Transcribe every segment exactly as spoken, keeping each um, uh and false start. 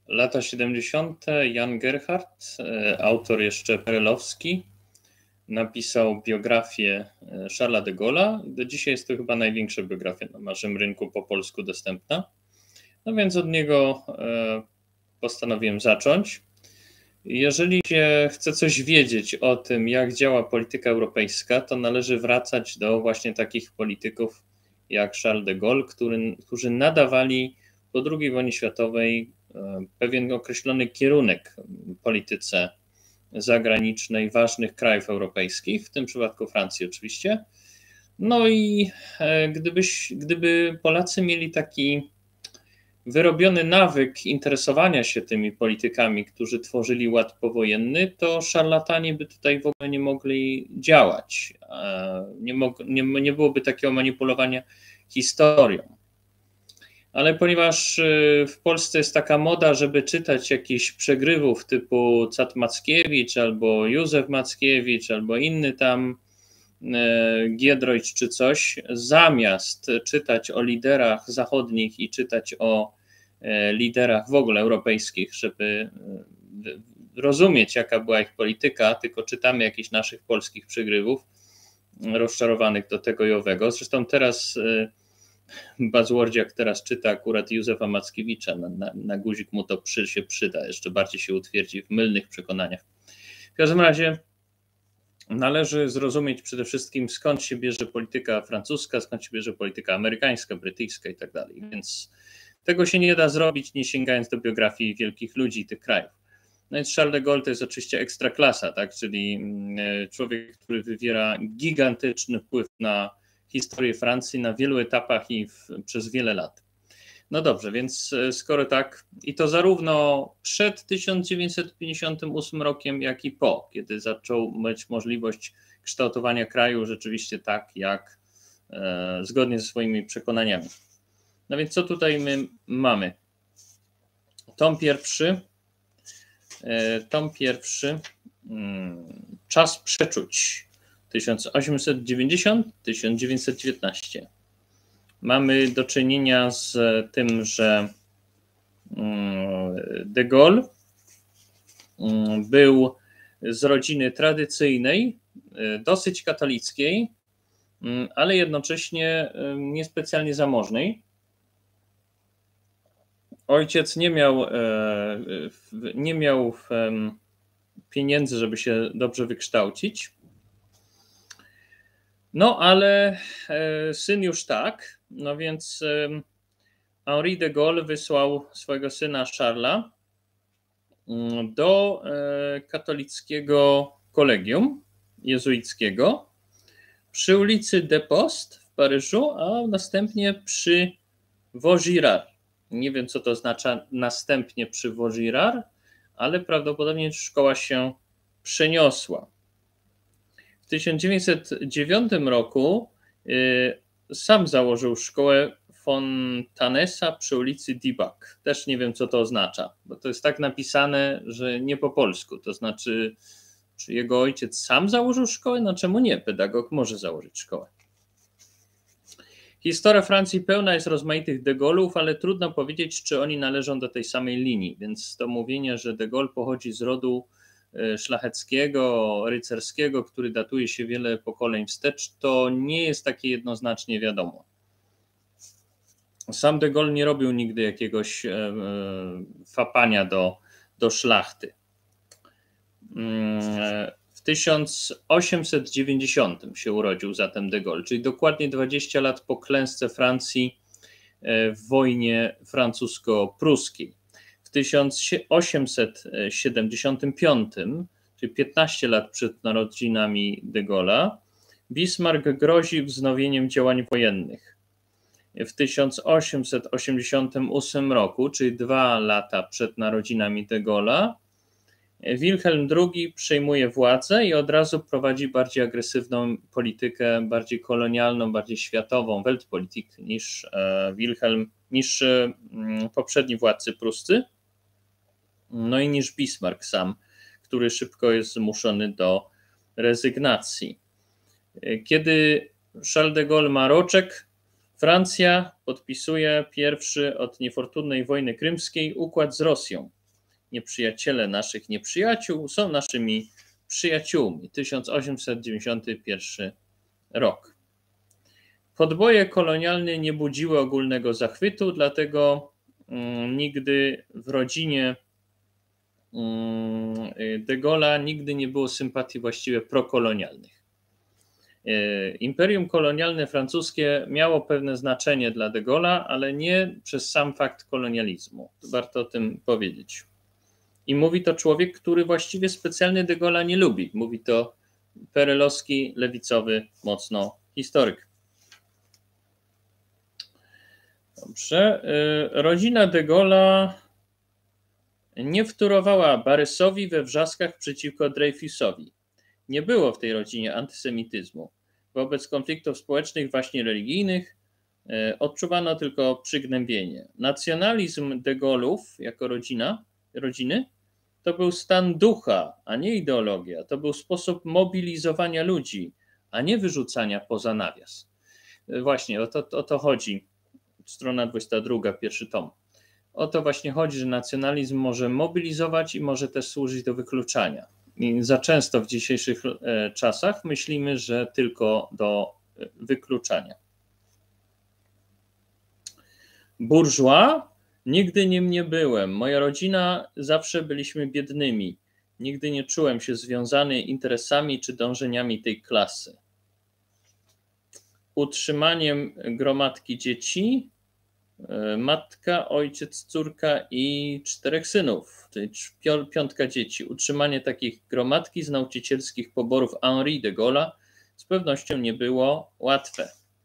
Lata siedemdziesiąte. Jan Gerhardt, autor jeszcze perelowski, napisał biografię Charlesa de Gaulle'a. Do dzisiaj jest to chyba największa biografia na naszym rynku po polsku dostępna. No więc od niego postanowiłem zacząć. Jeżeli się chce coś wiedzieć o tym, jak działa polityka europejska, to należy wracać do właśnie takich polityków jak Charles de Gaulle, który, którzy nadawali po drugiej wojnie światowej pewien określony kierunek polityce zagranicznej ważnych krajów europejskich, w tym przypadku Francji oczywiście. No i gdybyś, gdyby Polacy mieli taki wyrobiony nawyk interesowania się tymi politykami, którzy tworzyli ład powojenny, to szarlatani by tutaj w ogóle nie mogli działać. Nie, mog, nie, nie byłoby takiego manipulowania historią. Ale ponieważ w Polsce jest taka moda, żeby czytać jakichś przegrywów typu Cat Mackiewicz albo Józef Mackiewicz albo inny tam Giedroyć czy coś, zamiast czytać o liderach zachodnich i czytać o liderach w ogóle europejskich, żeby rozumieć, jaka była ich polityka, tylko czytamy jakichś naszych polskich przegrywów rozczarowanych do tego i owego. Zresztą teraz Buzzwordziak teraz czyta akurat Józefa Mackiewicza, na, na, na guzik mu to przy, się przyda, jeszcze bardziej się utwierdzi w mylnych przekonaniach. W każdym razie należy zrozumieć przede wszystkim, skąd się bierze polityka francuska, skąd się bierze polityka amerykańska, brytyjska i tak dalej. Więc tego się nie da zrobić, nie sięgając do biografii wielkich ludzi tych krajów. No więc Charles de Gaulle to jest oczywiście ekstraklasa, tak? Czyli człowiek, który wywiera gigantyczny wpływ na historię Francji na wielu etapach i w, przez wiele lat. No dobrze, więc skoro tak, i to zarówno przed tysiąc dziewięćset pięćdziesiątym ósmym rokiem, jak i po, kiedy zaczął mieć możliwość kształtowania kraju rzeczywiście tak, jak e, zgodnie ze swoimi przekonaniami. No więc co tutaj my mamy? Tom pierwszy, e, tom pierwszy, hmm, Czas przeczuć. tysiąc osiemset dziewięćdziesiąt do tysiąc dziewięćset dziewiętnaście. Mamy do czynienia z tym, że de Gaulle był z rodziny tradycyjnej, dosyć katolickiej, ale jednocześnie niespecjalnie zamożnej. Ojciec nie miał, nie miał pieniędzy, żeby się dobrze wykształcić. No, ale syn już tak, no więc Henri de Gaulle wysłał swojego syna Charlesa do katolickiego kolegium jezuickiego przy ulicy de Post w Paryżu, a następnie przy Vaugirard. Nie wiem, co to oznacza następnie przy Vaugirard, ale prawdopodobnie szkoła się przeniosła. W tysiąc dziewięćset dziewiątym roku y, sam założył szkołę Fontanesa przy ulicy Dibach. Też nie wiem, co to oznacza, bo to jest tak napisane, że nie po polsku. To znaczy, czy jego ojciec sam założył szkołę? No czemu nie? Pedagog może założyć szkołę. Historia Francji pełna jest rozmaitych de Gaulle'ów, ale trudno powiedzieć, czy oni należą do tej samej linii. Więc to mówienie, że de Gaulle pochodzi z rodu szlacheckiego, rycerskiego, który datuje się wiele pokoleń wstecz, to nie jest takie jednoznacznie wiadomo. Sam de Gaulle nie robił nigdy jakiegoś e, fapania do, do szlachty. W tysiąc osiemset dziewięćdziesiątym się urodził zatem de Gaulle, czyli dokładnie dwadzieścia lat po klęsce Francji w wojnie francusko-pruskiej. W tysiąc osiemset siedemdziesiątym piątym, czyli piętnaście lat przed narodzinami de Gaulle'a, Bismarck grozi wznowieniem działań wojennych. W tysiąc osiemset osiemdziesiątym ósmym roku, czyli dwa lata przed narodzinami de Gaulle'a, Wilhelm drugi przejmuje władzę i od razu prowadzi bardziej agresywną politykę, bardziej kolonialną, bardziej światową, Weltpolitik niż Wilhelm, niż poprzedni władcy pruscy, no i niż Bismarck sam, który szybko jest zmuszony do rezygnacji. Kiedy Charles de Gaulle ma roczek, Francja podpisuje pierwszy od niefortunnej wojny krymskiej układ z Rosją. nieprzyjaciele naszych nieprzyjaciół są naszymi przyjaciółmi. tysiąc osiemset dziewięćdziesiąty pierwszy rok. Podboje kolonialne nie budziły ogólnego zachwytu, dlatego um, nigdy w rodzinie um, de Gaulle'a nigdy nie było sympatii właściwie prokolonialnych. Imperium kolonialne francuskie miało pewne znaczenie dla de Gaulle'a, ale nie przez sam fakt kolonializmu. Warto o tym powiedzieć. I mówi to człowiek, który właściwie specjalnie de Gaulle'a nie lubi. Mówi to perelowski, lewicowy, mocno historyk. Dobrze. Rodzina de Gaulle'a nie wtórowała Baresowi we wrzaskach przeciwko Dreyfusowi. Nie było w tej rodzinie antysemityzmu. Wobec konfliktów społecznych, właśnie religijnych, odczuwano tylko przygnębienie. Nacjonalizm de Gaulle'ów jako rodzina, rodziny to był stan ducha, a nie ideologia. To był sposób mobilizowania ludzi, a nie wyrzucania poza nawias. Właśnie o to, o to chodzi. Strona dwudziesta druga, pierwszy tom. O to właśnie chodzi, że nacjonalizm może mobilizować i może też służyć do wykluczania. I za często w dzisiejszych czasach myślimy, że tylko do wykluczania. Bourgeois? Nigdy nim nie byłem. Moja rodzina zawsze byliśmy biednymi. Nigdy nie czułem się związany interesami czy dążeniami tej klasy. Utrzymaniem gromadki dzieci, matka, ojciec, córka i czterech synów, czyli piątka dzieci. Utrzymanie takich gromadki z nauczycielskich poborów Henri de Gaulle'a z pewnością nie było łatwe.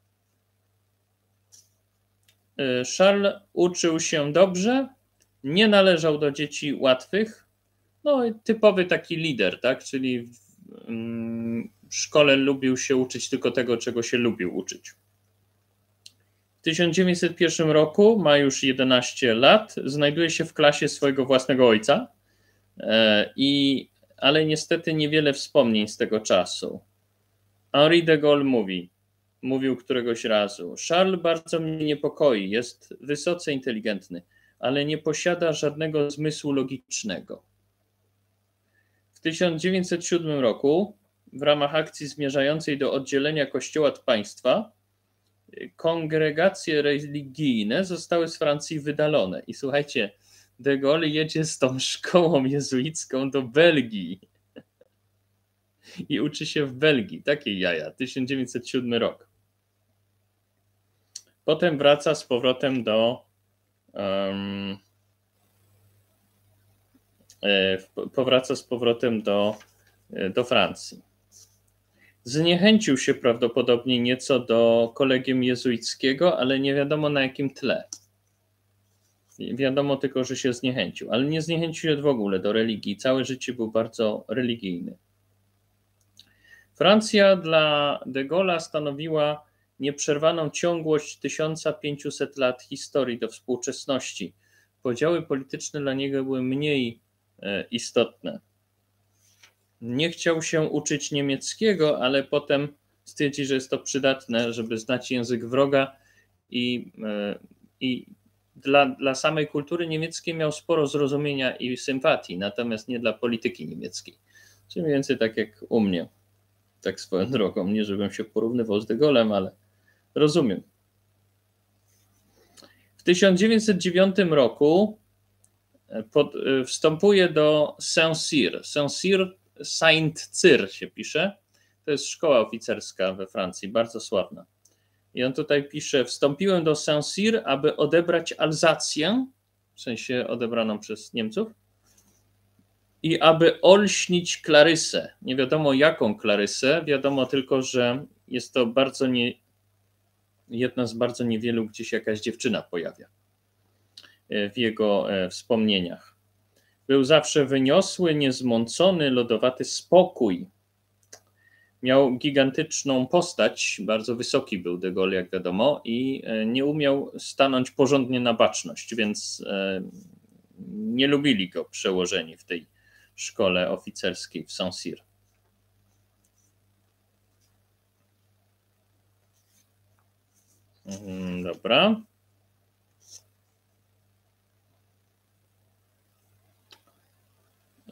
Charles uczył się dobrze, nie należał do dzieci łatwych, no typowy taki lider, tak? Czyli w, w szkole lubił się uczyć tylko tego, czego się lubił uczyć. W tysiąc dziewięćset pierwszym roku, ma już jedenaście lat, znajduje się w klasie swojego własnego ojca, i, ale niestety niewiele wspomnień z tego czasu. Henri de Gaulle mówi, mówił któregoś razu: Charles bardzo mnie niepokoi, jest wysoce inteligentny, ale nie posiada żadnego zmysłu logicznego. W tysiąc dziewięćset siódmym roku, w ramach akcji zmierzającej do oddzielenia Kościoła od państwa, kongregacje religijne zostały z Francji wydalone. I słuchajcie, de Gaulle jedzie z tą szkołą jezuicką do Belgii i uczy się w Belgii. Takie jaja. tysiąc dziewięćset siódmy rok. Potem wraca z powrotem do um, powraca z powrotem do, do Francji. Zniechęcił się prawdopodobnie nieco do kolegium jezuickiego, ale nie wiadomo na jakim tle. Wiadomo tylko, że się zniechęcił, ale nie zniechęcił się w ogóle do religii. Całe życie był bardzo religijny. Francja dla de Gaulle'a stanowiła nieprzerwaną ciągłość tysiąc pięćset lat historii do współczesności. Podziały polityczne dla niego były mniej istotne. Nie chciał się uczyć niemieckiego, ale potem stwierdził, że jest to przydatne, żeby znać język wroga, i, i dla, dla samej kultury niemieckiej miał sporo zrozumienia i sympatii, natomiast nie dla polityki niemieckiej. Czyli mniej więcej tak jak u mnie, tak swoją drogą. Nie żebym się porównywał z de Gaulle'em, ale rozumiem. W tysiąc dziewięćset dziewiątym roku pod, wstępuje do Saint-Cyr. Saint-Cyr, Saint-Cyr się pisze. To jest szkoła oficerska we Francji, bardzo sławna. I on tutaj pisze: wstąpiłem do Saint-Cyr, aby odebrać Alzację, w sensie odebraną przez Niemców, i aby olśnić Klarysę. Nie wiadomo jaką Klarysę, wiadomo tylko, że jest to bardzo nie, jedna z bardzo niewielu, gdzie się jakaś dziewczyna pojawia w jego wspomnieniach. Był zawsze wyniosły, niezmącony, lodowaty spokój. Miał gigantyczną postać, bardzo wysoki był de Gaulle, jak wiadomo, i nie umiał stanąć porządnie na baczność, więc nie lubili go przełożeni w tej szkole oficerskiej w Saint-Cyr. Dobra.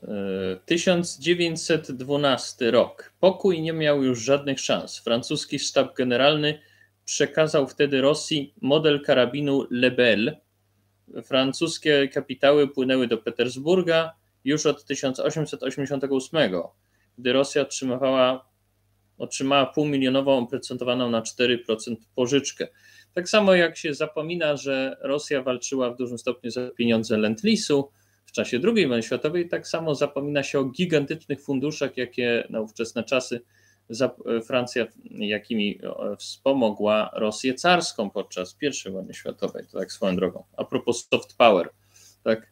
tysiąc dziewięćset dwunasty rok. Pokój nie miał już żadnych szans. Francuski sztab generalny przekazał wtedy Rosji model karabinu Lebel. Francuskie kapitały płynęły do Petersburga już od tysiąc osiemset osiemdziesiątego ósmego, gdy Rosja otrzymywała, otrzymała półmilionową oprocentowaną na cztery procent pożyczkę. Tak samo jak się zapomina, że Rosja walczyła w dużym stopniu za pieniądze Lend-Leasu w czasie drugiej wojny światowej, tak samo zapomina się o gigantycznych funduszach, jakie na ówczesne czasy Francja, jakimi wspomogła Rosję carską podczas pierwszej wojny światowej. To tak swoją drogą. A propos soft power, tak?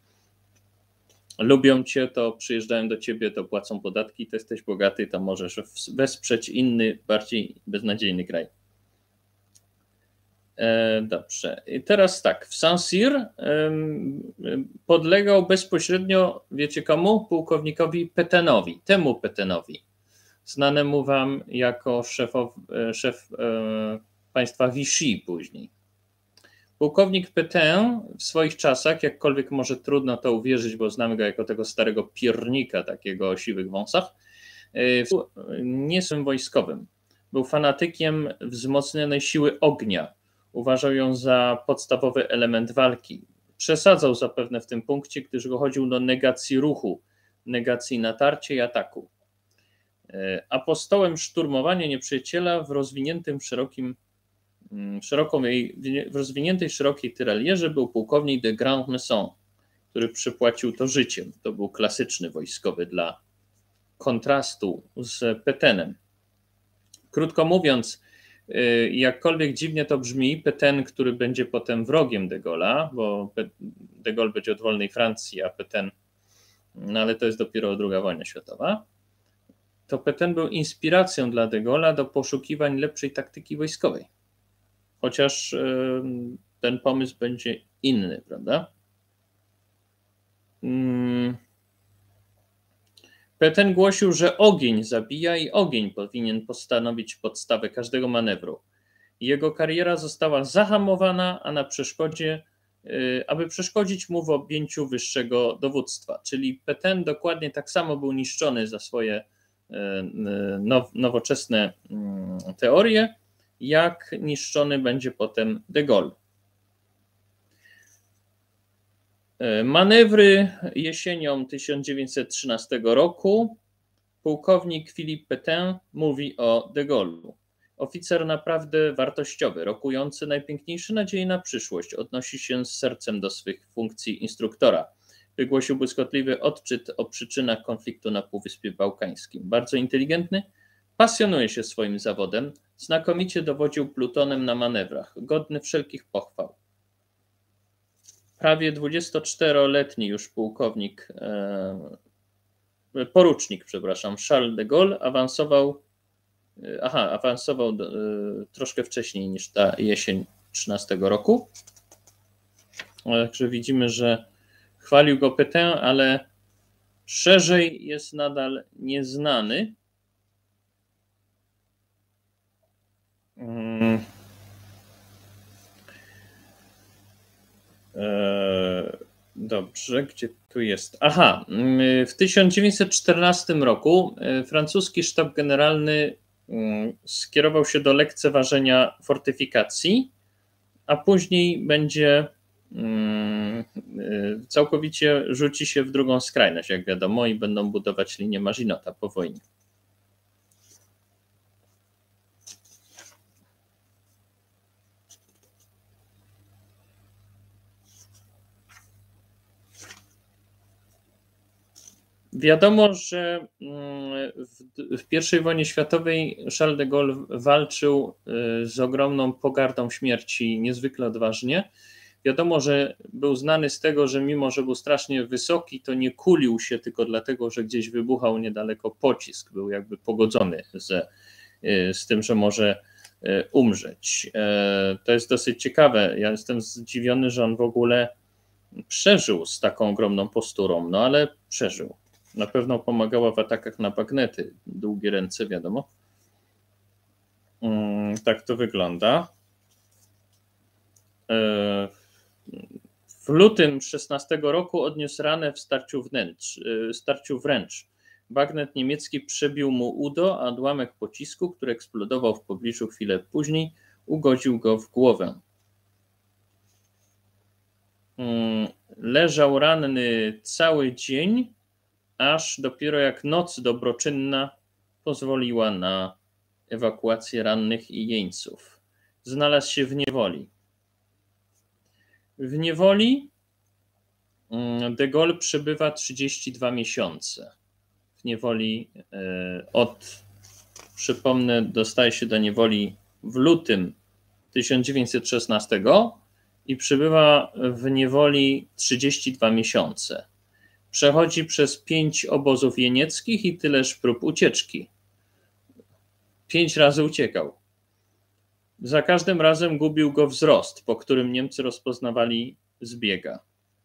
Lubią cię, to przyjeżdżają do ciebie, to płacą podatki, to jesteś bogaty, to możesz wesprzeć inny, bardziej beznadziejny kraj. E, dobrze. I teraz tak, w Saint-Cyr podlegał bezpośrednio, wiecie komu? Pułkownikowi Petainowi, temu Petainowi, znanemu wam jako szefow, szef e, państwa Vichy później. Pułkownik Pétain w swoich czasach, jakkolwiek może trudno to uwierzyć, bo znamy go jako tego starego piernika, takiego o siwych wąsach, był niesłym wojskowym. Był fanatykiem wzmocnionej siły ognia. Uważał ją za podstawowy element walki. Przesadzał zapewne w tym punkcie, gdyż dochodził do negacji ruchu, negacji natarcia i ataku. Apostołem szturmowania nieprzyjaciela w rozwiniętym szerokim Szeroką, w rozwiniętej szerokiej tyralierze był pułkownik de Grandmesson, który przypłacił to życiem. To był klasyczny wojskowy dla kontrastu z Pétainem. Krótko mówiąc, jakkolwiek dziwnie to brzmi, Pétain, który będzie potem wrogiem de Gaulle'a, bo de Gaulle będzie od wolnej Francji, a Pétain, no ale to jest dopiero druga wojna światowa, to Pétain był inspiracją dla de Gaulle'a do poszukiwań lepszej taktyki wojskowej. Chociaż ten pomysł będzie inny, prawda? Pétain głosił, że ogień zabija i ogień powinien postanowić podstawę każdego manewru. Jego kariera została zahamowana, a na przeszkodzie, aby przeszkodzić mu w objęciu wyższego dowództwa. Czyli Pétain dokładnie tak samo był niszczony za swoje nowoczesne teorie, jak niszczony będzie potem de Gaulle. Manewry jesienią tysiąc dziewięćset trzynastego roku. Pułkownik Philippe Pétain mówi o de Gaulle'u. Oficer naprawdę wartościowy, rokujący najpiękniejsze nadzieje na przyszłość. Odnosi się z sercem do swych funkcji instruktora. Wygłosił błyskotliwy odczyt o przyczynach konfliktu na Półwyspie Bałkańskim. Bardzo inteligentny, pasjonuje się swoim zawodem, znakomicie dowodził plutonem na manewrach, godny wszelkich pochwał. Prawie dwudziestoczteroletni już pułkownik, e, porucznik, przepraszam, Charles de Gaulle awansował, aha, awansował do, e, troszkę wcześniej niż ta jesień trzynastego roku. Także widzimy, że chwalił go Pétain, ale szerzej jest nadal nieznany. Dobrze, gdzie tu jest? Aha, w tysiąc dziewięćset czternastym roku francuski sztab generalny skierował się do lekceważenia fortyfikacji, a później będzie całkowicie rzuci się w drugą skrajność, jak wiadomo, i będą budować linię Maginota po wojnie. Wiadomo, że w, w pierwszej wojnie światowej Charles de Gaulle walczył z ogromną pogardą śmierci, niezwykle odważnie. Wiadomo, że był znany z tego, że mimo, że był strasznie wysoki, to nie kulił się tylko dlatego, że gdzieś wybuchał niedaleko pocisk. Był jakby pogodzony ze, z tym, że może umrzeć. To jest dosyć ciekawe. Ja jestem zdziwiony, że on w ogóle przeżył z taką ogromną posturą, no ale przeżył. Na pewno pomagała w atakach na bagnety. Długie ręce, wiadomo. Tak to wygląda. W lutym szesnastego roku odniósł ranę w starciu, wnętrz, starciu wręcz. Bagnet niemiecki przebił mu udo, a odłamek pocisku, który eksplodował w pobliżu chwilę później, ugodził go w głowę. Leżał ranny cały dzień, aż dopiero jak noc dobroczynna pozwoliła na ewakuację rannych i jeńców. Znalazł się w niewoli. W niewoli de Gaulle przebywa trzydzieści dwa miesiące. W niewoli od, przypomnę, dostaje się do niewoli w lutym tysiąc dziewięćset szesnastego i przebywa w niewoli trzydzieści dwa miesiące. Przechodzi przez pięć obozów jenieckich i tyleż prób ucieczki. Pięć razy uciekał. Za każdym razem gubił go wzrost, po którym Niemcy rozpoznawali zbiega.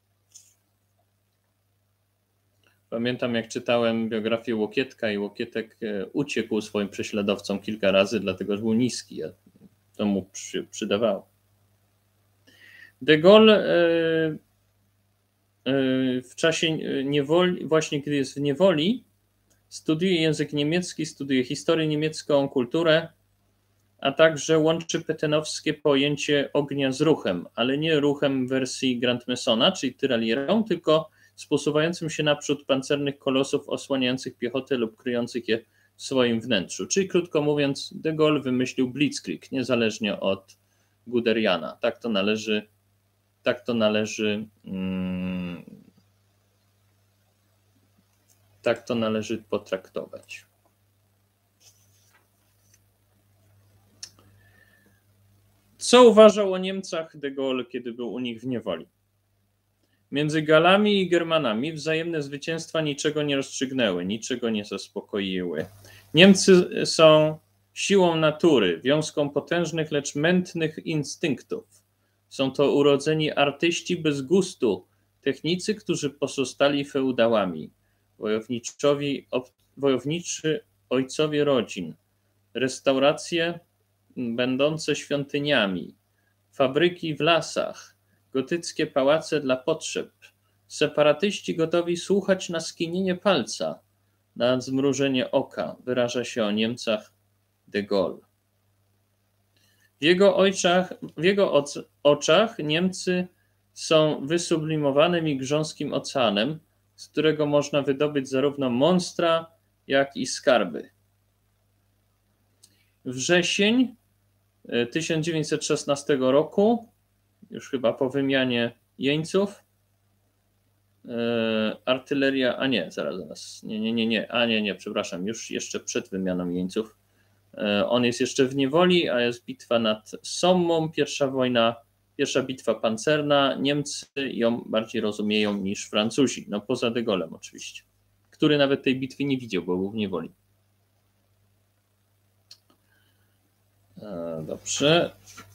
Pamiętam, jak czytałem biografię Łokietka i Łokietek uciekł swoim prześladowcom kilka razy, dlatego że był niski, a to mu przy, przydawało. De Gaulle w czasie niewoli, właśnie kiedy jest w niewoli, studiuje język niemiecki, studiuje historię niemiecką, kulturę, a także łączy petenowskie pojęcie ognia z ruchem, ale nie ruchem w wersji Grandmesona, czyli tyralierą, tylko z posuwającym się naprzód pancernych kolosów osłaniających piechotę lub kryjących je w swoim wnętrzu. Czyli krótko mówiąc, de Gaulle wymyślił blitzkrieg, niezależnie od Guderiana. Tak to należy, tak to należy, hmm, tak to należy potraktować. Co uważał o Niemcach de Gaulle, kiedy był u nich w niewoli? Między Galami i Germanami wzajemne zwycięstwa niczego nie rozstrzygnęły, niczego nie zaspokoiły. Niemcy są siłą natury, wiązką potężnych, lecz mętnych instynktów. Są to urodzeni artyści bez gustu, technicy, którzy pozostali feudałami, wojowniczowi, wojowniczy ojcowie rodzin, restauracje będące świątyniami, fabryki w lasach, gotyckie pałace dla potrzeb, separatyści gotowi słuchać na skinienie palca, na zmrużenie oka, wyraża się o Niemcach de Gaulle. W jego, ojczach, w jego oczach Niemcy są wysublimowanym i grząskim oceanem, z którego można wydobyć zarówno monstra, jak i skarby. Wrzesień tysiąc dziewięćset szesnastego roku, już chyba po wymianie jeńców, artyleria, a nie, zaraz, zaraz, nie, nie, nie, nie, a nie, nie, przepraszam, już jeszcze przed wymianą jeńców. On jest jeszcze w niewoli, a jest bitwa nad Sommą, pierwsza wojna, pierwsza bitwa pancerna. Niemcy ją bardziej rozumieją niż Francuzi, no poza de Gaulle'em oczywiście, który nawet tej bitwy nie widział, bo był w niewoli. Dobrze.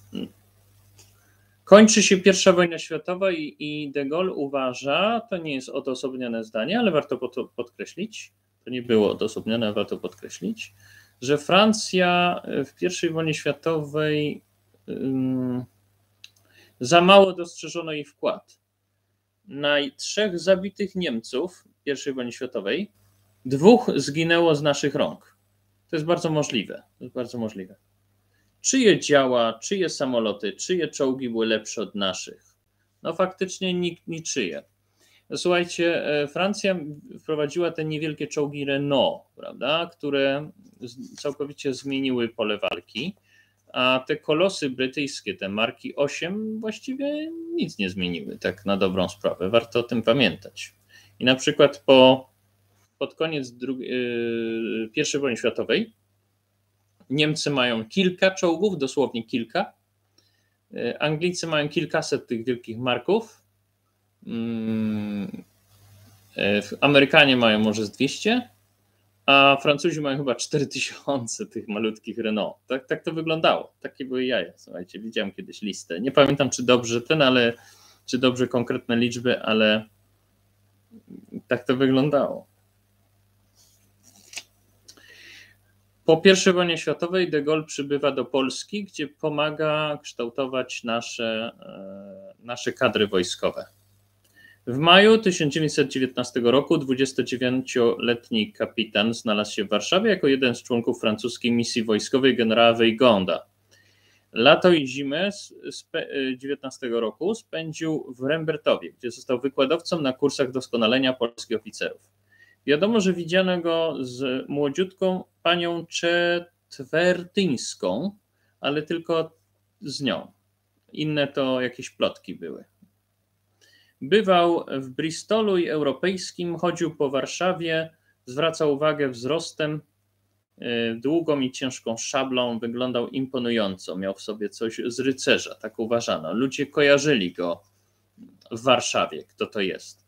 Kończy się pierwsza wojna światowa i, i de Gaulle uważa, to nie jest odosobnione zdanie, ale warto podkreślić, to nie było odosobnione, ale warto podkreślić, że Francja w pierwszej wojnie światowej um, za mało dostrzeżono jej wkład. Na trzech zabitych Niemców w pierwszej wojnie światowej dwóch zginęło z naszych rąk. To jest bardzo możliwe. To jest bardzo możliwe. Czyje działa, czyje samoloty, czyje czołgi były lepsze od naszych? No faktycznie nikt niczyje. Słuchajcie, Francja wprowadziła te niewielkie czołgi Renault, prawda, które całkowicie zmieniły pole walki, a te kolosy brytyjskie, te marki osiem, właściwie nic nie zmieniły, tak na dobrą sprawę. Warto o tym pamiętać. I na przykład po, pod koniec drugiej, yy, pierwszej wojny światowej Niemcy mają kilka czołgów, dosłownie kilka. Anglicy mają kilkaset tych wielkich marków. Amerykanie mają może z dwieście, a Francuzi mają chyba cztery tysiące tych malutkich Renault. Tak, tak to wyglądało. Takie były jaja. Słuchajcie, widziałem kiedyś listę. Nie pamiętam, czy dobrze ten, ale czy dobrze konkretne liczby, ale tak to wyglądało. Po pierwszej wojnie światowej de Gaulle przybywa do Polski, gdzie pomaga kształtować nasze, nasze kadry wojskowe. W maju tysiąc dziewięćset dziewiętnastego roku dwudziestodziewięcioletni kapitan znalazł się w Warszawie jako jeden z członków francuskiej misji wojskowej generała Weygonda. Lato i zimę z dziewiętnastego roku spędził w Rembertowie, gdzie został wykładowcą na kursach doskonalenia polskich oficerów. Wiadomo, że widziano go z młodziutką panią Czetwertyńską, ale tylko z nią. Inne to jakieś plotki były. Bywał w Bristolu i Europejskim, chodził po Warszawie, zwracał uwagę wzrostem, długą i ciężką szablą, wyglądał imponująco, miał w sobie coś z rycerza, tak uważano. Ludzie kojarzyli go w Warszawie, kto to jest.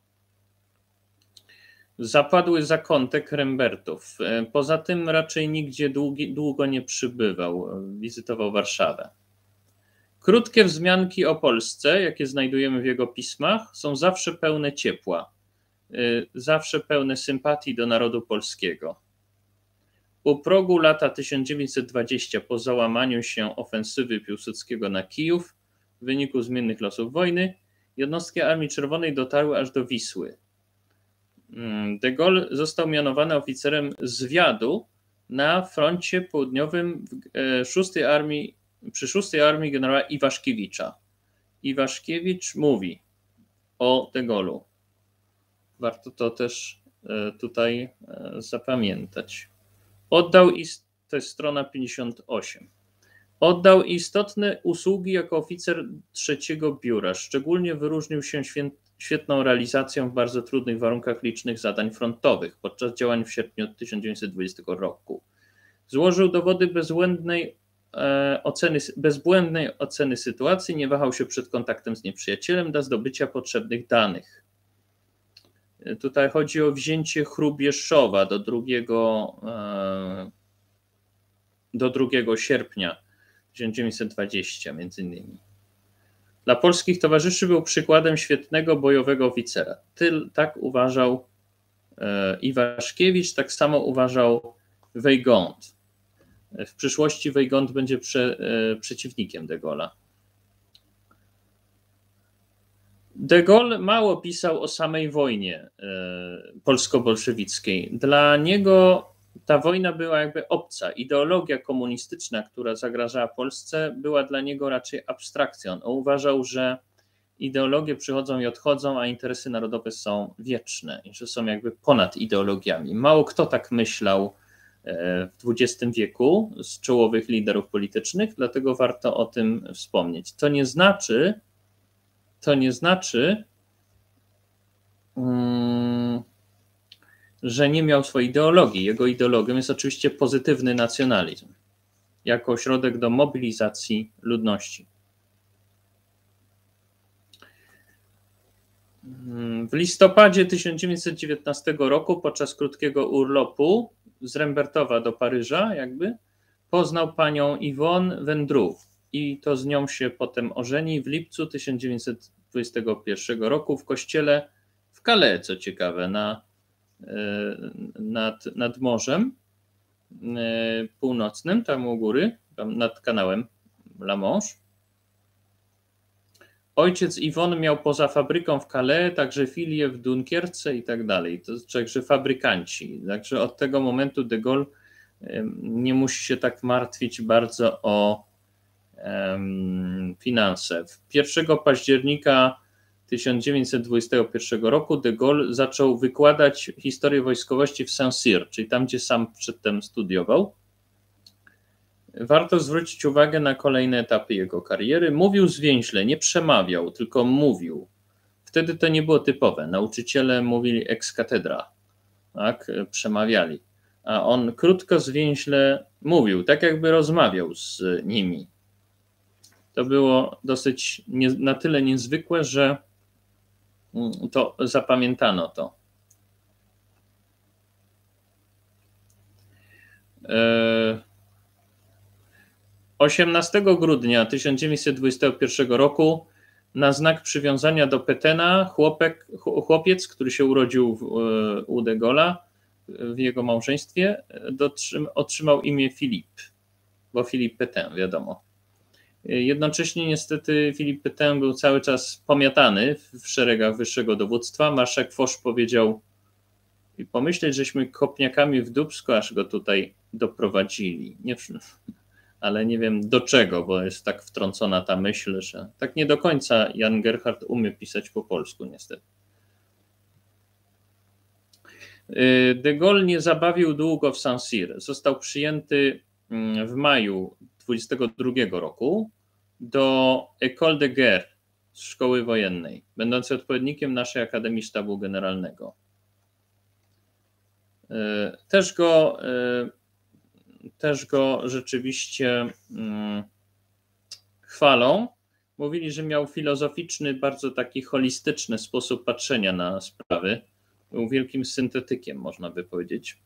Zapadły zakątek Rembertów. Poza tym raczej nigdzie długi, długo nie przybywał, wizytował Warszawę. Krótkie wzmianki o Polsce, jakie znajdujemy w jego pismach, są zawsze pełne ciepła, zawsze pełne sympatii do narodu polskiego. U progu lata tysiąc dziewięćset dwudziestego, po załamaniu się ofensywy Piłsudskiego na Kijów w wyniku zmiennych losów wojny, jednostki Armii Czerwonej dotarły aż do Wisły. De Gaulle został mianowany oficerem zwiadu na froncie południowym szóstej armii, przy szóstej armii generała Iwaszkiewicza. Iwaszkiewicz mówi o de Gaulle'u. Warto to też tutaj zapamiętać. Oddał, to jest strona pięćdziesiąt osiem. Oddał istotne usługi jako oficer trzeciego biura. Szczególnie wyróżnił się świetną realizacją w bardzo trudnych warunkach licznych zadań frontowych podczas działań w sierpniu tysiąc dziewięćset dwudziestego roku. Złożył dowody bezbłędnej e, oceny, bezbłędnej oceny sytuacji, nie wahał się przed kontaktem z nieprzyjacielem dla zdobycia potrzebnych danych. Tutaj chodzi o wzięcie Hrubieszowa do drugiego, do drugiego sierpnia tysiąc dziewięćset dwudziestego między innymi. Dla polskich towarzyszy był przykładem świetnego bojowego oficera. Tyl, tak uważał Iwaszkiewicz, tak samo uważał Weygand. W przyszłości Weygand będzie prze, przeciwnikiem de Gaulle'a. De Gaulle mało pisał o samej wojnie polsko-bolszewickiej. Dla niego ta wojna była jakby obca. Ideologia komunistyczna, która zagrażała Polsce, była dla niego raczej abstrakcją. On uważał, że ideologie przychodzą i odchodzą, a interesy narodowe są wieczne i że są jakby ponad ideologiami. Mało kto tak myślał w dwudziestym wieku z czołowych liderów politycznych, dlatego warto o tym wspomnieć. To nie znaczy, To nie znaczy, że nie miał swojej ideologii. Jego ideologią jest oczywiście pozytywny nacjonalizm jako środek do mobilizacji ludności. W listopadzie tysiąc dziewięćset dziewiętnastego roku podczas krótkiego urlopu z Rembertowa do Paryża jakby poznał panią Yvonne Vendroux i to z nią się potem ożeni w lipcu tysiąc dziewięćset dwudziestego pierwszego roku w kościele w Calais, co ciekawe, na, nad, nad Morzem Północnym, tam u góry, tam nad kanałem La Manche. Ojciec Yvonne miał poza fabryką w Calais także filię w Dunkierce i tak dalej, to także fabrykanci. Także od tego momentu de Gaulle nie musi się tak martwić bardzo o finanse. pierwszego października tysiąc dziewięćset dwudziestego pierwszego roku de Gaulle zaczął wykładać historię wojskowości w Saint-Cyr, czyli tam, gdzie sam przedtem studiował. Warto zwrócić uwagę na kolejne etapy jego kariery. Mówił zwięźle, nie przemawiał, tylko mówił. Wtedy to nie było typowe. Nauczyciele mówili ex cathedra, tak, przemawiali. A on krótko, zwięźle mówił, tak jakby rozmawiał z nimi. To było dosyć nie, na tyle niezwykłe, że to zapamiętano to. osiemnastego grudnia tysiąc dziewięćset dwudziestego pierwszego roku na znak przywiązania do Petena chłopek, chłopiec, który się urodził w, u de Gaulle'a, w jego małżeństwie otrzymał imię Filip, bo Filip Pétain, wiadomo. Jednocześnie niestety Filip Pétain był cały czas pomiatany w szeregach wyższego dowództwa. Marszałek Foch powiedział: i pomyśleć, żeśmy kopniakami w dupsko, aż go tutaj doprowadzili. Nie, ale nie wiem do czego, bo jest tak wtrącona ta myśl, że tak nie do końca Jan Gerhard umie pisać po polsku niestety. De Gaulle nie zabawił długo w Saint-Cyr. Został przyjęty w maju dwudziestego drugiego roku do École de Guerre, szkoły wojennej, będącej odpowiednikiem naszej Akademii Sztabu Generalnego. Też go, też go rzeczywiście chwalą. Mówili, że miał filozoficzny, bardzo taki holistyczny sposób patrzenia na sprawy. Był wielkim syntetykiem, można by powiedzieć.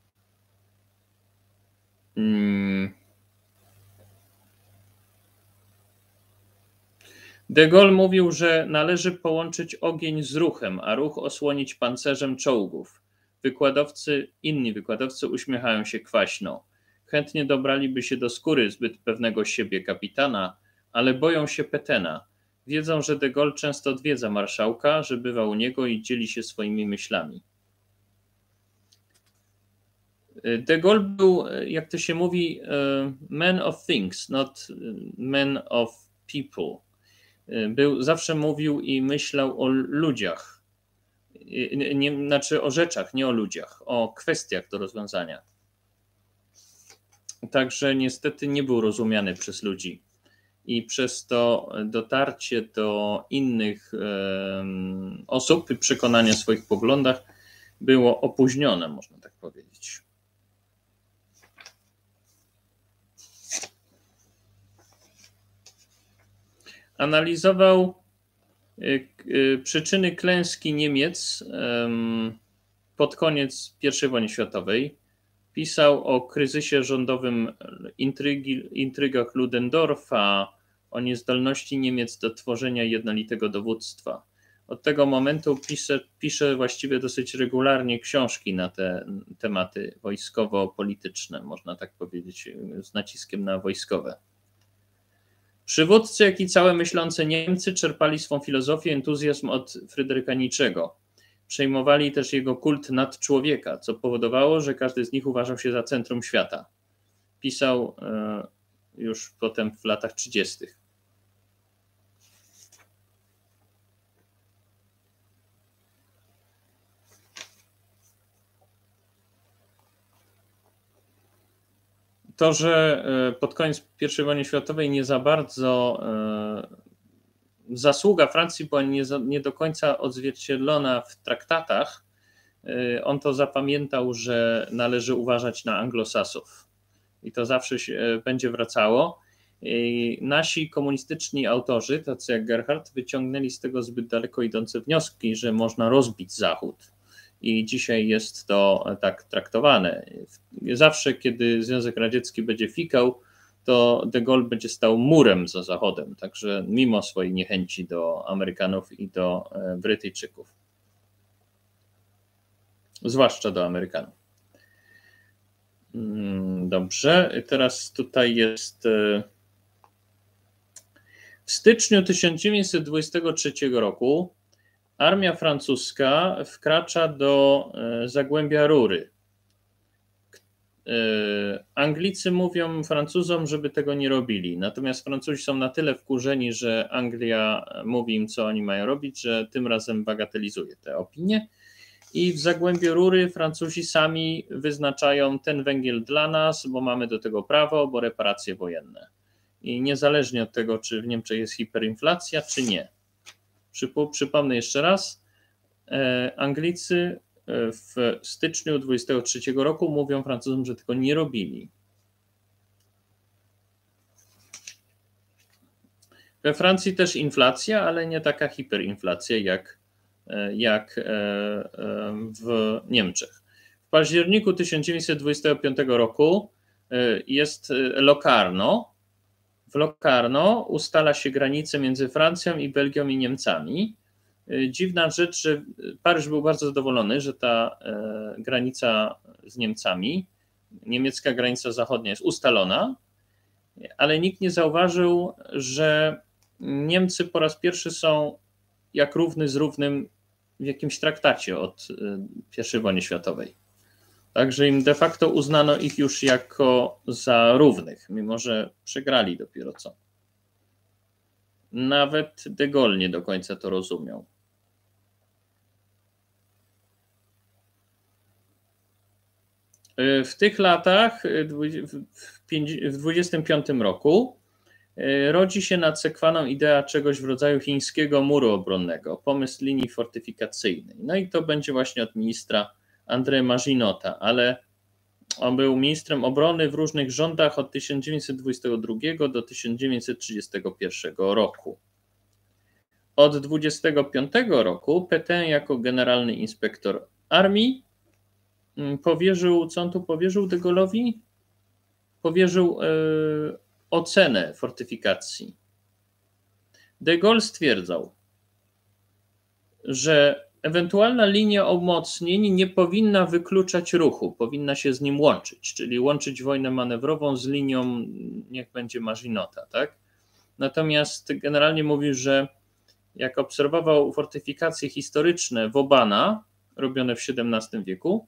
De Gaulle mówił, że należy połączyć ogień z ruchem, a ruch osłonić pancerzem czołgów. Wykładowcy, inni wykładowcy uśmiechają się kwaśno. Chętnie dobraliby się do skóry zbyt pewnego siebie kapitana, ale boją się Pétaina. Wiedzą, że de Gaulle często odwiedza marszałka, że bywa u niego i dzieli się swoimi myślami. De Gaulle był, jak to się mówi, man of things, not man of people. Był, zawsze mówił i myślał o ludziach, nie, znaczy o rzeczach, nie o ludziach, o kwestiach do rozwiązania. Także niestety nie był rozumiany przez ludzi i przez to dotarcie do innych um, osób i przekonanie o swoich poglądach było opóźnione, można tak powiedzieć. Analizował przyczyny klęski Niemiec pod koniec pierwszej wojny światowej. Pisał o kryzysie rządowym, intrygi, intrygach Ludendorfa, o niezdolności Niemiec do tworzenia jednolitego dowództwa. Od tego momentu pisze, pisze właściwie dosyć regularnie książki na te tematy wojskowo-polityczne, można tak powiedzieć, z naciskiem na wojskowe. Przywódcy, jak i całe myślące Niemcy czerpali swą filozofię, entuzjazm od Fryderyka Nietzschego. Przejmowali też jego kult nadczłowieka, co powodowało, że każdy z nich uważał się za centrum świata. Pisał już potem w latach trzydziestych. To, że pod koniec pierwszej wojny światowej nie za bardzo zasługa Francji była nie, nie do końca odzwierciedlona w traktatach, on to zapamiętał, że należy uważać na anglosasów. I to zawsze się będzie wracało. I nasi komunistyczni autorzy, tacy jak Gerhard, wyciągnęli z tego zbyt daleko idące wnioski, że można rozbić Zachód. I dzisiaj jest to tak traktowane. Zawsze, kiedy Związek Radziecki będzie fikał, to de Gaulle będzie stał murem za Zachodem, także mimo swojej niechęci do Amerykanów i do Brytyjczyków. Zwłaszcza do Amerykanów. Dobrze, teraz tutaj jest w styczniu tysiąc dziewięćset dwudziestego trzeciego roku armia francuska wkracza do Zagłębia Rury. Anglicy mówią Francuzom, żeby tego nie robili, natomiast Francuzi są na tyle wkurzeni, że Anglia mówi im, co oni mają robić, że tym razem bagatelizuje te opinie i w Zagłębiu Rury Francuzi sami wyznaczają ten węgiel dla nas, bo mamy do tego prawo, bo reparacje wojenne. I niezależnie od tego, czy w Niemczech jest hiperinflacja, czy nie. Przypomnę jeszcze raz, Anglicy w styczniu dwudziestego trzeciego roku mówią Francuzom, że tego nie robili. We Francji też inflacja, ale nie taka hiperinflacja jak, jak w Niemczech. W październiku tysiąc dziewięćset dwudziestego piątego roku jest Locarno. W Locarno ustala się granice między Francją i Belgią i Niemcami. Dziwna rzecz, że Paryż był bardzo zadowolony, że ta granica z Niemcami, niemiecka granica zachodnia jest ustalona, ale nikt nie zauważył, że Niemcy po raz pierwszy są jak równy z równym w jakimś traktacie od pierwszej wojny światowej. Także im de facto uznano ich już jako za równych, mimo że przegrali dopiero co. Nawet de Gaulle nie do końca to rozumiał. W tych latach, w dwudziestym piątym roku, rodzi się nad Sekwaną idea czegoś w rodzaju chińskiego muru obronnego, pomysł linii fortyfikacyjnej. No i to będzie właśnie od ministra André Maginota, ale on był ministrem obrony w różnych rządach od tysiąc dziewięćset dwudziestego drugiego do tysiąc dziewięćset trzydziestego pierwszego roku. Od dwudziestego piątego roku Pétain jako generalny inspektor armii powierzył, co on tu powierzył de Gaulle'owi? Powierzył yy, ocenę fortyfikacji. De Gaulle stwierdzał, że ewentualna linia umocnień nie powinna wykluczać ruchu, powinna się z nim łączyć, czyli łączyć wojnę manewrową z linią, niech będzie Maginota, tak? Natomiast generalnie mówił, że jak obserwował fortyfikacje historyczne Vauban'a, robione w siedemnastym wieku,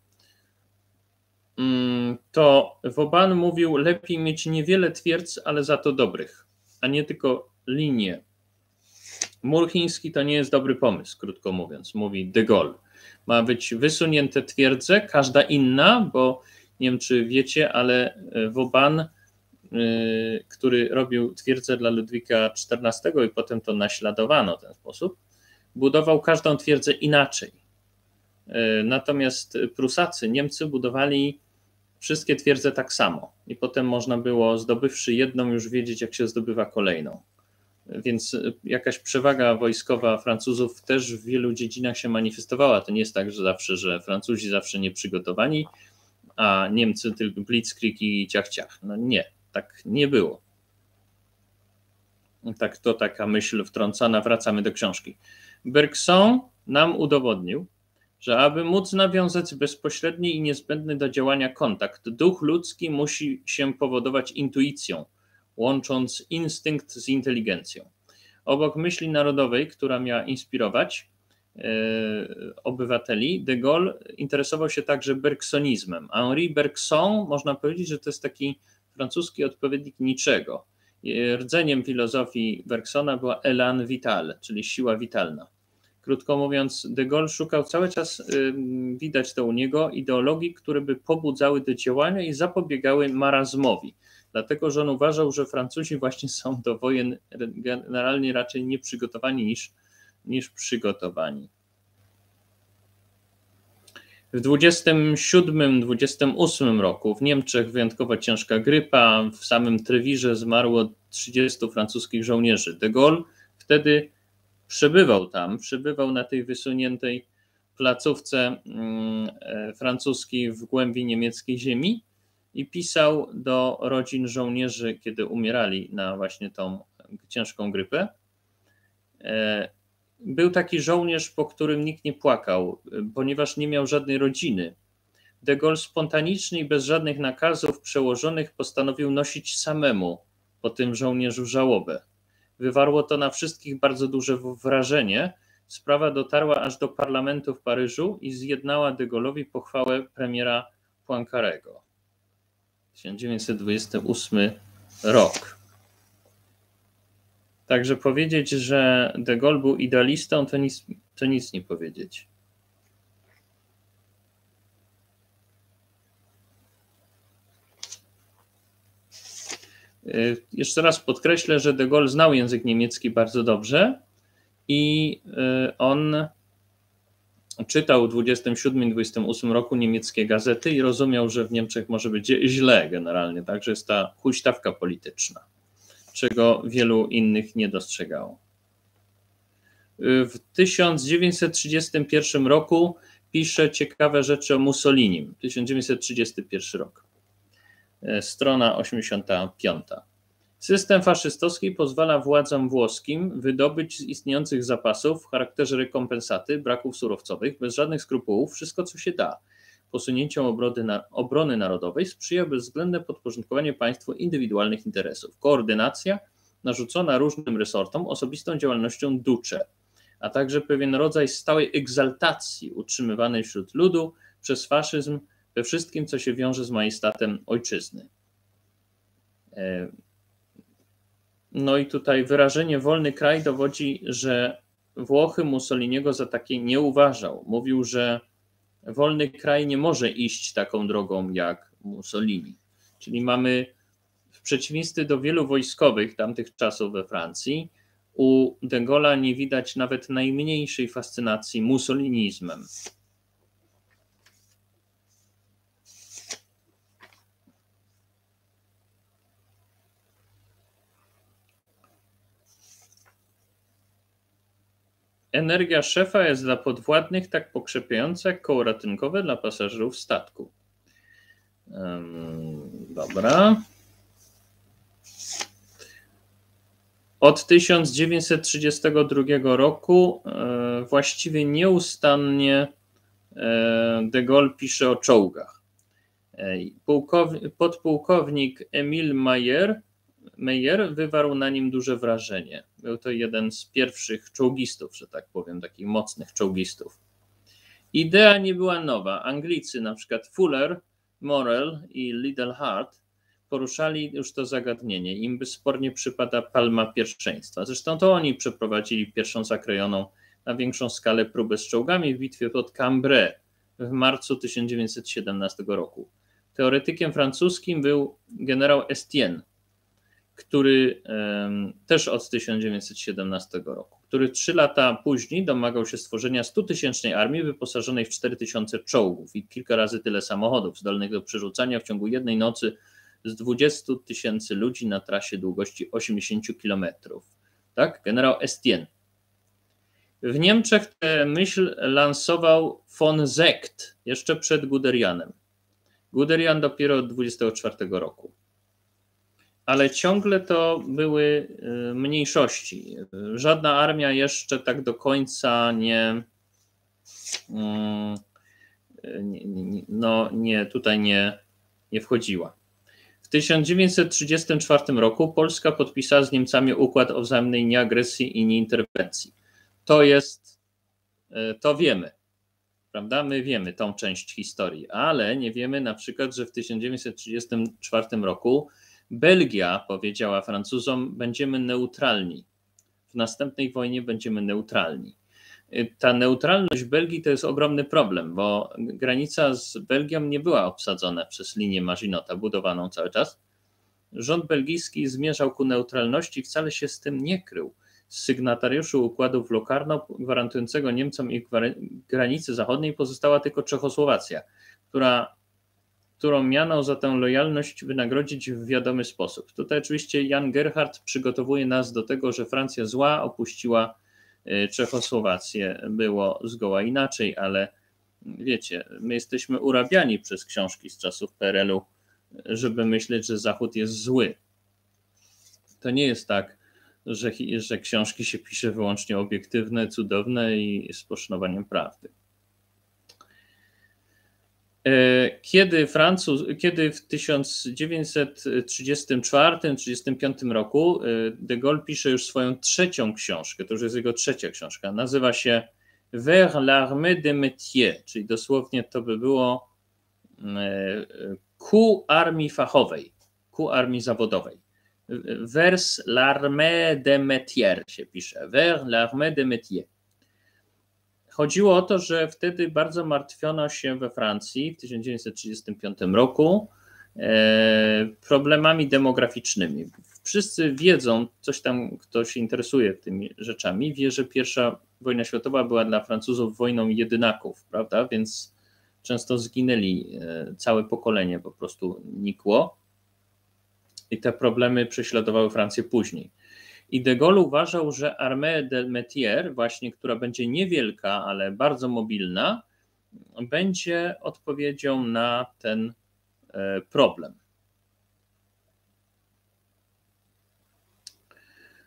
to Vauban mówił, lepiej mieć niewiele twierdz, ale za to dobrych, a nie tylko linie. Mur chiński to nie jest dobry pomysł, krótko mówiąc, mówi de Gaulle. Ma być wysunięte twierdze, każda inna, bo nie wiem, czy wiecie, ale Vauban, który robił twierdzę dla Ludwika czternastego i potem to naśladowano w ten sposób, budował każdą twierdzę inaczej. Natomiast Prusacy, Niemcy budowali wszystkie twierdze tak samo i potem można było, zdobywszy jedną, już wiedzieć, jak się zdobywa kolejną. Więc jakaś przewaga wojskowa Francuzów też w wielu dziedzinach się manifestowała. To nie jest tak, że zawsze, że Francuzi zawsze nieprzygotowani, a Niemcy tylko blitzkrieg i ciach ciach. No nie, tak nie było. Tak, to taka myśl wtrącana, wracamy do książki. Bergson nam udowodnił, że aby móc nawiązać bezpośredni i niezbędny do działania kontakt, duch ludzki musi się powodować intuicją, łącząc instynkt z inteligencją. Obok myśli narodowej, która miała inspirować e, obywateli, de Gaulle interesował się także bergsonizmem. Henri Bergson, można powiedzieć, że to jest taki francuski odpowiednik Niczego. Rdzeniem filozofii Bergsona była élan vital, czyli siła witalna. Krótko mówiąc, de Gaulle szukał cały czas, y, widać to u niego, ideologii, które by pobudzały do działania i zapobiegały marazmowi. Dlatego, że on uważał, że Francuzi właśnie są do wojen generalnie raczej nieprzygotowani niż, niż przygotowani. W dwudziestym siódmym dwudziestym ósmym roku w Niemczech wyjątkowo ciężka grypa, w samym Trewirze zmarło trzydziestu francuskich żołnierzy. De Gaulle wtedy przebywał tam, przebywał na tej wysuniętej placówce francuskiej w głębi niemieckiej ziemi i pisał do rodzin żołnierzy, kiedy umierali na właśnie tą ciężką grypę. Był taki żołnierz, po którym nikt nie płakał, ponieważ nie miał żadnej rodziny. De Gaulle spontanicznie i bez żadnych nakazów przełożonych postanowił nosić samemu po tym żołnierzu żałobę. Wywarło to na wszystkich bardzo duże wrażenie. Sprawa dotarła aż do parlamentu w Paryżu i zjednała de Gaulle'owi pochwałę premiera Poincarego. tysiąc dziewięćset dwudziesty ósmy rok. Także powiedzieć, że de Gaulle był idealistą, to nic, to nic nie powiedzieć. Jeszcze raz podkreślę, że de Gaulle znał język niemiecki bardzo dobrze i on czytał w dwudziestym siódmym dwudziestym ósmym roku niemieckie gazety i rozumiał, że w Niemczech może być źle generalnie, także jest ta huśtawka polityczna, czego wielu innych nie dostrzegało. W tysiąc dziewięćset trzydziestym pierwszym roku pisze ciekawe rzeczy o Mussolinim. tysiąc dziewięćset trzydziesty pierwszy rok. Strona osiemdziesiąta piąta. System faszystowski pozwala władzom włoskim wydobyć z istniejących zapasów w charakterze rekompensaty braków surowcowych bez żadnych skrupułów wszystko, co się da. Posunięciom obrony, na, obrony narodowej sprzyja bezwzględne podporządkowanie państwu indywidualnych interesów. Koordynacja narzucona różnym resortom osobistą działalnością ducze, a także pewien rodzaj stałej egzaltacji utrzymywanej wśród ludu przez faszyzm we wszystkim, co się wiąże z majestatem ojczyzny. No i tutaj wyrażenie wolny kraj dowodzi, że Włochy Mussoliniego za takie nie uważał. Mówił, że wolny kraj nie może iść taką drogą jak Mussolini. Czyli mamy, w przeciwieństwie do wielu wojskowych tamtych czasów we Francji, u de Gaulle'a nie widać nawet najmniejszej fascynacji mussolinizmem. Energia szefa jest dla podwładnych tak pokrzepiająca jak koło ratunkowe dla pasażerów statku. Dobra. Od tysiąc dziewięćset trzydziestego drugiego roku właściwie nieustannie de Gaulle pisze o czołgach. Podpułkownik Emile Meyer, Meyer wywarł na nim duże wrażenie. Był to jeden z pierwszych czołgistów, że tak powiem, takich mocnych czołgistów. Idea nie była nowa. Anglicy, na przykład Fuller, Morrell i Liddell Hart, poruszali już to zagadnienie. Im bezspornie przypada palma pierwszeństwa. Zresztą to oni przeprowadzili pierwszą zakrojoną na większą skalę próbę z czołgami w bitwie pod Cambrai w marcu tysiąc dziewięćset siedemnastego roku. Teoretykiem francuskim był generał Estienne, który um, też od tysiąc dziewięćset siedemnastego roku, który trzy lata później domagał się stworzenia stutysięcznej armii wyposażonej w cztery tysiące czołgów i kilka razy tyle samochodów zdolnych do przerzucania w ciągu jednej nocy z dwudziestu tysięcy ludzi na trasie długości osiemdziesięciu kilometrów. Tak? Generał Estienne. W Niemczech tę myśl lansował von Seeckt jeszcze przed Guderianem. Guderian dopiero od dwudziestego czwartego roku. Ale ciągle to były mniejszości. Żadna armia jeszcze tak do końca nie, no nie tutaj nie, nie wchodziła. W tysiąc dziewięćset trzydziestym czwartym roku Polska podpisała z Niemcami układ o wzajemnej nieagresji i nieinterwencji. To jest, to wiemy, prawda? My wiemy tą część historii, ale nie wiemy na przykład, że w tysiąc dziewięćset trzydziestym czwartym roku Belgia powiedziała Francuzom, będziemy neutralni. W następnej wojnie będziemy neutralni. Ta neutralność Belgii to jest ogromny problem, bo granica z Belgią nie była obsadzona przez linię Maginota, budowaną cały czas. Rząd belgijski zmierzał ku neutralności i wcale się z tym nie krył. Z sygnatariuszy układu w Locarno gwarantującego Niemcom ich granicy zachodniej pozostała tylko Czechosłowacja, która którą miano za tę lojalność wynagrodzić w wiadomy sposób. Tutaj oczywiście Jan Gerhard przygotowuje nas do tego, że Francja zła opuściła Czechosłowację. Było zgoła inaczej, ale wiecie, my jesteśmy urabiani przez książki z czasów P R L-u, żeby myśleć, że Zachód jest zły. To nie jest tak, że, że książki się pisze wyłącznie obiektywne, cudowne i z poszanowaniem prawdy. Kiedy, Francuz, kiedy w tysiąc dziewięćset trzydziestym czwartym trzydziestym piątym roku de Gaulle pisze już swoją trzecią książkę, to już jest jego trzecia książka, nazywa się Vers l'armée des métiers, czyli dosłownie to by było ku armii fachowej, ku armii zawodowej. Vers l'armée des métiers się pisze, Vers l'armée des métiers. Chodziło o to, że wtedy bardzo martwiono się we Francji w tysiąc dziewięćset trzydziestym piątym roku problemami demograficznymi. Wszyscy wiedzą, coś tam, kto się interesuje tymi rzeczami, wie, że pierwsza wojna światowa była dla Francuzów wojną jedynaków, prawda? Więc często zginęli, całe pokolenie po prostu nikło i te problemy prześladowały Francję później. I de Gaulle uważał, że Armée des Métiers, właśnie, która będzie niewielka, ale bardzo mobilna, będzie odpowiedzią na ten problem.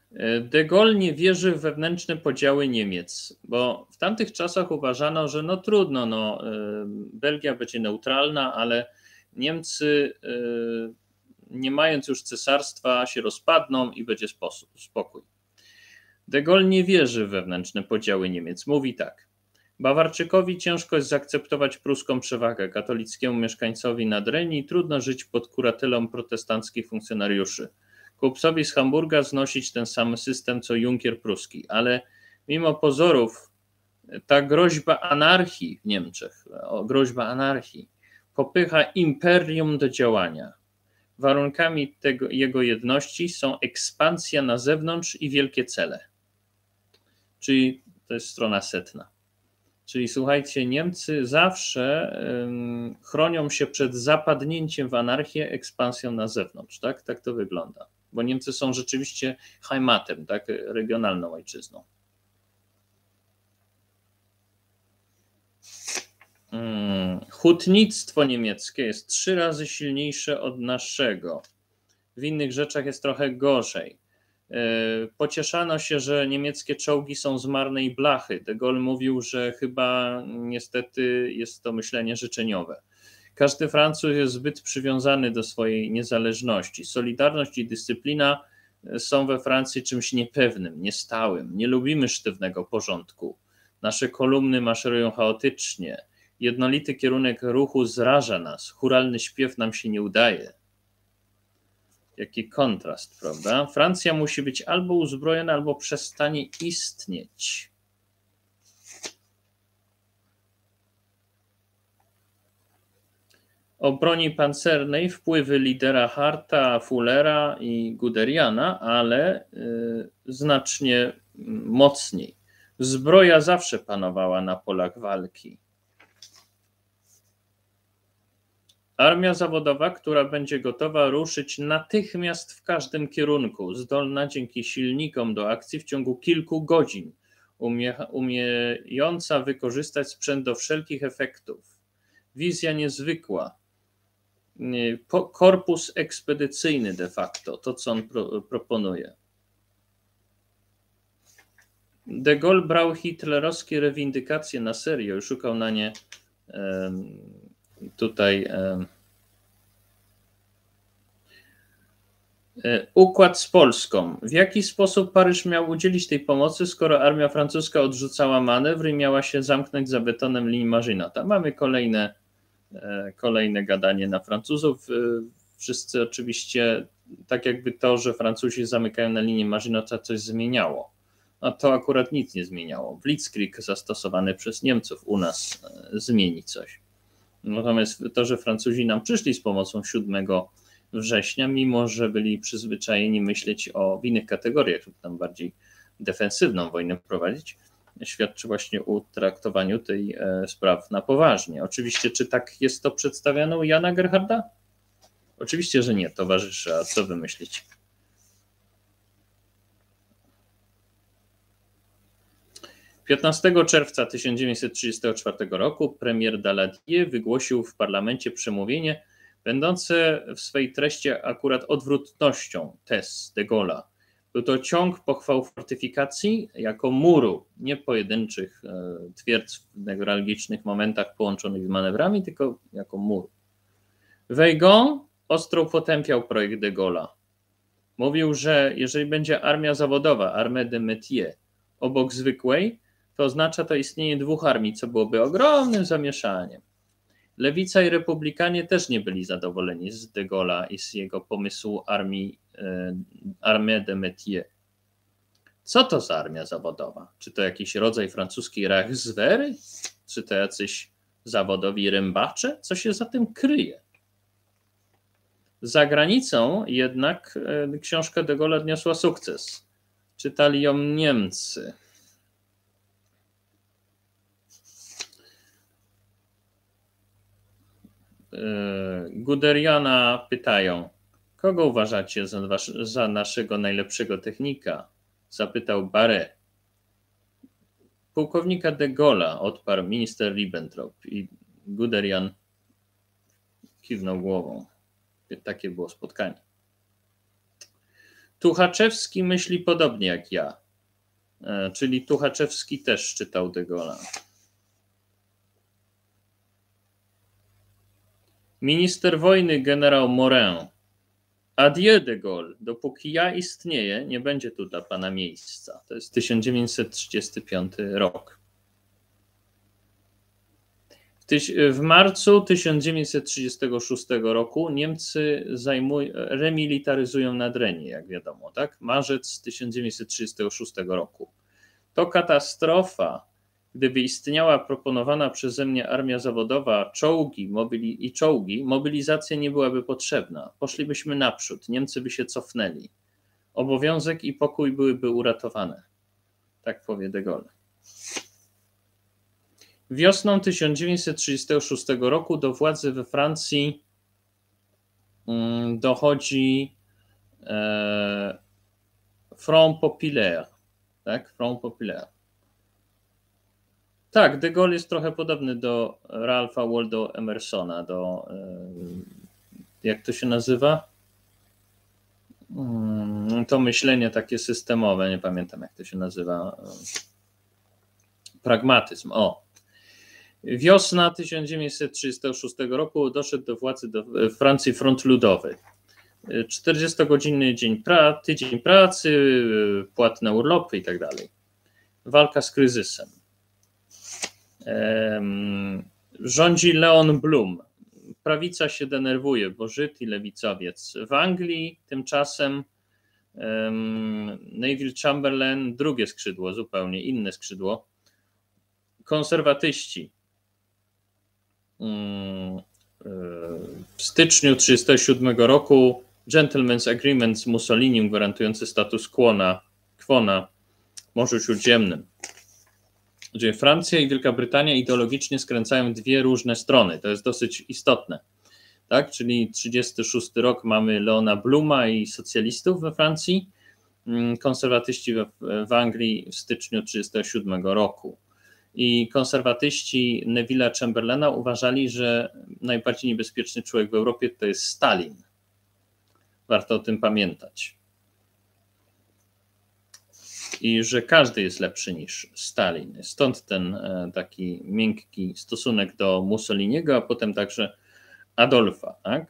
De Gaulle nie wierzy w wewnętrzne podziały Niemiec, bo w tamtych czasach uważano, że no trudno, no, Belgia będzie neutralna, ale Niemcy, nie mając już cesarstwa, się rozpadną i będzie spokój. De Gaulle nie wierzy w wewnętrzne podziały Niemiec. Mówi tak: Bawarczykowi ciężko jest zaakceptować pruską przewagę, katolickiemu mieszkańcowi Nadrenii trudno żyć pod kuratelą protestanckich funkcjonariuszy. Kupcowi z Hamburga znosić ten sam system co Junkier pruski, ale mimo pozorów ta groźba anarchii w Niemczech, groźba anarchii popycha imperium do działania. Warunkami tego, jego jedności są ekspansja na zewnątrz i wielkie cele. Czyli to jest strona setna. Czyli słuchajcie, Niemcy zawsze um, chronią się przed zapadnięciem w anarchię ekspansją na zewnątrz. Tak, tak to wygląda. Bo Niemcy są rzeczywiście Heimatem, tak, regionalną ojczyzną. Hmm. Hutnictwo niemieckie jest trzy razy silniejsze od naszego. W innych rzeczach jest trochę gorzej. Pocieszano się, że niemieckie czołgi są z marnej blachy. De Gaulle mówił, że chyba niestety jest to myślenie życzeniowe. Każdy Francuz jest zbyt przywiązany do swojej niezależności. Solidarność i dyscyplina są we Francji czymś niepewnym, niestałym. Nie lubimy sztywnego porządku. Nasze kolumny maszerują chaotycznie. Jednolity kierunek ruchu zraża nas. Chóralny śpiew nam się nie udaje. Jaki kontrast, prawda? Francja musi być albo uzbrojona, albo przestanie istnieć. O broni pancernej wpływy lidera Harta, Fullera i Guderiana, ale y, znacznie mocniej. Zbroja zawsze panowała na polach walki. Armia zawodowa, która będzie gotowa ruszyć natychmiast w każdym kierunku, zdolna dzięki silnikom do akcji w ciągu kilku godzin, umie, umiejąca wykorzystać sprzęt do wszelkich efektów. Wizja niezwykła. Korpus ekspedycyjny de facto, to co on pro, proponuje. De Gaulle brał hitlerowskie rewindykacje na serio i szukał na nie um, tutaj um, układ z Polską. W jaki sposób Paryż miał udzielić tej pomocy, skoro armia francuska odrzucała manewr i miała się zamknąć za betonem linii Maginota? Mamy kolejne, kolejne gadanie na Francuzów. Wszyscy oczywiście, tak jakby to, że Francuzi zamykają na linii Maginota, coś zmieniało. A to akurat nic nie zmieniało. Blitzkrieg zastosowany przez Niemców u nas zmieni coś. Natomiast to, że Francuzi nam przyszli z pomocą siódmego września, mimo że byli przyzwyczajeni myśleć o w innych kategoriach, żeby tam bardziej defensywną wojnę prowadzić, świadczy właśnie o traktowaniu tej e, spraw na poważnie. Oczywiście, czy tak jest to przedstawiane u Jana Gerharda? Oczywiście, że nie, towarzysze, a co wy myślicie? piętnastego czerwca tysiąc dziewięćset trzydziestego czwartego roku premier Daladier wygłosił w parlamencie przemówienie będące w swej treści akurat odwrotnością tez de Gaulle'a. Był to ciąg pochwał fortyfikacji jako muru, nie pojedynczych twierdz w newralgicznych momentach połączonych z manewrami, tylko jako mur. Weygand ostro potępiał projekt de Gaulle'a. Mówił, że jeżeli będzie armia zawodowa, armée de métier, obok zwykłej, to oznacza to istnienie dwóch armii, co byłoby ogromnym zamieszaniem. Lewica i republikanie też nie byli zadowoleni z de Gaulle'a i z jego pomysłu armii armée de métier. Co to za armia zawodowa? Czy to jakiś rodzaj francuskiej Reichswehry? Czy to jacyś zawodowi rębacze? Co się za tym kryje? Za granicą jednak książka de Gaulle odniosła sukces. Czytali ją Niemcy. Guderiana pytają, kogo uważacie za, was, za naszego najlepszego technika? Zapytał Barré. Pułkownika de Gaulle'a, odparł minister Ribbentrop i Guderian kiwnął głową. Takie było spotkanie. Tuchaczewski myśli podobnie jak ja, czyli Tuchaczewski też czytał de Gaulle'a. Minister wojny generał Morin. Adieu de Gaulle. Dopóki ja istnieję, nie będzie tu dla pana miejsca. To jest tysiąc dziewięćset trzydziesty piąty rok. W marcu tysiąc dziewięćset trzydziestego szóstego roku Niemcy zajmują, remilitaryzują Nadrenię, jak wiadomo, tak? Marzec tysiąc dziewięćset trzydziestego szóstego roku. To katastrofa. Gdyby istniała proponowana przeze mnie armia zawodowa, czołgi mobili i czołgi, mobilizacja nie byłaby potrzebna. Poszlibyśmy naprzód, Niemcy by się cofnęli. Obowiązek i pokój byłyby uratowane. Tak powie de Gaulle. Wiosną tysiąc dziewięćset trzydziestego szóstego roku do władzy we Francji dochodzi e, Front Populaire. Tak, Front Populaire. Tak, de Gaulle jest trochę podobny do Ralpha Waldo Emersona, do, jak to się nazywa? To myślenie takie systemowe, nie pamiętam jak to się nazywa. Pragmatyzm, o. Wiosna tysiąc dziewięćset trzydziestego szóstego roku doszedł do władzy do Francji Front Ludowy. czterdziestogodzinny dzień pra, tydzień pracy, płatne urlopy i tak dalej. Walka z kryzysem. Rządzi Leon Blum. Prawica się denerwuje, bo Żyd i lewicowiec. W Anglii tymczasem um, Neville Chamberlain, drugie skrzydło, zupełnie inne skrzydło. Konserwatyści. Um, w styczniu tysiąc dziewięćset trzydziestego siódmego roku Gentleman's Agreement z Mussolinim gwarantujący status quo na, quo na Morzu Śródziemnym. Gdzie Francja i Wielka Brytania ideologicznie skręcają dwie różne strony. To jest dosyć istotne. Tak? Czyli trzydziesty szósty rok mamy Leona Bluma i socjalistów we Francji, konserwatyści w, w Anglii w styczniu tysiąc dziewięćset trzydziestego siódmego roku. I konserwatyści Neville'a Chamberlaina uważali, że najbardziej niebezpieczny człowiek w Europie to jest Stalin. Warto o tym pamiętać. I że każdy jest lepszy niż Stalin. Stąd ten taki miękki stosunek do Mussoliniego, a potem także Adolfa. Tak?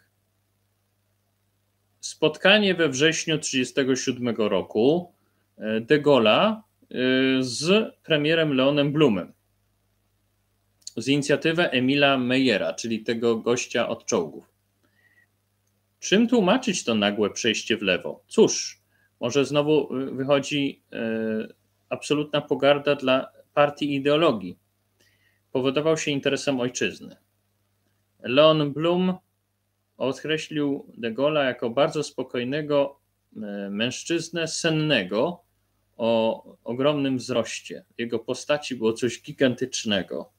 Spotkanie we wrześniu tysiąc dziewięćset trzydziestego siódmego roku de Gaulle'a z premierem Leonem Blumem z inicjatywy Emila Meyera, czyli tego gościa od czołgów. Czym tłumaczyć to nagłe przejście w lewo? Cóż, może znowu wychodzi absolutna pogarda dla partii i ideologii. Powodował się interesem ojczyzny. Leon Blum określił de Gaulle'a jako bardzo spokojnego mężczyznę sennego o ogromnym wzroście. W jego postaci było coś gigantycznego.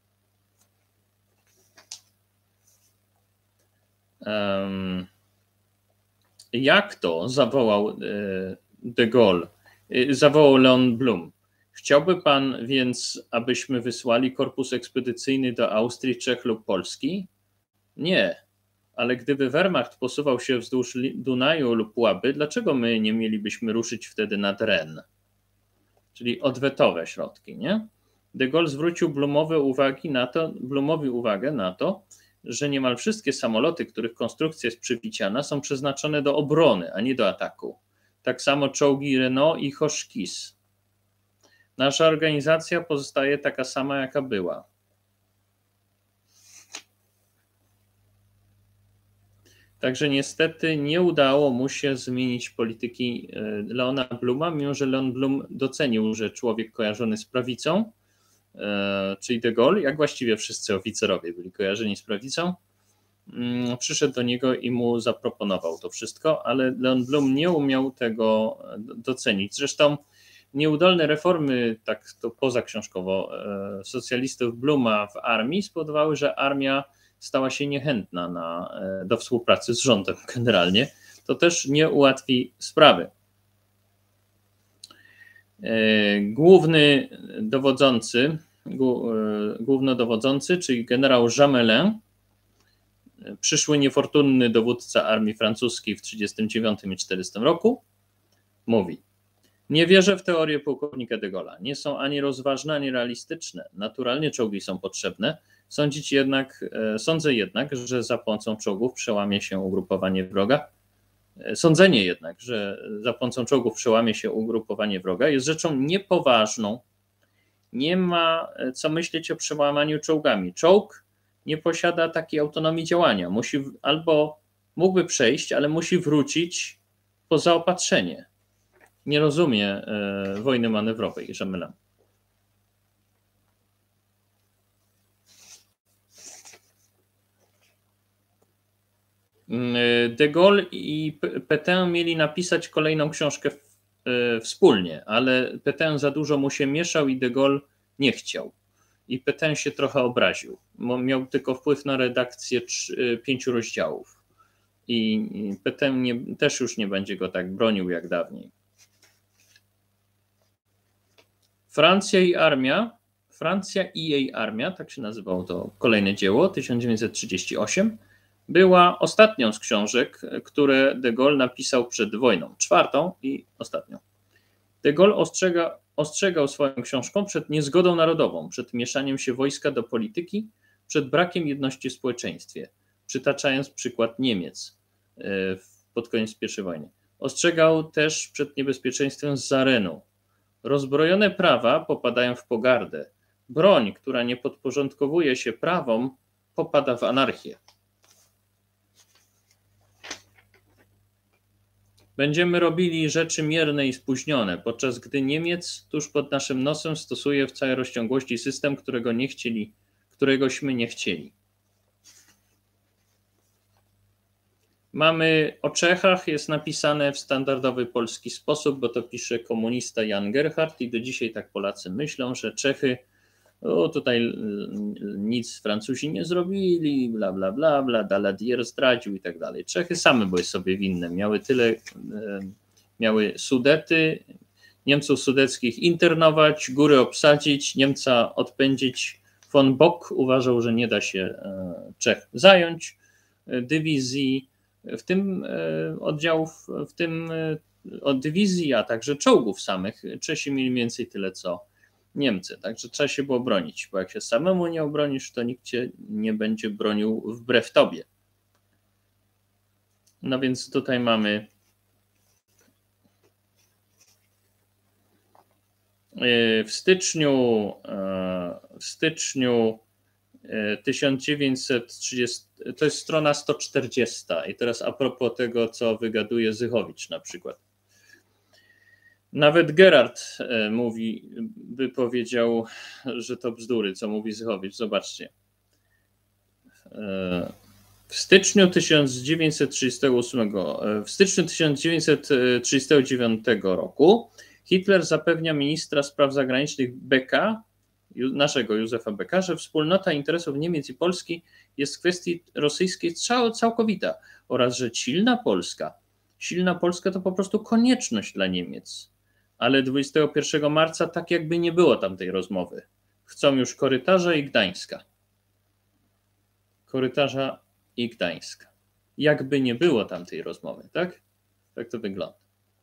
Um, jak to zawołał de Gaulle, zawołał Leon Blum? Chciałby pan więc, abyśmy wysłali korpus ekspedycyjny do Austrii, Czech lub Polski? Nie, ale gdyby Wehrmacht posuwał się wzdłuż Dunaju lub Łaby, dlaczego my nie mielibyśmy ruszyć wtedy nad Ren? Czyli odwetowe środki, nie? De Gaulle zwrócił Blumowi uwagi na to, Blumowi uwagę na to, że niemal wszystkie samoloty, których konstrukcja jest przywiciana, są przeznaczone do obrony, a nie do ataku. Tak samo czołgi Renault i Hotchkiss. Nasza organizacja pozostaje taka sama, jaka była. Także niestety nie udało mu się zmienić polityki Leona Bluma, mimo że Leon Blum docenił, że człowiek kojarzony z prawicą, czyli de Gaulle, jak właściwie wszyscy oficerowie byli kojarzeni z prawicą, przyszedł do niego i mu zaproponował to wszystko, ale Leon Blum nie umiał tego docenić. Zresztą nieudolne reformy, tak to pozaksiążkowo, socjalistów Bluma w armii spowodowały, że armia stała się niechętna na, do współpracy z rządem generalnie. To też nie ułatwi sprawy. Główny dowodzący, głównodowodzący, czyli generał Jamelin, przyszły niefortunny dowódca armii francuskiej w tysiąc trzysta trzydziestym dziewiątym i tysiąc czterysta roku, mówi: nie wierzę w teorię pułkownika de Gaulle'a. Nie są ani rozważne, ani realistyczne. Naturalnie czołgi są potrzebne. Sądzić jednak, sądzę jednak, że za pomocą czołgów przełamie się ugrupowanie wroga. Sądzenie jednak, że za pomocą czołgów przełamie się ugrupowanie wroga, jest rzeczą niepoważną. Nie ma co myśleć o przełamaniu czołgami. Czołg nie posiada takiej autonomii działania. Musi albo mógłby przejść, ale musi wrócić po zaopatrzenie. Nie rozumie e, wojny manewrowej, Jamelin. De Gaulle i Pétain mieli napisać kolejną książkę e, wspólnie, ale Pétain za dużo mu się mieszał i de Gaulle nie chciał. I Pétain się trochę obraził. Miał tylko wpływ na redakcję trzy, pięciu rozdziałów. I Pétain nie, też już nie będzie go tak bronił jak dawniej. Francja i armia, Francja i jej armia, tak się nazywało to kolejne dzieło, tysiąc dziewięćset trzydziesty ósmy, była ostatnią z książek, które de Gaulle napisał przed wojną, czwartą i ostatnią. De Gaulle ostrzega, ostrzegał swoją książką przed niezgodą narodową, przed mieszaniem się wojska do polityki, przed brakiem jedności w społeczeństwie, przytaczając przykład Niemiec pod koniec pierwszej wojny. Ostrzegał też przed niebezpieczeństwem z Zarenu. Rozbrojone prawa popadają w pogardę. Broń, która nie podporządkowuje się prawom, popada w anarchię. Będziemy robili rzeczy mierne i spóźnione, podczas gdy Niemiec tuż pod naszym nosem stosuje w całej rozciągłości system, którego nie chcieli, któregośmy nie chcieli. Mamy o Czechach, jest napisane w standardowy polski sposób, bo to pisze komunista Jan Gerhardt i do dzisiaj tak Polacy myślą, że Czechy, o tutaj nic Francuzi nie zrobili, bla bla bla, bla Daladier zdradził i tak dalej. Czechy same były sobie winne, miały tyle, miały Sudety, Niemców sudeckich internować, góry obsadzić, Niemca odpędzić. Von Bock uważał, że nie da się Czech zająć, dywizji, w tym oddziałów, w tym od dywizji, a także czołgów samych. Czesi mieli mniej więcej tyle co Niemcy, także trzeba się było bronić, bo jak się samemu nie obronisz, to nikt cię nie będzie bronił wbrew tobie. No więc tutaj mamy w styczniu, w styczniu tysiąc dziewięćset trzydziestego, to jest strona sto czterdziesta i teraz a propos tego, co wygaduje Zychowicz na przykład. Nawet Gerard mówi, by powiedział, że to bzdury, co mówi Zychowicz. Zobaczcie. W styczniu tysiąc dziewięćset trzydziestego ósmego, w styczniu tysiąc dziewięćset trzydziestego dziewiątego roku Hitler zapewnia ministra spraw zagranicznych Becka, naszego Józefa Becka, że wspólnota interesów Niemiec i Polski jest w kwestii rosyjskiej całkowita oraz, że silna Polska, silna Polska to po prostu konieczność dla Niemiec. Ale dwudziestego pierwszego marca tak jakby nie było tamtej rozmowy. Chcą już Korytarza i Gdańska. Korytarza i Gdańska. Jakby nie było tamtej rozmowy, tak? Tak to wygląda.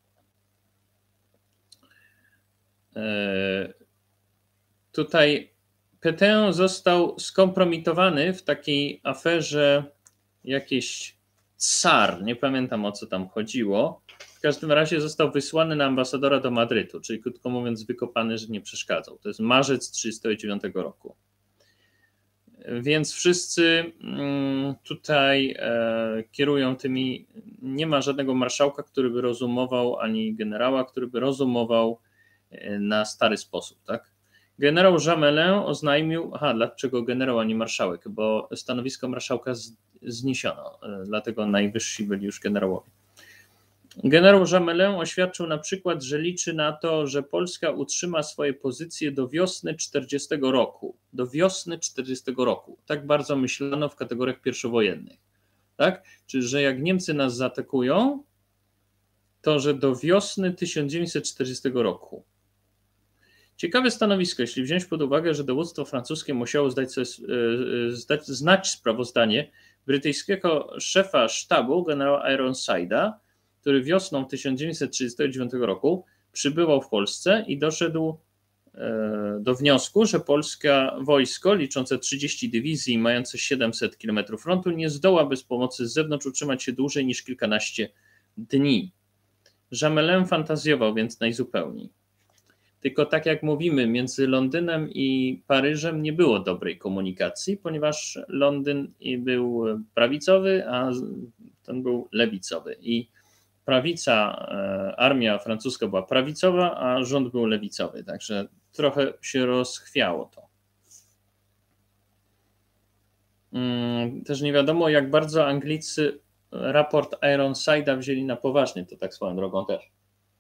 Eee, tutaj Pétain został skompromitowany w takiej aferze jakiejś Tsar, nie pamiętam o co tam chodziło. W każdym razie został wysłany na ambasadora do Madrytu, czyli krótko mówiąc wykopany, że nie przeszkadzał. To jest marzec tysiąc dziewięćset trzydziestego dziewiątego roku. Więc wszyscy tutaj kierują tymi, nie ma żadnego marszałka, który by rozumował, ani generała, który by rozumował na stary sposób, tak? Generał Jamelin oznajmił, aha, dlaczego generał, a nie marszałek, bo stanowisko marszałka zniesiono, dlatego najwyżsi byli już generałowie. Generał Jamelin oświadczył na przykład, że liczy na to, że Polska utrzyma swoje pozycje do wiosny czterdziestego roku. Do wiosny czterdziestego roku. Tak bardzo myślano w kategoriach pierwszowojennych. Tak? Czyli, że jak Niemcy nas zaatakują, to że do wiosny tysiąc dziewięćset czterdziestego roku. Ciekawe stanowisko, jeśli wziąć pod uwagę, że dowództwo francuskie musiało zdać sobie, zdać, znać sprawozdanie brytyjskiego szefa sztabu, generała Ironside'a, który wiosną tysiąc dziewięćset trzydziestego dziewiątego roku przybywał w Polsce i doszedł do wniosku, że polskie wojsko liczące trzydzieści dywizji i mające siedemset kilometrów frontu nie zdoła bez pomocy z zewnątrz utrzymać się dłużej niż kilkanaście dni. Jamelin fantazjował więc najzupełniej. Tylko tak jak mówimy, między Londynem i Paryżem nie było dobrej komunikacji, ponieważ Londyn był prawicowy, a ten był lewicowy. I prawica, armia francuska była prawicowa, a rząd był lewicowy. Także trochę się rozchwiało to. Też nie wiadomo, jak bardzo Anglicy raport Ironside'a wzięli na poważnie, to tak swoją drogą też.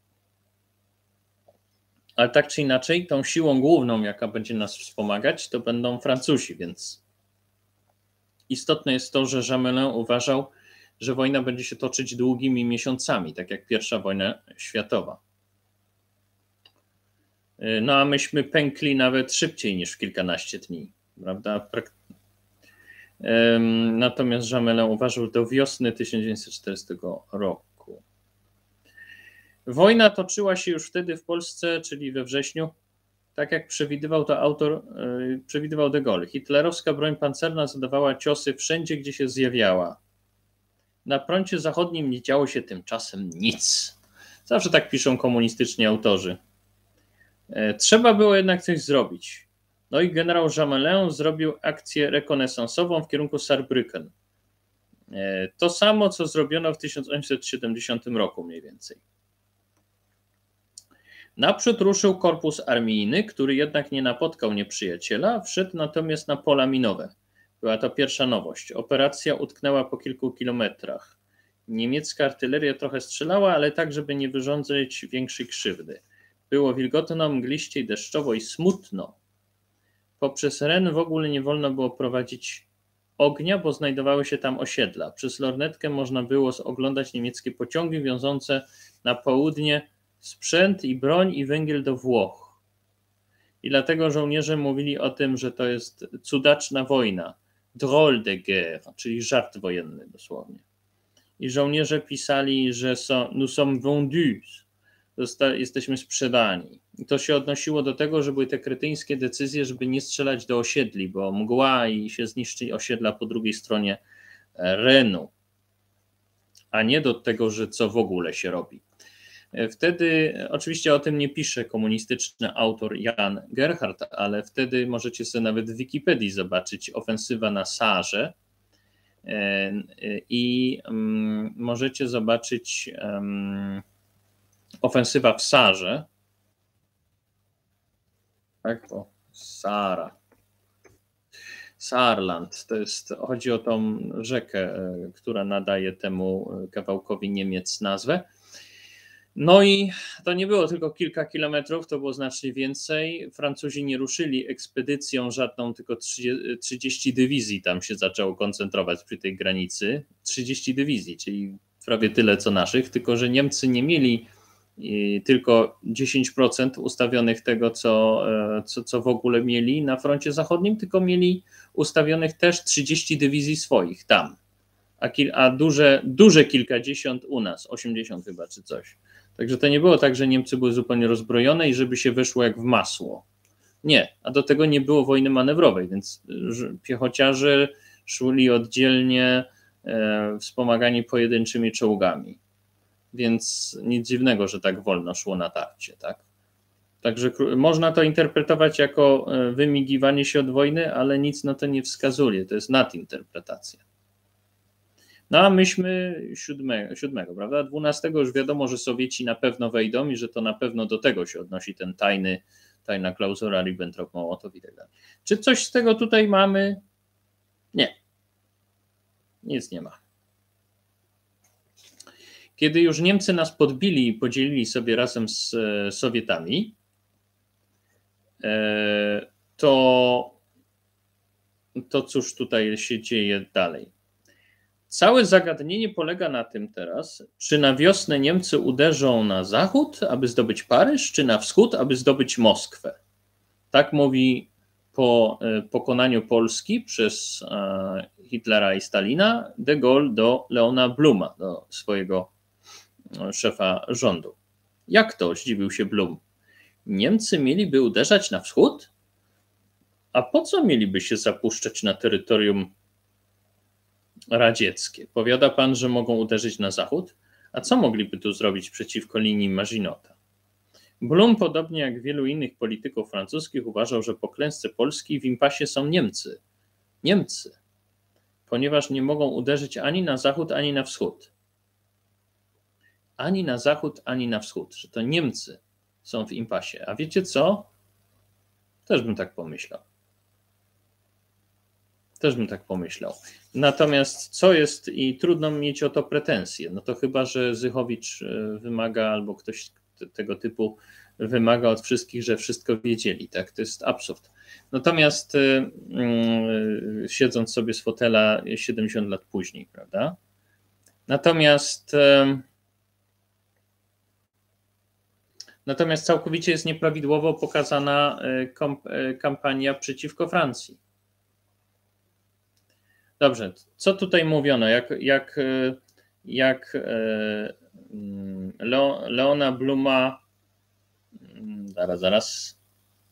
Ale tak czy inaczej, tą siłą główną, jaka będzie nas wspomagać, to będą Francuzi, więc istotne jest to, że Jamelin uważał, że wojna będzie się toczyć długimi miesiącami, tak jak pierwsza wojna światowa. No a myśmy pękli nawet szybciej niż w kilkanaście dni, prawda? Natomiast Jamelin uważał do wiosny tysiąc dziewięćset czterdziestego roku. Wojna toczyła się już wtedy w Polsce, czyli we wrześniu, tak jak przewidywał to autor, przewidywał de Gaulle. Hitlerowska broń pancerna zadawała ciosy wszędzie, gdzie się zjawiała. Na froncie zachodnim nie działo się tymczasem nic. Zawsze tak piszą komunistyczni autorzy. Trzeba było jednak coś zrobić. No i generał Jamelin zrobił akcję rekonesansową w kierunku Saarbrücken. To samo, co zrobiono w tysiąc osiemset siedemdziesiątym roku mniej więcej. Naprzód ruszył korpus armijny, który jednak nie napotkał nieprzyjaciela, wszedł natomiast na pola minowe. Była to pierwsza nowość. Operacja utknęła po kilku kilometrach. Niemiecka artyleria trochę strzelała, ale tak, żeby nie wyrządzić większej krzywdy. Było wilgotno, mgliście i deszczowo i smutno. Poprzez Ren w ogóle nie wolno było prowadzić ognia, bo znajdowały się tam osiedla. Przez lornetkę można było oglądać niemieckie pociągi wiążące na południe sprzęt i broń i węgiel do Włoch. I dlatego żołnierze mówili o tym, że to jest cudaczna wojna. Drôle de guerre, czyli żart wojenny dosłownie. I żołnierze pisali, że są, nous sommes vendus, jesteśmy sprzedani. I to się odnosiło do tego, że były te kretyńskie decyzje, żeby nie strzelać do osiedli, bo mgła i się zniszczy osiedla po drugiej stronie Renu, a nie do tego, że co w ogóle się robi. Wtedy, oczywiście o tym nie pisze komunistyczny autor Jan Gerhardt, ale wtedy możecie sobie nawet w Wikipedii zobaczyć ofensywa na Saarze i możecie zobaczyć ofensywa w Saarze. Tak, o, Sara. Saarland, to jest, chodzi o tą rzekę, która nadaje temu kawałkowi Niemiec nazwę. No i to nie było tylko kilka kilometrów, to było znacznie więcej. Francuzi nie ruszyli ekspedycją żadną, tylko trzydzieści dywizji tam się zaczęło koncentrować przy tej granicy. trzydzieści dywizji, czyli prawie tyle co naszych, tylko że Niemcy nie mieli tylko dziesięć procent ustawionych tego, co, co, co w ogóle mieli na froncie zachodnim, tylko mieli ustawionych też trzydzieści dywizji swoich tam, a, kil, a duże, duże kilkadziesiąt u nas, osiemdziesiąt chyba czy coś. Także to nie było tak, że Niemcy były zupełnie rozbrojone i żeby się wyszło jak w masło. Nie, a do tego nie było wojny manewrowej, więc piechociarze szli oddzielnie, e, wspomagani pojedynczymi czołgami. Więc nic dziwnego, że tak wolno szło natarcie, tak? Także można to interpretować jako wymigiwanie się od wojny, ale nic na to nie wskazuje, to jest nadinterpretacja. No a myśmy siódmego, siódmego, prawda? dwunastego już wiadomo, że Sowieci na pewno wejdą i że to na pewno do tego się odnosi ten tajny, tajna klauzura Ribbentrop-Mołotow i tak dalej. Czy coś z tego tutaj mamy? Nie. Nic nie ma. Kiedy już Niemcy nas podbili i podzielili sobie razem z Sowietami, to, to cóż tutaj się dzieje dalej? Całe zagadnienie polega na tym teraz, czy na wiosnę Niemcy uderzą na zachód, aby zdobyć Paryż, czy na wschód, aby zdobyć Moskwę. Tak mówi po pokonaniu Polski przez Hitlera i Stalina de Gaulle do Leona Bluma, do swojego szefa rządu. Jak to? Zdziwił się Blum. Niemcy mieliby uderzać na wschód? A po co mieliby się zapuszczać na terytorium radzieckie? Powiada pan, że mogą uderzyć na zachód? A co mogliby tu zrobić przeciwko linii Maginota? Blum, podobnie jak wielu innych polityków francuskich, uważał, że po klęsce Polski w impasie są Niemcy. Niemcy. Ponieważ nie mogą uderzyć ani na zachód, ani na wschód. Ani na zachód, ani na wschód. Że to Niemcy są w impasie. A wiecie co? Też bym tak pomyślał. Też bym tak pomyślał. Natomiast co jest, i trudno mieć o to pretensje, no to chyba, że Zychowicz wymaga, albo ktoś tego typu wymaga od wszystkich, że wszystko wiedzieli. Tak? To jest absurd. Natomiast yy, siedząc sobie z fotela siedemdziesiąt lat później, prawda? Natomiast yy, natomiast całkowicie jest nieprawidłowo pokazana yy, kampania przeciwko Francji. Dobrze, co tutaj mówiono? Jak, jak, jak Leona Bluma, zaraz, zaraz.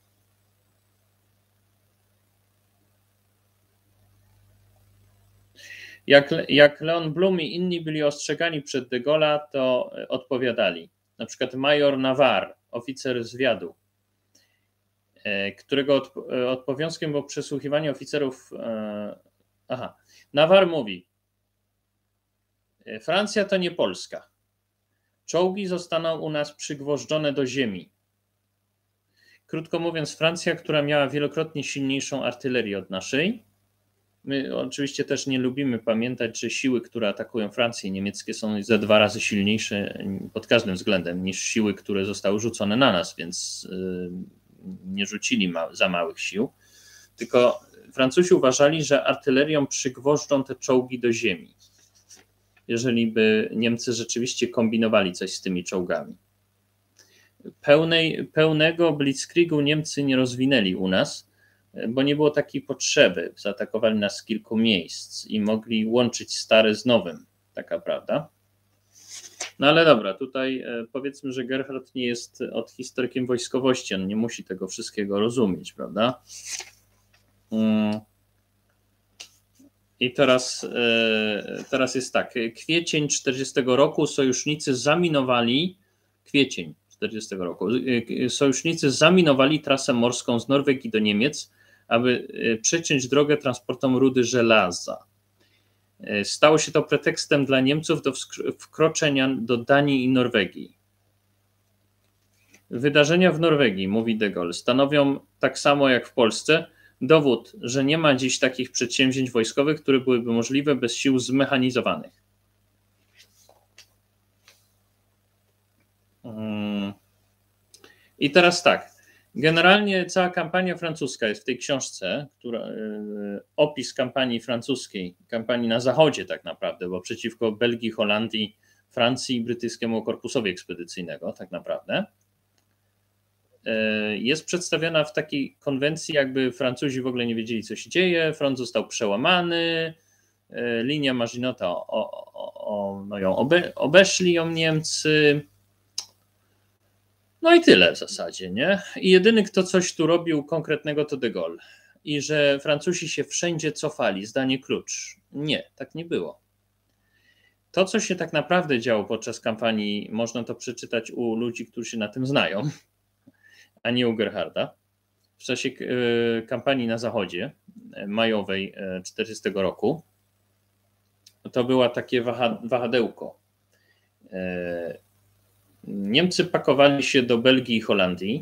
Jak, jak Leon Blum i inni byli ostrzegani przed de Gaulle'a, to odpowiadali. Na przykład major Navarre, oficer zwiadu, którego obowiązkiem było przesłuchiwanie oficerów. Aha, Navarre mówi: Francja to nie Polska. Czołgi zostaną u nas przygwożdżone do ziemi. Krótko mówiąc, Francja, która miała wielokrotnie silniejszą artylerię od naszej. My oczywiście też nie lubimy pamiętać, że siły, które atakują Francję, niemieckie, są ze dwa razy silniejsze pod każdym względem niż siły, które zostały rzucone na nas, więc nie rzucili ma- za małych sił. Tylko Francuzi uważali, że artylerią przygwożdżą te czołgi do ziemi, jeżeli by Niemcy rzeczywiście kombinowali coś z tymi czołgami. Pełnej, pełnego blitzkriegu Niemcy nie rozwinęli u nas, bo nie było takiej potrzeby. Zaatakowali nas z kilku miejsc i mogli łączyć stare z nowym. Taka prawda. No ale dobra, tutaj powiedzmy, że Gerhard nie jest od historykiem wojskowości, on nie musi tego wszystkiego rozumieć, prawda? I teraz, teraz jest tak. Kwiecień czterdziestego roku sojusznicy zaminowali, kwiecień czterdziestego roku, sojusznicy zaminowali trasę morską z Norwegii do Niemiec, aby przeciąć drogę transportom rudy żelaza. Stało się to pretekstem dla Niemców do wkroczenia do Danii i Norwegii. Wydarzenia w Norwegii, mówi de Gaulle, stanowią tak samo jak w Polsce dowód, że nie ma dziś takich przedsięwzięć wojskowych, które byłyby możliwe bez sił zmechanizowanych. I teraz tak, generalnie cała kampania francuska jest w tej książce, która, yy, opis kampanii francuskiej, kampanii na zachodzie tak naprawdę, bo przeciwko Belgii, Holandii, Francji i brytyjskiemu korpusowi ekspedycyjnego tak naprawdę, yy, jest przedstawiona w takiej konwencji, jakby Francuzi w ogóle nie wiedzieli, co się dzieje, front został przełamany, yy, linia Maginota, o, o, o, no ją obe, obeszli ją Niemcy. No i tyle w zasadzie, nie? I jedyny, kto coś tu robił konkretnego, to de Gaulle. I że Francuzi się wszędzie cofali, zdanie klucz. Nie, tak nie było. To, co się tak naprawdę działo podczas kampanii, można to przeczytać u ludzi, którzy się na tym znają, a nie u Gerharda. W czasie kampanii na zachodzie, majowej czterdziestego roku, to było takie wahadełko. Niemcy pakowali się do Belgii i Holandii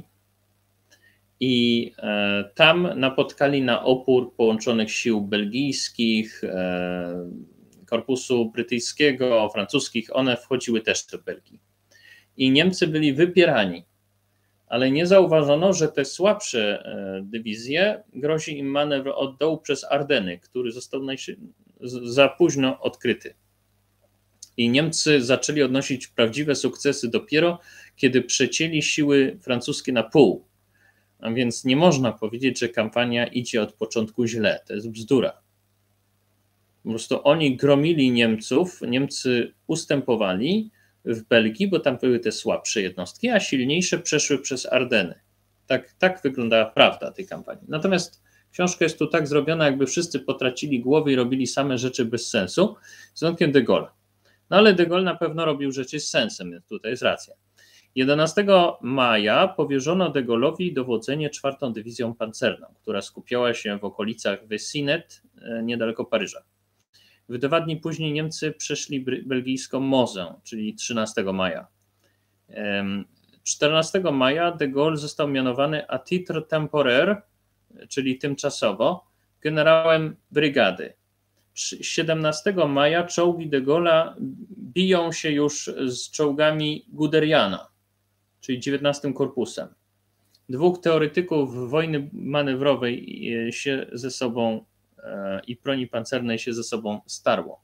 i tam napotkali na opór połączonych sił belgijskich, korpusu brytyjskiego, francuskich. One wchodziły też do Belgii. I Niemcy byli wypierani, ale nie zauważono, że te słabsze dywizje grozi im manewr od dołu przez Ardeny, który został za późno odkryty. I Niemcy zaczęli odnosić prawdziwe sukcesy dopiero, kiedy przecięli siły francuskie na pół. A więc nie można powiedzieć, że kampania idzie od początku źle. To jest bzdura. Po prostu oni gromili Niemców, Niemcy ustępowali, w Belgii, bo tam były te słabsze jednostki, a silniejsze przeszły przez Ardeny. Tak, tak wyglądała prawda tej kampanii. Natomiast książka jest tu tak zrobiona, jakby wszyscy potracili głowy i robili same rzeczy bez sensu, z wyjątkiem de Gaulle. No ale de Gaulle na pewno robił rzeczy z sensem, więc tutaj jest racja. jedenastego maja powierzono de Gaulle'owi dowodzenie czwartą Dywizją Pancerną, która skupiała się w okolicach Vesinet, niedaleko Paryża. W dwa dni później Niemcy przeszli belgijską Mozę, czyli trzynastego maja. czternastego maja de Gaulle został mianowany à titre temporaire, czyli tymczasowo, generałem brygady. siedemnastego maja czołgi de Gaulle'a biją się już z czołgami Guderiana, czyli dziewiętnastym Korpusem. Dwóch teoretyków wojny manewrowej się ze sobą i broni pancernej się ze sobą starło.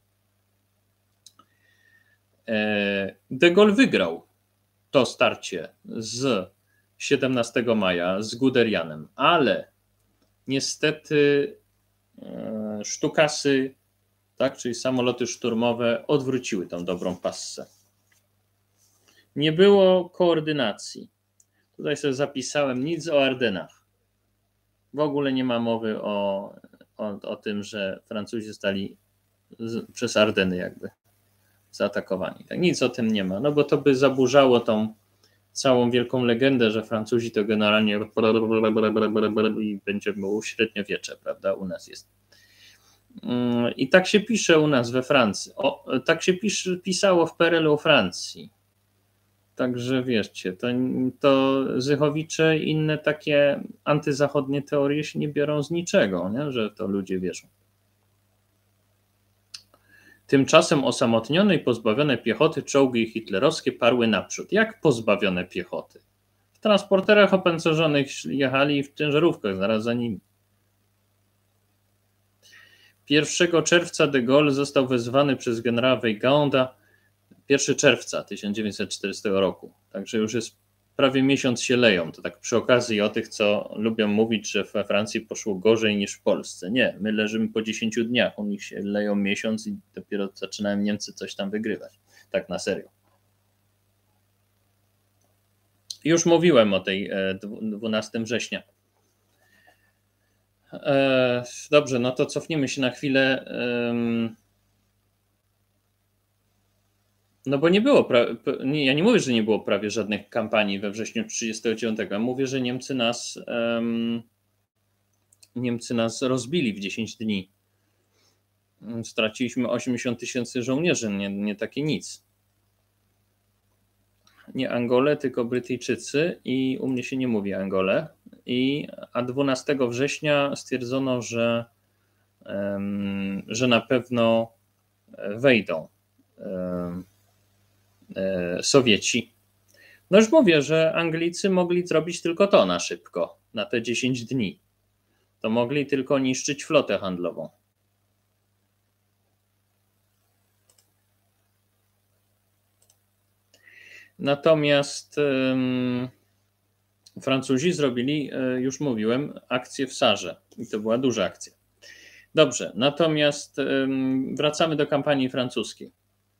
De Gaulle wygrał to starcie z siedemnastego maja z Guderianem, ale niestety sztukasy, tak, czyli samoloty szturmowe, odwróciły tą dobrą passę. Nie było koordynacji. Tutaj sobie zapisałem nic o Ardenach. W ogóle nie ma mowy o, o, o tym, że Francuzi zostali z, przez Ardeny jakby zaatakowani. Tak, nic o tym nie ma, no bo to by zaburzało tą całą wielką legendę, że Francuzi to generalnie i będzie było średniowiecze, prawda, u nas jest. I tak się pisze u nas we Francji. O, tak się pisz, pisało w P R L-u Francji. Także wierzcie, to, to Zychowicze i inne takie antyzachodnie teorie się nie biorą z niczego, nie? Że to ludzie wierzą. Tymczasem osamotnione i pozbawione piechoty czołgi hitlerowskie parły naprzód. Jak pozbawione piechoty? W transporterach opancerzonych jechali i w ciężarówkach zaraz za nimi. pierwszego czerwca de Gaulle został wezwany przez generała Weyganda, pierwszego czerwca tysiąc dziewięćset czterdziestego roku. Także już jest prawie miesiąc się leją. To tak przy okazji o tych, co lubią mówić, że we Francji poszło gorzej niż w Polsce. Nie, my leżymy po dziesięciu dniach, u nich się leją miesiąc i dopiero zaczynają Niemcy coś tam wygrywać. Tak na serio. Już mówiłem o tej dwunastego września. Dobrze, no to cofnijmy się na chwilę. No bo nie było, nie, ja nie mówię, że nie było prawie żadnych kampanii we wrześniu trzydziestego dziewiątego. Ja mówię, że Niemcy nas um, Niemcy nas rozbili w dziesięć dni. Straciliśmy osiemdziesiąt tysięcy żołnierzy, nie, nie takie nic. Nie Angole, tylko Brytyjczycy i u mnie się nie mówi Angole. I, a dwunastego września stwierdzono, że, um, że na pewno wejdą um, Sowieci. No już mówię, że Anglicy mogli zrobić tylko to na szybko, na te dziesięć dni. To mogli tylko niszczyć flotę handlową. Natomiast um, Francuzi zrobili, już mówiłem, akcję w Sarze. I to była duża akcja. Dobrze, natomiast um, wracamy do kampanii francuskiej.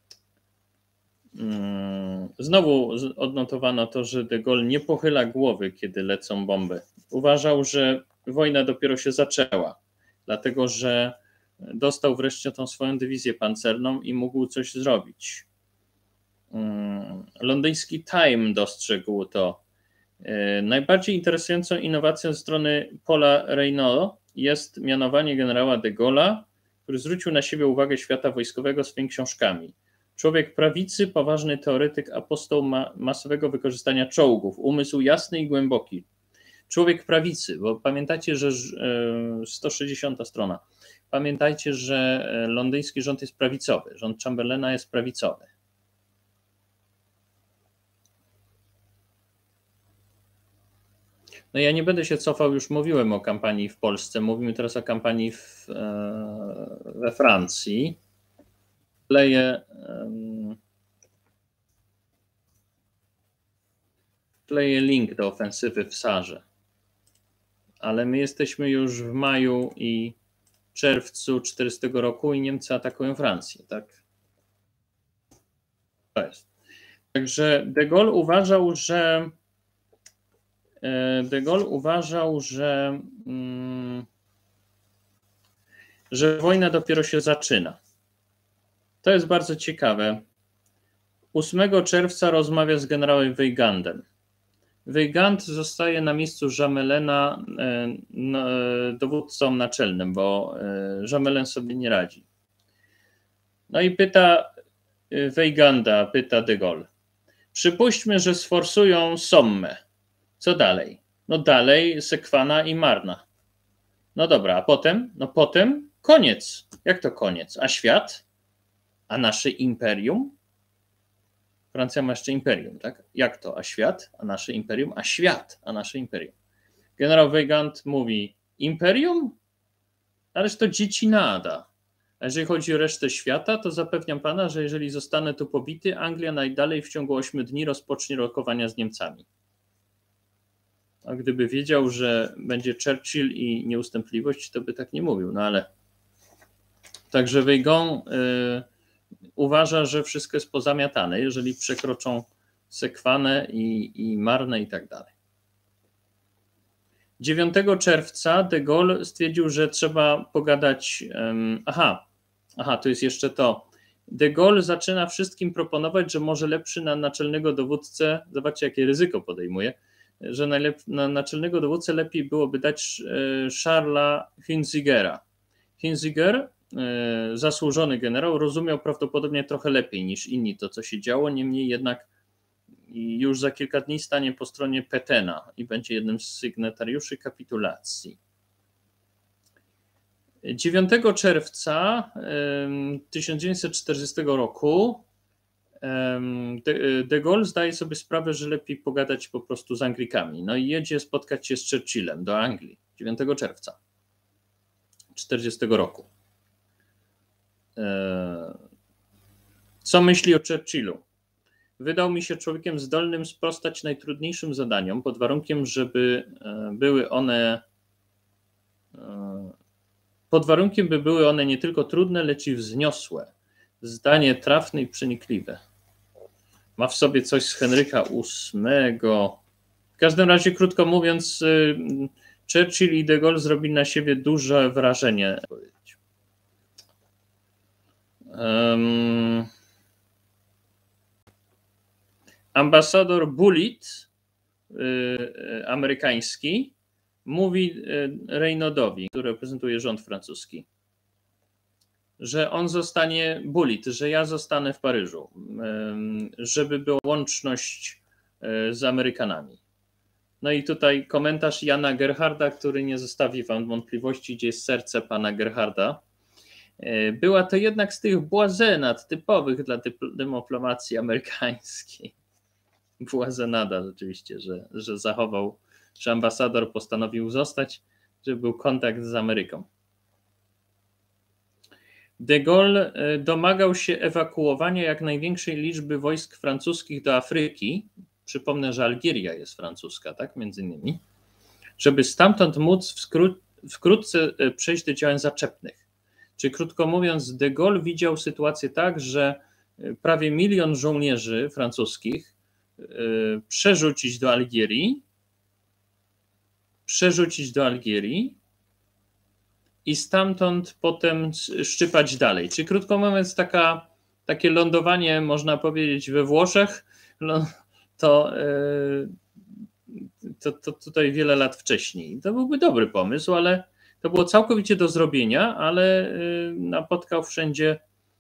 Znowu odnotowano to, że de Gaulle nie pochyla głowy, kiedy lecą bomby. Uważał, że wojna dopiero się zaczęła, dlatego że dostał wreszcie tą swoją dywizję pancerną i mógł coś zrobić. Londyński Time dostrzegł to. Najbardziej interesującą innowacją ze strony Paula Reynaud jest mianowanie generała de Gaulle'a, który zwrócił na siebie uwagę świata wojskowego swoimi książkami. Człowiek prawicy, poważny teoretyk, apostoł ma masowego wykorzystania czołgów, umysł jasny i głęboki. Człowiek prawicy, bo pamiętajcie, że sto sześćdziesiąta strona, pamiętajcie, że londyński rząd jest prawicowy, rząd Chamberlaina jest prawicowy. No ja nie będę się cofał, już mówiłem o kampanii w Polsce, mówimy teraz o kampanii w, we Francji. Wkleję, wkleję link do ofensywy w Sarze. Ale my jesteśmy już w maju i czerwcu czterdziestego roku i Niemcy atakują Francję, tak? To jest. Także de Gaulle uważał, że de Gaulle uważał, że, że wojna dopiero się zaczyna. To jest bardzo ciekawe. ósmego czerwca rozmawia z generałem Weygandem. Weygand zostaje na miejscu Jamelena dowódcą naczelnym, bo Jamelen sobie nie radzi. No i pyta Weyganda, pyta de Gaulle. Przypuśćmy, że sforsują Somme. Co dalej? No dalej Sekwana i Marna. No dobra, a potem? No potem koniec. Jak to koniec? A świat? A nasze imperium? Francja ma jeszcze imperium, tak? Jak to? A świat? A nasze imperium? A świat? A nasze imperium. Generał Weygand mówi, imperium? Ależ to dzieci nada. A jeżeli chodzi o resztę świata, to zapewniam pana, że jeżeli zostanę tu pobity, Anglia najdalej w ciągu ośmiu dni rozpocznie rokowania z Niemcami. A gdyby wiedział, że będzie Churchill i nieustępliwość, to by tak nie mówił. No ale także Weygand y, uważa, że wszystko jest pozamiatane, jeżeli przekroczą Sekwanę i, i Marnę i tak dalej. dziewiątego czerwca de Gaulle stwierdził, że trzeba pogadać. Um, aha, aha, to jest jeszcze to. De Gaulle zaczyna wszystkim proponować, że może lepszy na naczelnego dowódcę, zobaczcie jakie ryzyko podejmuje, że najlep- na naczelnego dowódcę lepiej byłoby dać Charlesa Hunzigera. Hunziger, zasłużony generał, rozumiał prawdopodobnie trochę lepiej niż inni to, co się działo, niemniej jednak już za kilka dni stanie po stronie Pétaina i będzie jednym z sygnatariuszy kapitulacji. dziewiątego czerwca tysiąc dziewięćset czterdziestego roku de Gaulle zdaje sobie sprawę, że lepiej pogadać po prostu z Anglikami. No i jedzie spotkać się z Churchillem do Anglii dziewiątego czerwca czterdziestego roku. Co myśli o Churchillu? Wydał mi się człowiekiem zdolnym sprostać najtrudniejszym zadaniom, pod warunkiem, żeby były one pod warunkiem, by były one nie tylko trudne, lecz i wzniosłe. Zdanie trafne i przenikliwe. Ma w sobie coś z Henryka ósmego. W każdym razie, krótko mówiąc, Churchill i de Gaulle zrobili na siebie duże wrażenie. Um, ambasador Bullitt, y, amerykański, mówi Reynaudowi, który reprezentuje rząd francuski, że on zostanie Bullitt, że ja zostanę w Paryżu, żeby była łączność z Amerykanami. No i tutaj komentarz Jana Gerharda, który nie zostawi wam wątpliwości, gdzie jest serce pana Gerharda. Była to jednak z tych błazenad typowych dla dyplomacji amerykańskiej. Błazenada rzeczywiście, że, że zachował, że ambasador postanowił zostać, żeby był kontakt z Ameryką. De Gaulle domagał się ewakuowania jak największej liczby wojsk francuskich do Afryki. Przypomnę, że Algieria jest francuska, tak, między innymi, żeby stamtąd móc wskró- wkrótce przejść do działań zaczepnych. Czyli krótko mówiąc, de Gaulle widział sytuację tak, że prawie milion żołnierzy francuskich przerzucić do Algierii, przerzucić do Algierii i stamtąd potem szczypać dalej. Czyli krótko mówiąc, taka, takie lądowanie, można powiedzieć, we Włoszech, to, to, to tutaj wiele lat wcześniej. To byłby dobry pomysł, ale to było całkowicie do zrobienia, ale napotkał wszędzie,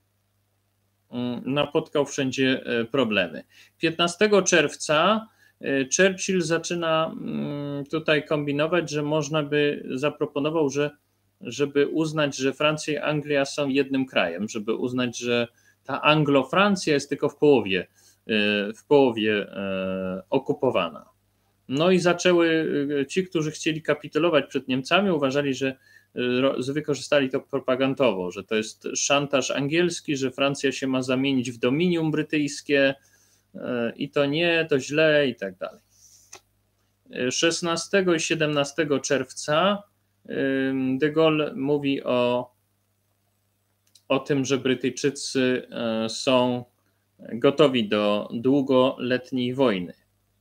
napotkał wszędzie problemy. piętnastego czerwca Churchill zaczyna tutaj kombinować, że można by, zaproponował, że żeby uznać, że Francja i Anglia są jednym krajem, żeby uznać, że ta Anglo-Francja jest tylko w połowie, w połowie okupowana. No i zaczęły ci, którzy chcieli kapitulować przed Niemcami, uważali, że wykorzystali to propagandowo, że to jest szantaż angielski, że Francja się ma zamienić w dominium brytyjskie i to nie, to źle i tak dalej. szesnastego i siedemnastego czerwca de Gaulle mówi o, o tym, że Brytyjczycy są gotowi do długoletniej wojny.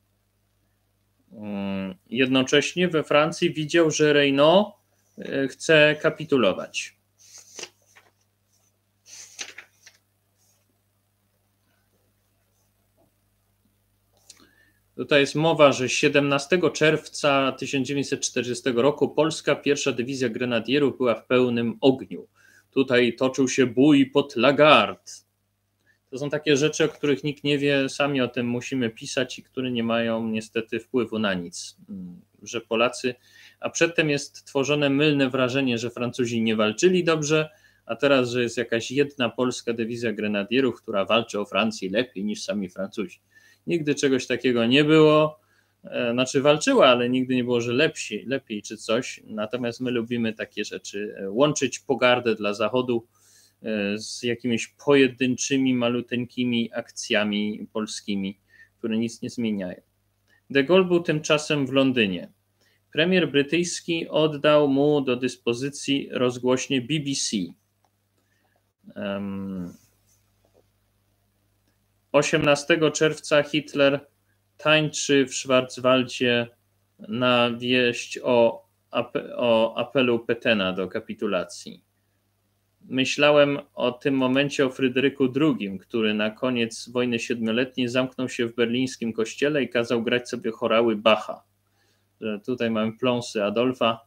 Jednocześnie we Francji widział, że Reynaud chce kapitulować. Tutaj jest mowa, że siedemnastego czerwca tysiąc dziewięćset czterdziestego roku polska pierwsza dywizja grenadierów była w pełnym ogniu. Tutaj toczył się bój pod Lagarde. To są takie rzeczy, o których nikt nie wie, sami o tym musimy pisać i które nie mają niestety wpływu na nic. Że Polacy, a przedtem jest tworzone mylne wrażenie, że Francuzi nie walczyli dobrze, a teraz, że jest jakaś jedna polska dywizja grenadierów, która walczy o Francję lepiej niż sami Francuzi. Nigdy czegoś takiego nie było, znaczy walczyła, ale nigdy nie było, że lepsi, lepiej czy coś. Natomiast my lubimy takie rzeczy, łączyć pogardę dla Zachodu z jakimiś pojedynczymi, maluteńkimi akcjami polskimi, które nic nie zmieniają. De Gaulle był tymczasem w Londynie. Premier brytyjski oddał mu do dyspozycji rozgłośnię B B C. Um, osiemnastego czerwca Hitler tańczy w Schwarzwaldzie na wieść o, ape, o apelu Pétaina do kapitulacji. Myślałem o tym momencie o Fryderyku drugim, który na koniec wojny siedmioletniej zamknął się w berlińskim kościele i kazał grać sobie chorały Bacha. Tutaj mamy pląsy Adolfa,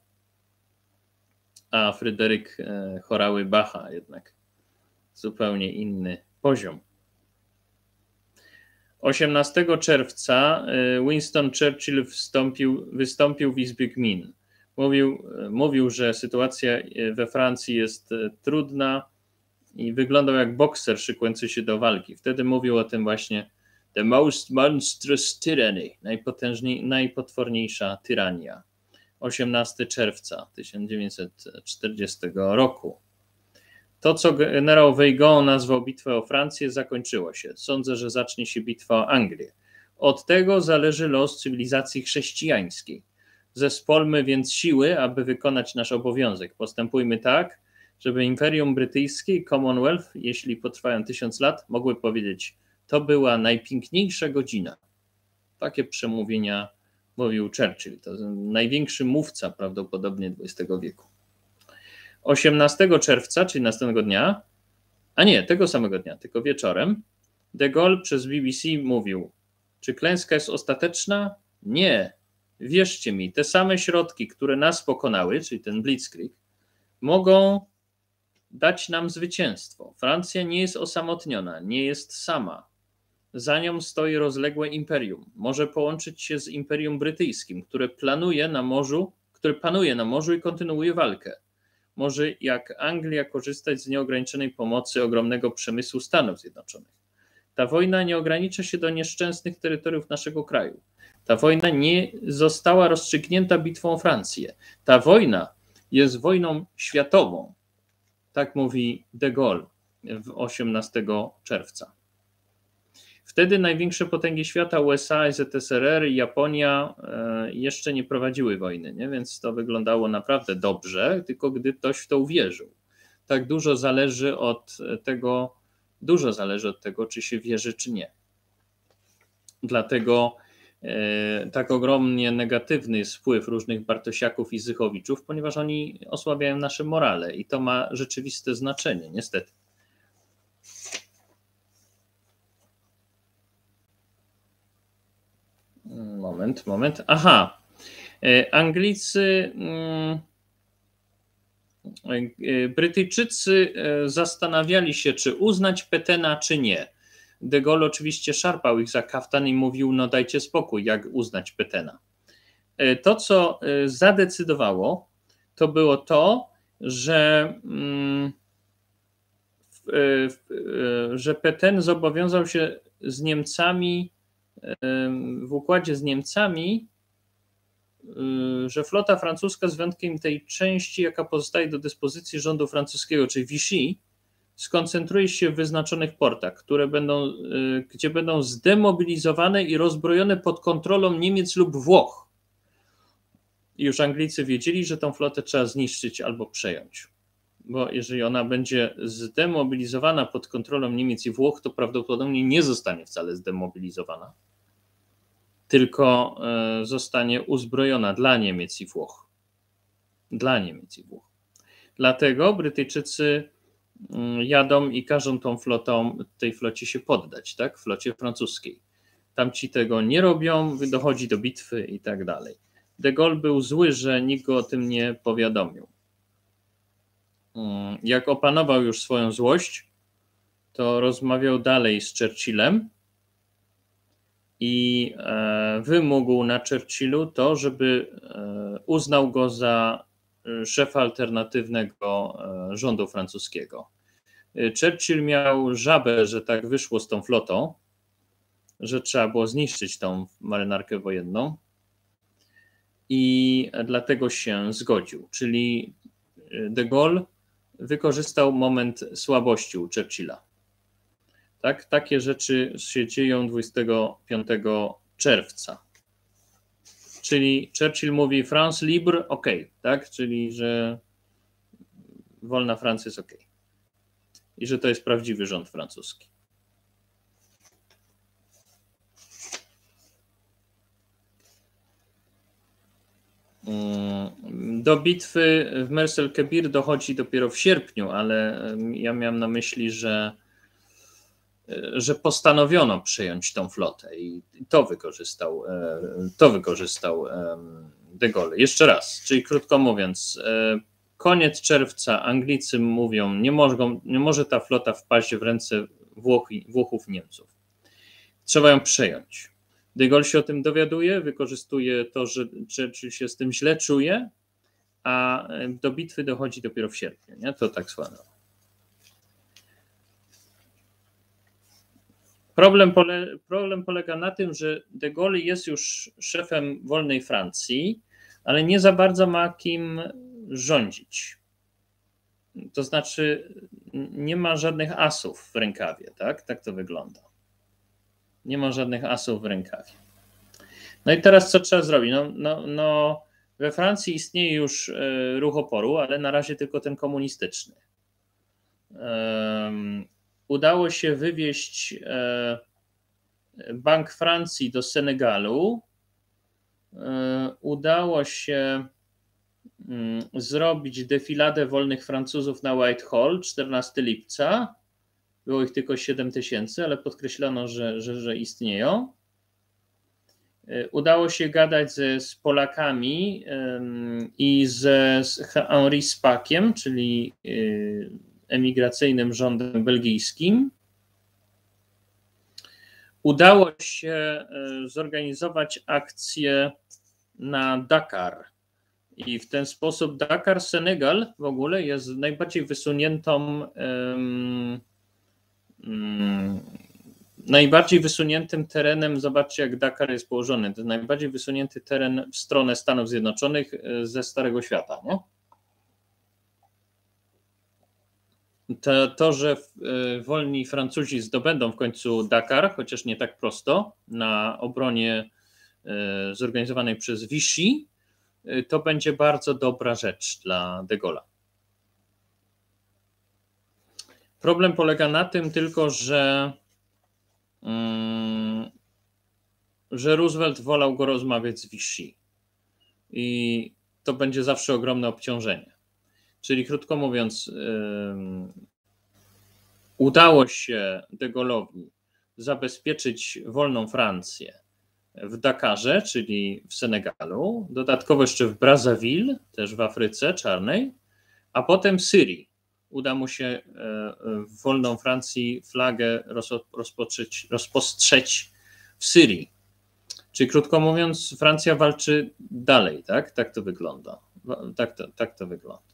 a Fryderyk chorały Bacha, jednak zupełnie inny poziom. osiemnastego czerwca Winston Churchill wstąpił, wystąpił w Izbie Gmin. Mówił, mówił, że sytuacja we Francji jest trudna i wyglądał jak bokser szykujący się do walki. Wtedy mówił o tym właśnie the most monstrous tyranny, najpotężniej, najpotworniejsza tyrania. osiemnastego czerwca tysiąc dziewięćset czterdziestego roku. To, co generał Weygand nazwał bitwę o Francję, zakończyło się. Sądzę, że zacznie się bitwa o Anglię. Od tego zależy los cywilizacji chrześcijańskiej. Zespolmy więc siły, aby wykonać nasz obowiązek. Postępujmy tak, żeby Imperium Brytyjskie i Commonwealth, jeśli potrwają tysiąc lat, mogły powiedzieć, to była najpiękniejsza godzina. Takie przemówienia mówił Churchill. To największy mówca prawdopodobnie dwudziestego wieku. osiemnastego czerwca, czyli następnego dnia, a nie, tego samego dnia, tylko wieczorem, de Gaulle przez B B C mówił, czy klęska jest ostateczna? Nie. Wierzcie mi, te same środki, które nas pokonały, czyli ten blitzkrieg, mogą dać nam zwycięstwo. Francja nie jest osamotniona, nie jest sama. Za nią stoi rozległe imperium. Może połączyć się z Imperium Brytyjskim, które planuje na morzu, które panuje na morzu i kontynuuje walkę. Może jak Anglia korzystać z nieograniczonej pomocy ogromnego przemysłu Stanów Zjednoczonych. Ta wojna nie ogranicza się do nieszczęsnych terytoriów naszego kraju. Ta wojna nie została rozstrzygnięta bitwą o Francję. Ta wojna jest wojną światową. Tak mówi de Gaulle osiemnastego czerwca. Wtedy największe potęgi świata, U S A, Z S R R i Japonia jeszcze nie prowadziły wojny, nie? Więc to wyglądało naprawdę dobrze, tylko gdy ktoś w to uwierzył. Tak dużo zależy od tego, dużo zależy od tego, czy się wierzy, czy nie. Dlatego e, tak ogromnie negatywny jest wpływ różnych Bartosiaków i Zychowiczów, ponieważ oni osłabiają nasze morale i to ma rzeczywiste znaczenie, niestety. Moment, moment. Aha. Anglicy, Brytyjczycy zastanawiali się, czy uznać Pétaina, czy nie. De Gaulle oczywiście szarpał ich za kaftan i mówił, no dajcie spokój, jak uznać Pétaina. To, co zadecydowało, to było to, że, że Pétain zobowiązał się z Niemcami, w układzie z Niemcami, że flota francuska z wyjątkiem tej części, jaka pozostaje do dyspozycji rządu francuskiego, czyli Vichy, skoncentruje się w wyznaczonych portach, które będą, gdzie będą zdemobilizowane i rozbrojone pod kontrolą Niemiec lub Włoch. I już Anglicy wiedzieli, że tą flotę trzeba zniszczyć albo przejąć. bo jeżeli ona będzie zdemobilizowana pod kontrolą Niemiec i Włoch, to prawdopodobnie nie zostanie wcale zdemobilizowana, tylko zostanie uzbrojona dla Niemiec i Włoch. Dla Niemiec i Włoch. Dlatego Brytyjczycy jadą i każą tą flotą, tej flocie się poddać, tak? Flocie francuskiej. Tamci tego nie robią, dochodzi do bitwy i tak dalej. De Gaulle był zły, że nikt go o tym nie powiadomił. Jak opanował już swoją złość, to rozmawiał dalej z Churchillem i wymógł na Churchillu to, żeby uznał go za szefa alternatywnego rządu francuskiego. Churchill miał żabę, że tak wyszło z tą flotą, że trzeba było zniszczyć tą marynarkę wojenną i dlatego się zgodził. Czyli de Gaulle wykorzystał moment słabości u Churchilla. Tak? Takie rzeczy się dzieją dwudziestego piątego czerwca. Czyli Churchill mówi France libre, ok, tak? Czyli że wolna Francja jest ok. I że to jest prawdziwy rząd francuski. Do bitwy w Mers-el-Kebir dochodzi dopiero w sierpniu, ale ja miałem na myśli, że, że postanowiono przejąć tą flotę i to wykorzystał, to wykorzystał de Gaulle. Jeszcze raz, czyli krótko mówiąc, koniec czerwca Anglicy mówią, nie, mogą, nie może ta flota wpaść w ręce Włoch, Włochów i Niemców. Trzeba ją przejąć. De Gaulle się o tym dowiaduje, wykorzystuje to, że Churchill się z tym źle czuje, a do bitwy dochodzi dopiero w sierpniu. Nie? To tak słabo. Problem, pole, problem polega na tym, że de Gaulle jest już szefem wolnej Francji, ale nie za bardzo ma kim rządzić. To znaczy nie ma żadnych asów w rękawie, tak? Tak to wygląda. Nie ma żadnych asów w rękawie. No i teraz co trzeba zrobić? No, no, no, we Francji istnieje już ruch oporu, ale na razie tylko ten komunistyczny. Um, udało się wywieźć e, Bank Francji do Senegalu. E, udało się um, zrobić defiladę wolnych Francuzów na Whitehall czternastego lipca. Było ich tylko siedem tysięcy, ale podkreślono, że, że, że istnieją. Udało się gadać ze, z Polakami um, i ze, z Henri Spackiem, czyli y, emigracyjnym rządem belgijskim. Udało się y, zorganizować akcję na Dakar. I w ten sposób Dakar, Senegal w ogóle jest najbardziej wysuniętą um, najbardziej wysuniętym terenem, zobaczcie jak Dakar jest położony, to jest najbardziej wysunięty teren w stronę Stanów Zjednoczonych ze Starego Świata. Nie? To, to, że wolni Francuzi zdobędą w końcu Dakar, chociaż nie tak prosto, na obronie zorganizowanej przez Vichy, to będzie bardzo dobra rzecz dla de Gaulle'a. Problem polega na tym tylko, że, um, że Roosevelt wolał go rozmawiać z Vichy i to będzie zawsze ogromne obciążenie. Czyli krótko mówiąc, um, udało się de Gaulle'owi zabezpieczyć wolną Francję w Dakarze, czyli w Senegalu, dodatkowo jeszcze w Brazzaville, też w Afryce Czarnej, a potem w Syrii. Uda mu się w wolną Francji flagę rozpostrzeć, rozpostrzeć w Syrii. Czyli krótko mówiąc, Francja walczy dalej, tak? Tak to wygląda. Tak to, tak to wygląda.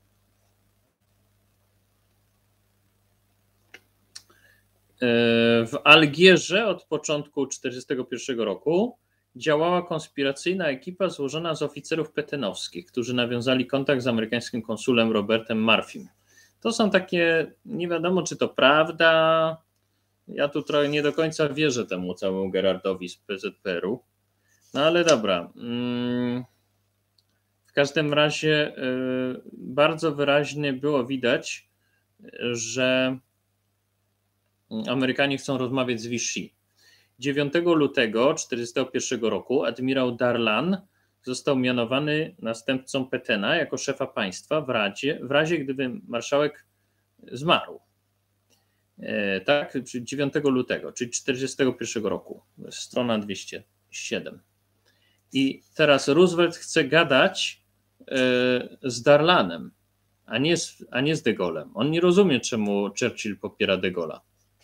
W Algierze od początku tysiąc dziewięćset czterdziestego pierwszego roku działała konspiracyjna ekipa złożona z oficerów petenowskich, którzy nawiązali kontakt z amerykańskim konsulem Robertem Murphym. To są takie, nie wiadomo czy to prawda, ja tu trochę nie do końca wierzę temu całemu Gerardowi z P Z P R u, no ale dobra. każdym razie bardzo wyraźnie było widać, że Amerykanie chcą rozmawiać z Vichy. dziewiątego lutego tysiąc dziewięćset czterdziestego pierwszego roku admirał Darlan został mianowany następcą Pétaina jako szefa państwa w, radzie, w razie, gdyby marszałek zmarł. E, tak, dziewiątego lutego, czyli czterdziestego pierwszego roku, strona dwieście siedem. I teraz Roosevelt chce gadać e, z Darlanem, a nie z, a nie z de Gaulle'em. On nie rozumie, czemu Churchill popiera de Gaulle'a.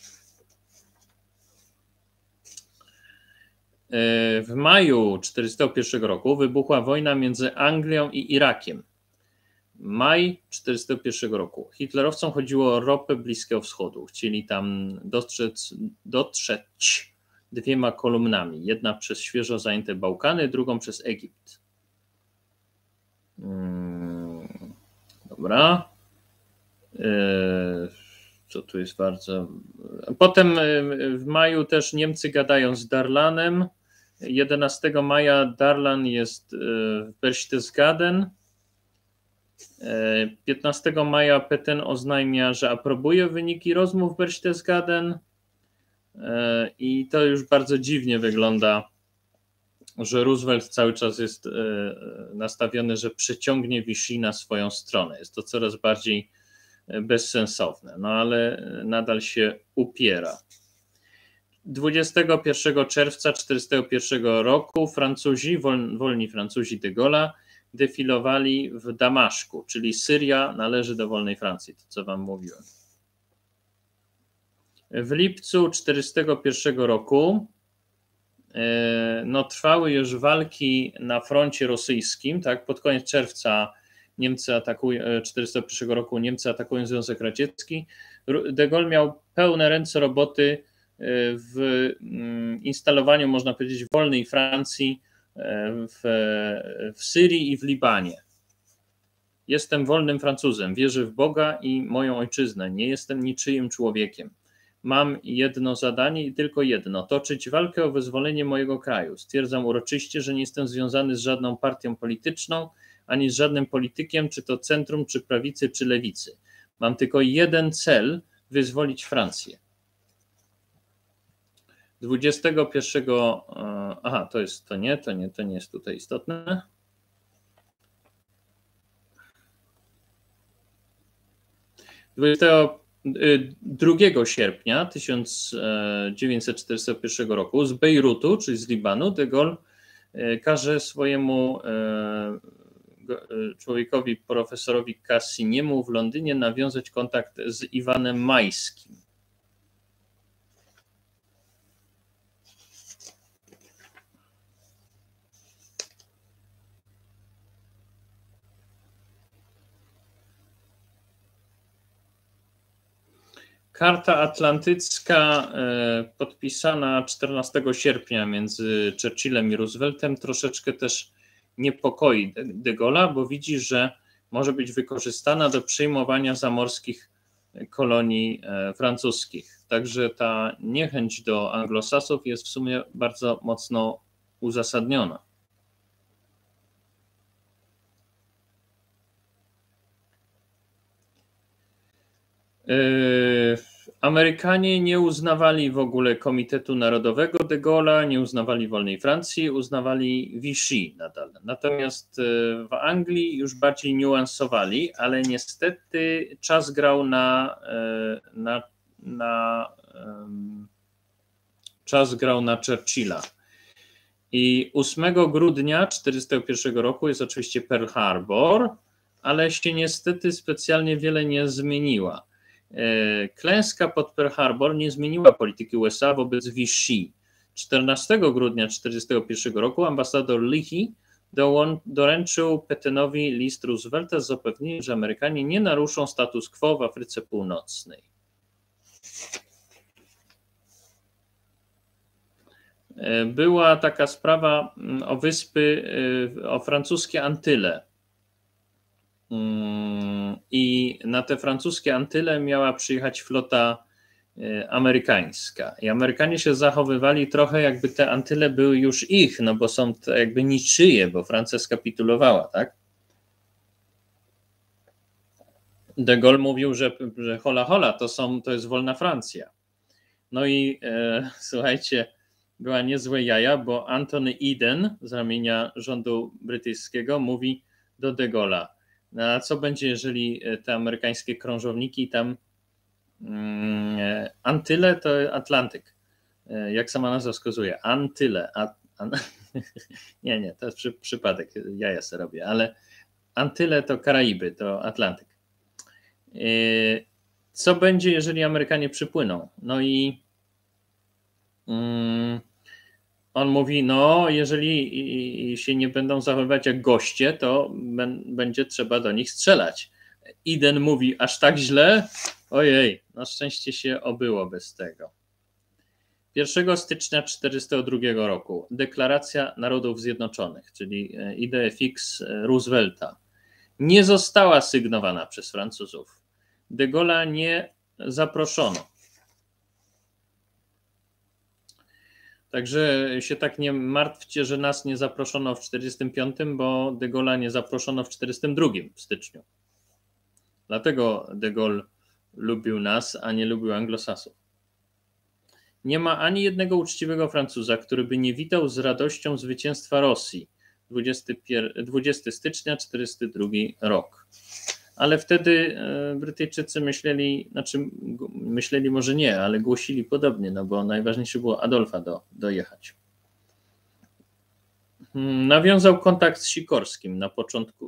W maju tysiąc dziewięćset czterdziestego pierwszego roku wybuchła wojna między Anglią i Irakiem. Maj tysiąc dziewięćset czterdziestego pierwszego roku. Hitlerowcom chodziło o ropę Bliskiego Wschodu. Chcieli tam dostrzec, dotrzeć dwiema kolumnami. Jedna przez świeżo zajęte Bałkany, drugą przez Egipt. Hmm, dobra. Co tu jest bardzo... Potem w maju też Niemcy gadają z Darlanem. jedenastego maja Darlan jest w Berchtesgaden. piętnastego maja Pétain oznajmia, że aprobuje wyniki rozmów w Berchtesgaden. I to już bardzo dziwnie wygląda, że Roosevelt cały czas jest nastawiony, że przyciągnie Vichy na swoją stronę. Jest to coraz bardziej bezsensowne, no ale nadal się upiera. dwudziestego pierwszego czerwca tysiąc dziewięćset czterdziestego pierwszego roku Francuzi, wolni, wolni Francuzi de Gaulle'a defilowali w Damaszku, czyli Syria należy do wolnej Francji, to co wam mówiłem. W lipcu tysiąc dziewięćset czterdziestego pierwszego roku no, trwały już walki na froncie rosyjskim, tak, pod koniec czerwca Niemcy atakują, tysiąc dziewięćset czterdziestego pierwszego roku Niemcy atakują Związek Radziecki. De Gaulle miał pełne ręce roboty w instalowaniu, można powiedzieć, wolnej Francji w, w Syrii i w Libanie. Jestem wolnym Francuzem, wierzę w Boga i moją ojczyznę, nie jestem niczyim człowiekiem. Mam jedno zadanie i tylko jedno, toczyć walkę o wyzwolenie mojego kraju. Stwierdzam uroczyście, że nie jestem związany z żadną partią polityczną, ani z żadnym politykiem, czy to centrum, czy prawicy, czy lewicy. Mam tylko jeden cel, wyzwolić Francję. dwudziestego pierwszego, aha, to jest, to nie, to nie, to nie jest tutaj istotne. dwudziestego drugiego sierpnia tysiąc dziewięćset czterdziestego pierwszego roku z Bejrutu, czyli z Libanu, de Gaulle każe swojemu człowiekowi, profesorowi Cassiniemu w Londynie nawiązać kontakt z Iwanem Majskim. Karta atlantycka podpisana czternastego sierpnia między Churchillem i Rooseveltem troszeczkę też niepokoi de Gaulle'a, bo widzi, że może być wykorzystana do przejmowania zamorskich kolonii francuskich. Także ta niechęć do anglosasów jest w sumie bardzo mocno uzasadniona. Amerykanie nie uznawali w ogóle Komitetu Narodowego de Gaulle'a, nie uznawali wolnej Francji, uznawali Vichy nadal. Natomiast w Anglii już bardziej niuansowali, ale niestety czas grał na, na, na czas grał na Churchilla. I ósmego grudnia tysiąc dziewięćset czterdziestego pierwszego roku jest oczywiście Pearl Harbor, ale się niestety specjalnie wiele nie zmieniła. Klęska pod Pearl Harbor nie zmieniła polityki U S A wobec Vichy. czternastego grudnia tysiąc dziewięćset czterdziestego pierwszego roku ambasador Leahy doręczył Pétainowi list Roosevelta z zapewnieniem, że Amerykanie nie naruszą status quo w Afryce Północnej. Była taka sprawa o wyspy, o francuskie Antyle. I na te francuskie Antyle miała przyjechać flota amerykańska. I Amerykanie się zachowywali trochę, jakby te Antyle były już ich, no bo są to jakby niczyje, bo Francja skapitulowała, tak? De Gaulle mówił, że, że hola hola, to, są, to jest wolna Francja. No i e, słuchajcie, była niezłe jaja, bo Anthony Eden z ramienia rządu brytyjskiego mówi do De Gaulle'a, no a co będzie, jeżeli te amerykańskie krążowniki tam mm, Antyle to Atlantyk, jak sama nazwa wskazuje, Antyle, a, a, nie, nie, to jest przy, przypadek, jaja sobie robię, ale Antyle to Karaiby, to Atlantyk. Co będzie, jeżeli Amerykanie przypłyną? No i mm, on mówi, no jeżeli się nie będą zachowywać jak goście, to będzie trzeba do nich strzelać. Eden mówi, aż tak źle? Ojej, na szczęście się obyło bez tego. pierwszego stycznia tysiąc dziewięćset czterdziestego drugiego roku Deklaracja Narodów Zjednoczonych, czyli idea fix Roosevelta, nie została sygnowana przez Francuzów. De Gaulle'a nie zaproszono. Także się tak nie martwcie, że nas nie zaproszono w czterdziestym piątym, bo de Gaulle'a nie zaproszono w czterdziestym drugim w styczniu. Dlatego de Gaulle lubił nas, a nie lubił Anglosasów. Nie ma ani jednego uczciwego Francuza, który by nie witał z radością zwycięstwa Rosji. dwudziestego stycznia czterdziesty drugi rok. Ale wtedy Brytyjczycy myśleli, znaczy myśleli może nie, ale głosili podobnie, no bo najważniejsze było Adolfa do, dojechać. Nawiązał kontakt z Sikorskim na początku,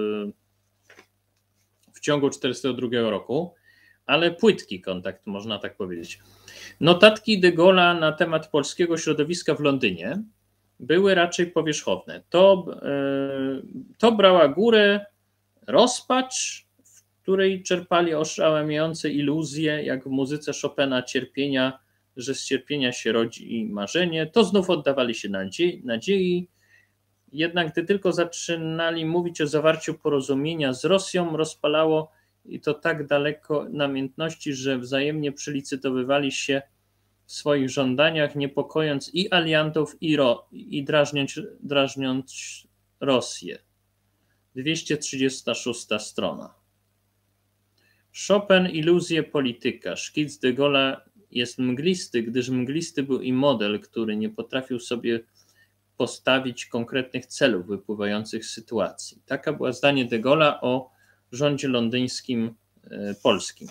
w ciągu czterdziestego drugiego roku, ale płytki kontakt, można tak powiedzieć. Notatki de Gaulle'a na temat polskiego środowiska w Londynie były raczej powierzchowne. To, to brała górę rozpacz, w której czerpali oszałamiające iluzje, jak w muzyce Chopina cierpienia, że z cierpienia się rodzi marzenie. To znów oddawali się nadziei, nadziei. Jednak gdy tylko zaczynali mówić o zawarciu porozumienia z Rosją, rozpalało i to tak daleko namiętności, że wzajemnie przelicytowywali się w swoich żądaniach, niepokojąc i aliantów, i, ro, i drażniąc, drażniąc Rosję. dwieście trzydziesta szósta strona. Chopin, iluzje polityka. Szkic de Gaulle'a jest mglisty, gdyż mglisty był i model, który nie potrafił sobie postawić konkretnych celów wypływających z sytuacji. Taka była zdanie de Gaulle'a o rządzie londyńskim e, polskim.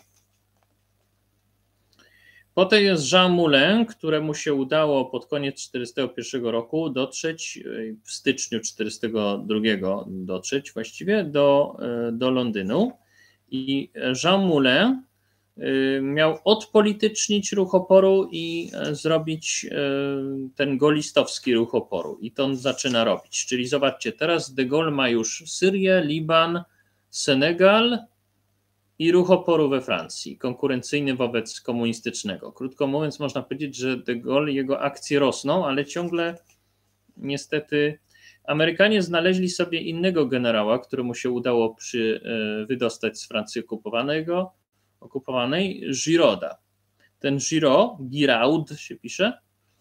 Potem jest Jean Moulin, któremu się udało pod koniec tysiąc dziewięćset czterdziestego pierwszego roku dotrzeć, w styczniu tysiąc dziewięćset czterdziestego drugiego dotrzeć właściwie do, do Londynu. I Jean Moulin miał odpolitycznić ruch oporu i zrobić ten golistowski ruch oporu. I to on zaczyna robić. Czyli zobaczcie, teraz de Gaulle ma już Syrię, Liban, Senegal i ruch oporu we Francji, konkurencyjny wobec komunistycznego. Krótko mówiąc, można powiedzieć, że de Gaulle, jego akcje rosną, ale ciągle niestety Amerykanie znaleźli sobie innego generała, któremu się udało przy, wydostać z Francji okupowanego, okupowanej, Giroda. Ten Giraud, Giraud się pisze,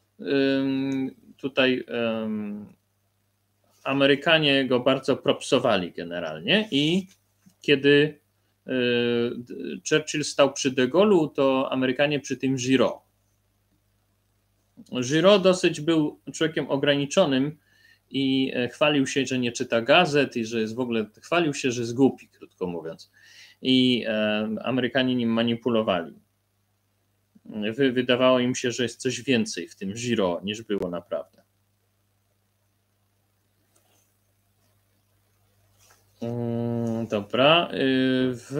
tutaj Amerykanie go bardzo propsowali generalnie i kiedy Churchill stał przy de Gaulle'u, to Amerykanie przy tym Giraud. Giraud dosyć był człowiekiem ograniczonym i chwalił się, że nie czyta gazet i że jest w ogóle, chwalił się, że jest głupi, krótko mówiąc. I Amerykanie nim manipulowali. Wydawało im się, że jest coś więcej w tym Giraud niż było naprawdę. Dobra. W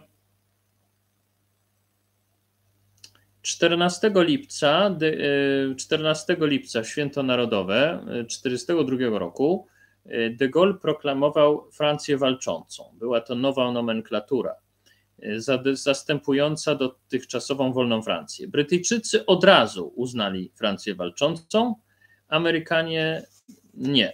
czternastego lipca, czternastego lipca, święto narodowe tysiąc dziewięćset czterdziestego drugiego roku, de Gaulle proklamował Francję walczącą. Była to nowa nomenklatura, zastępująca dotychczasową wolną Francję. Brytyjczycy od razu uznali Francję walczącą, Amerykanie nie.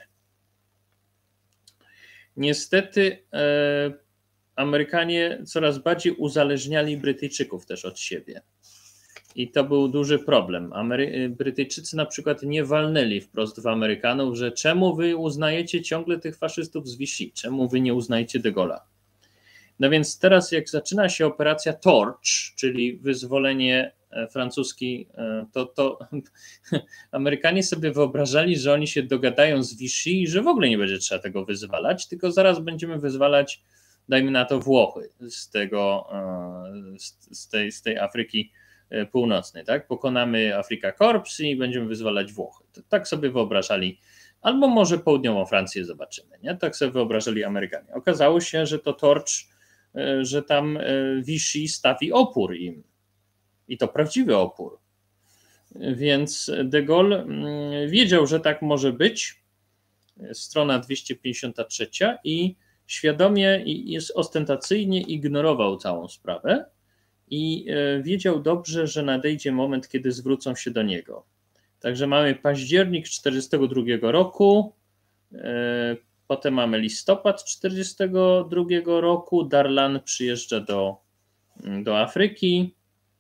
Niestety e, Amerykanie coraz bardziej uzależniali Brytyjczyków też od siebie. I to był duży problem. Amery- Brytyjczycy na przykład nie walnęli wprost w Amerykanów, że czemu wy uznajecie ciągle tych faszystów z Vichy? Czemu wy nie uznajecie de Gaulle'a? No więc teraz jak zaczyna się operacja Torch, czyli wyzwolenie francuski, to, to Amerykanie sobie wyobrażali, że oni się dogadają z Vichy i że w ogóle nie będzie trzeba tego wyzwalać, tylko zaraz będziemy wyzwalać, dajmy na to, Włochy z, tego, z, tej, z tej Afryki Północnej. Tak? Pokonamy Afrika Korps i będziemy wyzwalać Włochy. To tak sobie wyobrażali. Albo może południową Francję zobaczymy. Nie? Tak sobie wyobrażali Amerykanie. Okazało się, że to Torch, że tam Vichy stawi opór im. I to prawdziwy opór. Więc de Gaulle wiedział, że tak może być. Strona dwieście pięćdziesiąt trzy i świadomie i ostentacyjnie ignorował całą sprawę i wiedział dobrze, że nadejdzie moment, kiedy zwrócą się do niego. Także mamy październik czterdziestego drugiego roku, potem mamy listopad czterdziestego drugiego roku, Darlan przyjeżdża do, do Afryki.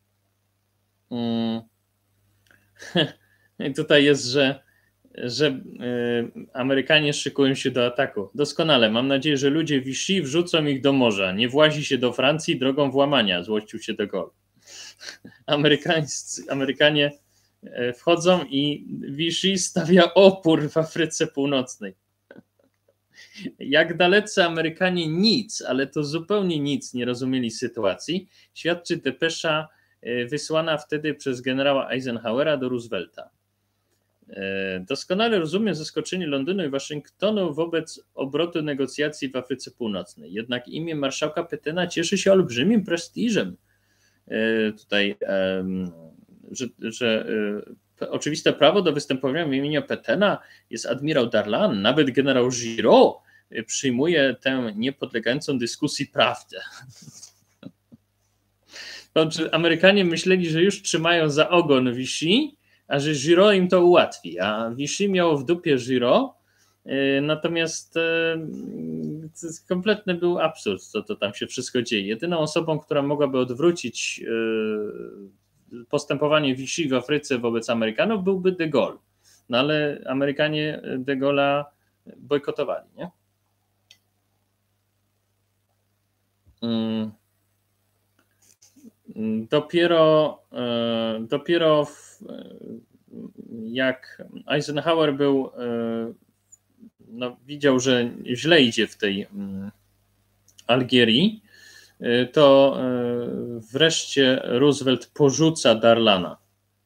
I tutaj jest, że, że Amerykanie szykują się do ataku. Doskonale, mam nadzieję, że ludzie Vichy wrzucą ich do morza. Nie włazi się do Francji drogą włamania, złościł się de Gaulle. Amerykańscy, Amerykanie wchodzą i Vichy stawia opór w Afryce Północnej. Jak dalece Amerykanie nic, ale to zupełnie nic nie rozumieli sytuacji, świadczy depesza wysłana wtedy przez generała Eisenhowera do Roosevelta. Doskonale rozumiem zaskoczenie Londynu i Waszyngtonu wobec obrotu negocjacji w Afryce Północnej. Jednak imię marszałka Pétaina cieszy się olbrzymim prestiżem. Tutaj, że, że oczywiste prawo do występowania w imieniu Pétaina jest admirał Darlan, nawet generał Giraud przyjmuje tę niepodlegającą dyskusji prawdę. Amerykanie myśleli, że już trzymają za ogon Vichy, a że Giraud im to ułatwi, a Vichy miało w dupie Giraud, natomiast to kompletny był absurd, co to tam się wszystko dzieje. Jedyną osobą, która mogłaby odwrócić postępowanie Vichy w Afryce wobec Amerykanów, byłby de Gaulle, no ale Amerykanie de Gaulle'a bojkotowali, nie? Dopiero, dopiero w, jak Eisenhower był, no, widział, że źle idzie w tej Algierii, to wreszcie Roosevelt porzuca Darlana.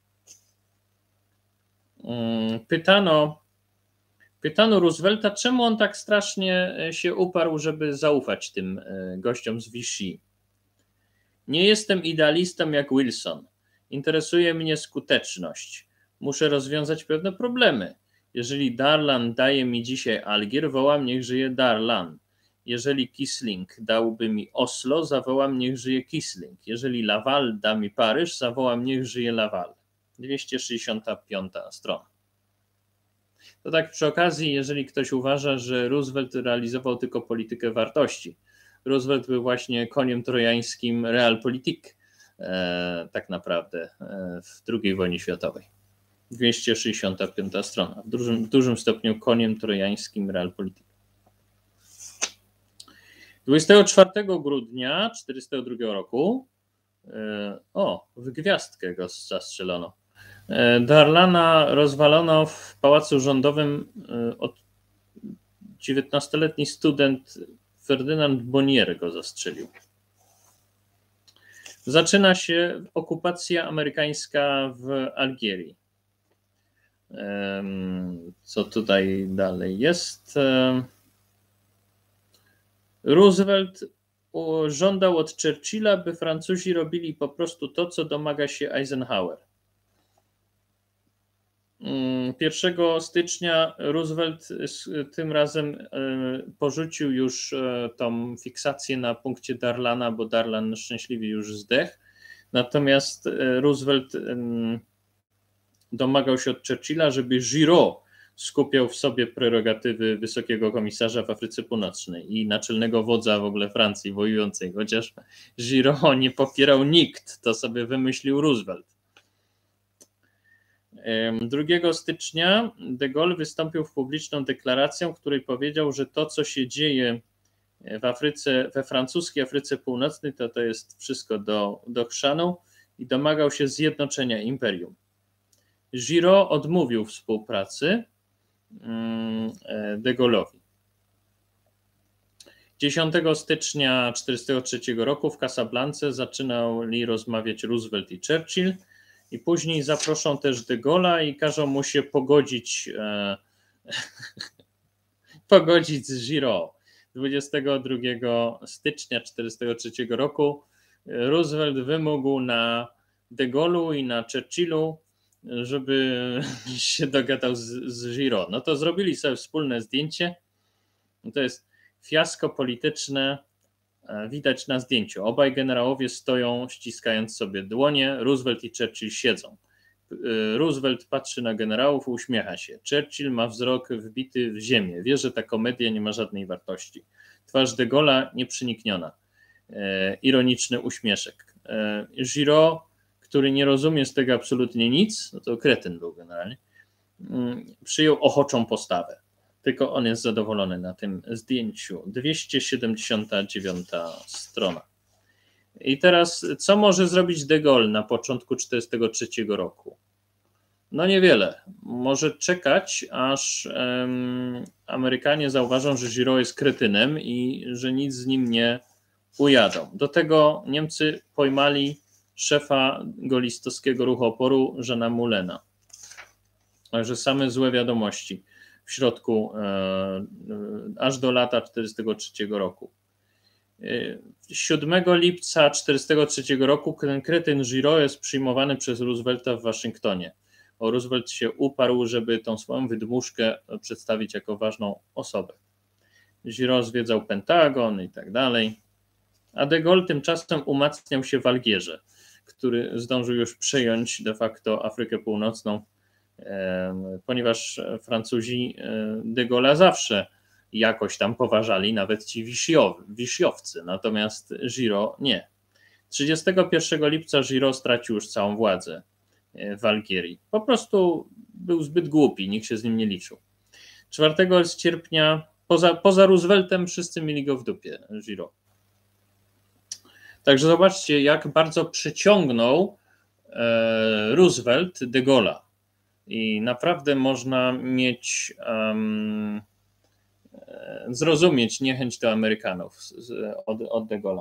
Pytano, pytano Roosevelta, czemu on tak strasznie się uparł, żeby zaufać tym gościom z Vichy. Nie jestem idealistą jak Wilson. Interesuje mnie skuteczność. Muszę rozwiązać pewne problemy. Jeżeli Darlan daje mi dzisiaj Algier, wołam, niech żyje Darlan. Jeżeli Quisling dałby mi Oslo, zawołam, niech żyje Quisling. Jeżeli Laval da mi Paryż, zawołam, niech żyje Laval. dwieście sześćdziesiąta piąta strona. To tak przy okazji, jeżeli ktoś uważa, że Roosevelt realizował tylko politykę wartości. Roosevelt był właśnie koniem trojańskim realpolitik, e, tak naprawdę e, w drugiej wojnie światowej. dwieście sześćdziesiąta piąta strona. W dużym, w dużym stopniu koniem trojańskim realpolitik. dwudziestego czwartego grudnia tysiąc dziewięćset czterdziestego drugiego roku e, o, w gwiazdkę go zastrzelono. E, Darlana rozwalono w pałacu rządowym e, od dziewiętnastoletni student Ferdynand Bonnier go zastrzelił. Zaczyna się okupacja amerykańska w Algierii. Co tutaj dalej jest? Roosevelt żądał od Churchilla, by Francuzi robili po prostu to, co domaga się Eisenhower. pierwszego stycznia Roosevelt tym razem porzucił już tą fiksację na punkcie Darlana, bo Darlan szczęśliwie już zdechł. Natomiast Roosevelt domagał się od Churchilla, żeby Giraud skupiał w sobie prerogatywy wysokiego komisarza w Afryce Północnej i naczelnego wodza w ogóle Francji wojującej, chociaż Giraud nie popierał nikt, to sobie wymyślił Roosevelt. drugiego stycznia de Gaulle wystąpił w publiczną deklaracją, w której powiedział, że to, co się dzieje W Afryce, we francuskiej Afryce Północnej to to jest wszystko do, do chrzanu i domagał się zjednoczenia imperium. Giraud odmówił współpracy de Gaulle'owi. dziesiątego stycznia tysiąc dziewięćset czterdziestego trzeciego roku w Casablance zaczynali rozmawiać Roosevelt i Churchill i później zaproszą też de Gaulle'a i każą mu się pogodzić e, pogodzić z Giraud. dwudziestego drugiego stycznia tysiąc dziewięćset czterdziestego trzeciego roku Roosevelt wymógł na de Gaulle'u i na Churchillu, żeby się dogadał z, z Giraud. No to zrobili sobie wspólne zdjęcie. To jest fiasko polityczne, widać na zdjęciu. Obaj generałowie stoją ściskając sobie dłonie, Roosevelt i Churchill siedzą. Roosevelt patrzy na generałów, uśmiecha się. Churchill ma wzrok wbity w ziemię. Wie, że ta komedia nie ma żadnej wartości. Twarz de Gaulle'a nieprzenikniona. Ironiczny uśmieszek. Giraud, który nie rozumie z tego absolutnie nic, no to kretyn był generalnie, przyjął ochoczą postawę. Tylko on jest zadowolony na tym zdjęciu. dwieście siedemdziesiąta dziewiąta strona. I teraz, co może zrobić de Gaulle na początku tysiąc dziewięćset czterdziestego trzeciego roku? No niewiele. Może czekać, aż um, Amerykanie zauważą, że Giraud jest kretynem i że nic z nim nie ujadą. Do tego Niemcy pojmali szefa golistowskiego ruchu oporu, Jeana Moulina. Także same złe wiadomości w środku, e, aż do lata tysiąc dziewięćset czterdziestego trzeciego roku. siódmego lipca tysiąc dziewięćset czterdziestego trzeciego roku ten kretyn Giraud jest przyjmowany przez Roosevelta w Waszyngtonie. O, Roosevelt się uparł, żeby tą swoją wydmuszkę przedstawić jako ważną osobę. Giraud zwiedzał Pentagon i tak dalej. A de Gaulle tymczasem umacniał się w Algierze, który zdążył już przejąć de facto Afrykę Północną, ponieważ Francuzi de Gaulle'a zawsze jakoś tam poważali, nawet ci Wiśniowcy, natomiast Giraud nie. trzydziestego pierwszego lipca Giraud stracił już całą władzę w Algierii. Po prostu był zbyt głupi, nikt się z nim nie liczył. czwartego sierpnia, poza, poza Rooseveltem, wszyscy mieli go w dupie, Giraud. Także zobaczcie, jak bardzo przyciągnął e, Roosevelt de Gaulle'a. I naprawdę można mieć, um, zrozumieć niechęć do Amerykanów z, od, od de Gaulle'a.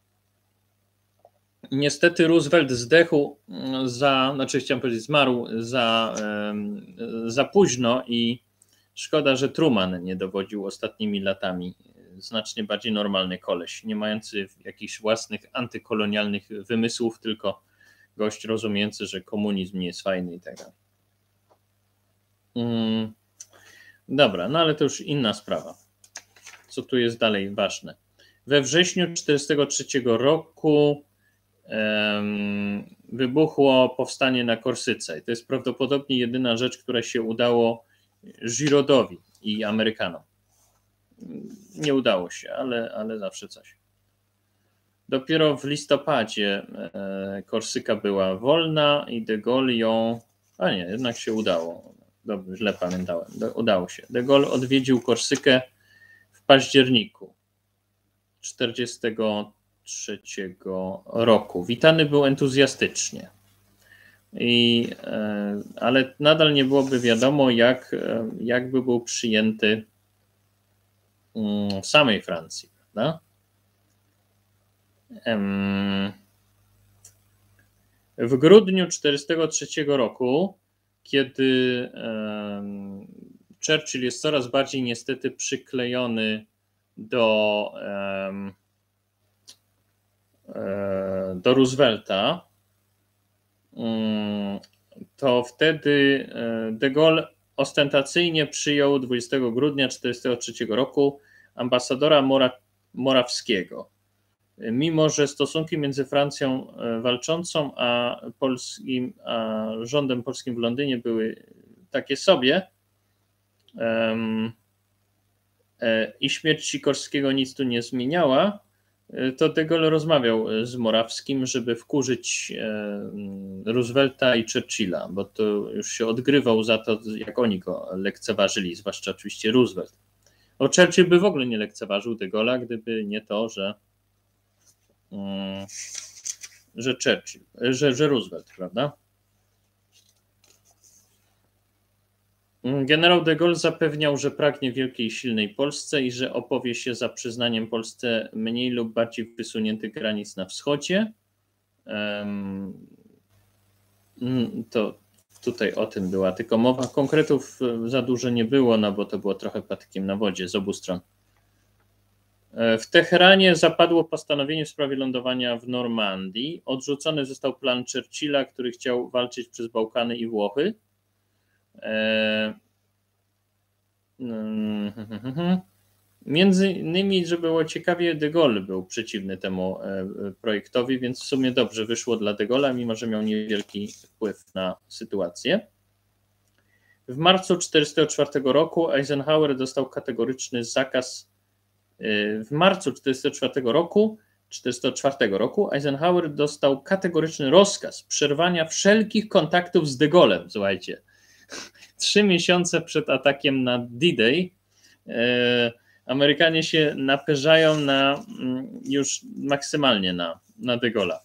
Niestety Roosevelt zdechł za, znaczy chciałem powiedzieć zmarł za, um, za późno i szkoda, że Truman nie dowodził ostatnimi latami. Znacznie bardziej normalny koleś, nie mający jakichś własnych antykolonialnych wymysłów, tylko gość rozumiejący, że komunizm nie jest fajny i tak dalej. Hmm. Dobra, no ale to już inna sprawa. Co tu jest dalej ważne? We wrześniu tysiąc dziewięćset czterdziestego trzeciego roku um, wybuchło powstanie na Korsyce. I to jest prawdopodobnie jedyna rzecz, która się udało Giraudowi i Amerykanom. Nie udało się, ale, ale zawsze coś. Dopiero w listopadzie Korsyka była wolna i de Gaulle ją... A nie, jednak się udało. Dobrze, źle pamiętałem. Udało się. De Gaulle odwiedził Korsykę w październiku tysiąc dziewięćset czterdziestego trzeciego roku. Witany był entuzjastycznie. I, ale nadal nie byłoby wiadomo, jak, jak by był przyjęty w samej Francji, prawda? W grudniu tysiąc dziewięćset czterdziestego trzeciego roku, kiedy Churchill jest coraz bardziej niestety przyklejony do, do Roosevelta, to wtedy de Gaulle ostentacyjnie przyjął dwudziestego grudnia tysiąc dziewięćset czterdziestego trzeciego roku ambasadora Mora, Morawskiego. Mimo że stosunki między Francją walczącą a, polskim, a rządem polskim w Londynie były takie sobie um, e, i śmierć Sikorskiego nic tu nie zmieniała, to de Gaulle rozmawiał z Morawskim, żeby wkurzyć e, Roosevelta i Churchilla, bo to już się odgrywał za to, jak oni go lekceważyli, zwłaszcza oczywiście Roosevelt. O, Churchill by w ogóle nie lekceważył de Gaulle'a, gdyby nie to, że, że Churchill, że, że Roosevelt, prawda? Generał de Gaulle zapewniał, że pragnie wielkiej, silnej Polsce i że opowie się za przyznaniem Polsce mniej lub bardziej wysuniętych granic na wschodzie. To tutaj o tym była tylko mowa. Konkretów za dużo nie było, no bo to było trochę patykiem na wodzie z obu stron. W Teheranie zapadło postanowienie w sprawie lądowania w Normandii. Odrzucony został plan Churchilla, który chciał walczyć przez Bałkany i Włochy. Między innymi, żeby było ciekawie, de Gaulle był przeciwny temu projektowi, więc w sumie dobrze wyszło dla de Gaulle'a, mimo że miał niewielki wpływ na sytuację. W marcu tysiąc dziewięćset czterdziestego czwartego roku Eisenhower dostał kategoryczny zakaz. W marcu tysiąc dziewięćset czterdziestego czwartego roku, czterdziestego czwartego roku Eisenhower dostał kategoryczny rozkaz przerwania wszelkich kontaktów z de Gaulle'em. Słuchajcie, trzy miesiące przed atakiem na D-Day Amerykanie się napędzają na, już maksymalnie na, na de Gaulle'a.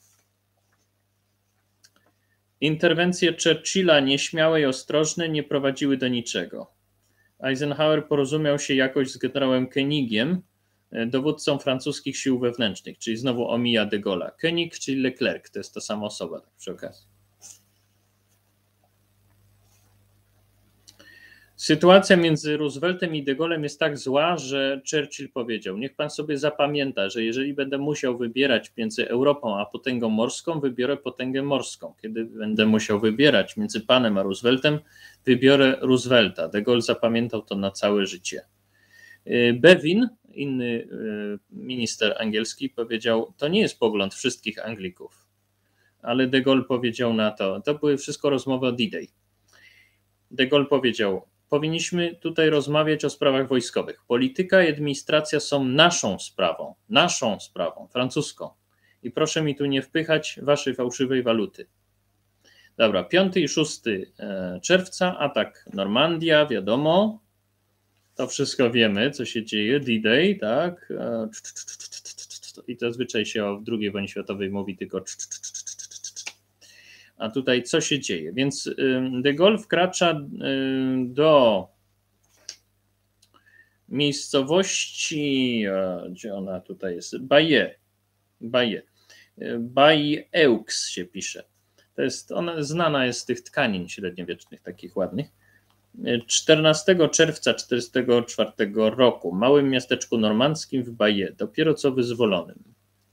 Interwencje Churchilla, nieśmiałe i ostrożne, nie prowadziły do niczego. Eisenhower porozumiał się jakoś z generałem Koenigiem, dowódcą francuskich sił wewnętrznych, czyli znowu omija de Gaulle'a. Koenig, czyli Leclerc, to jest ta sama osoba, tak przy okazji. Sytuacja między Rooseveltem i de Gaulle'em jest tak zła, że Churchill powiedział: niech pan sobie zapamięta, że jeżeli będę musiał wybierać między Europą a potęgą morską, wybiorę potęgę morską. Kiedy będę musiał wybierać między panem a Rooseveltem, wybiorę Roosevelta. De Gaulle zapamiętał to na całe życie. Bevin, inny minister angielski, powiedział: to nie jest pogląd wszystkich Anglików. Ale de Gaulle powiedział na to, to były wszystko rozmowy o D-Day. De Gaulle powiedział: powinniśmy tutaj rozmawiać o sprawach wojskowych. Polityka i administracja są naszą sprawą, naszą sprawą, francuską. I proszę mi tu nie wpychać waszej fałszywej waluty. Dobra, piątego i szóstego czerwca, atak Normandia, wiadomo. To wszystko wiemy, co się dzieje. D-Day, tak. I zazwyczaj się o drugiej wojnie światowej mówi tylko. A tutaj co się dzieje? Więc de Gaulle wkracza do miejscowości, gdzie ona tutaj jest? Bayeux. Bayeux. Bayeux się pisze. To jest, ona znana jest z tych tkanin średniowiecznych, takich ładnych. czternastego czerwca tysiąc dziewięćset czterdziestego czwartego roku, małym miasteczku normandzkim w Bayeux, dopiero co wyzwolonym.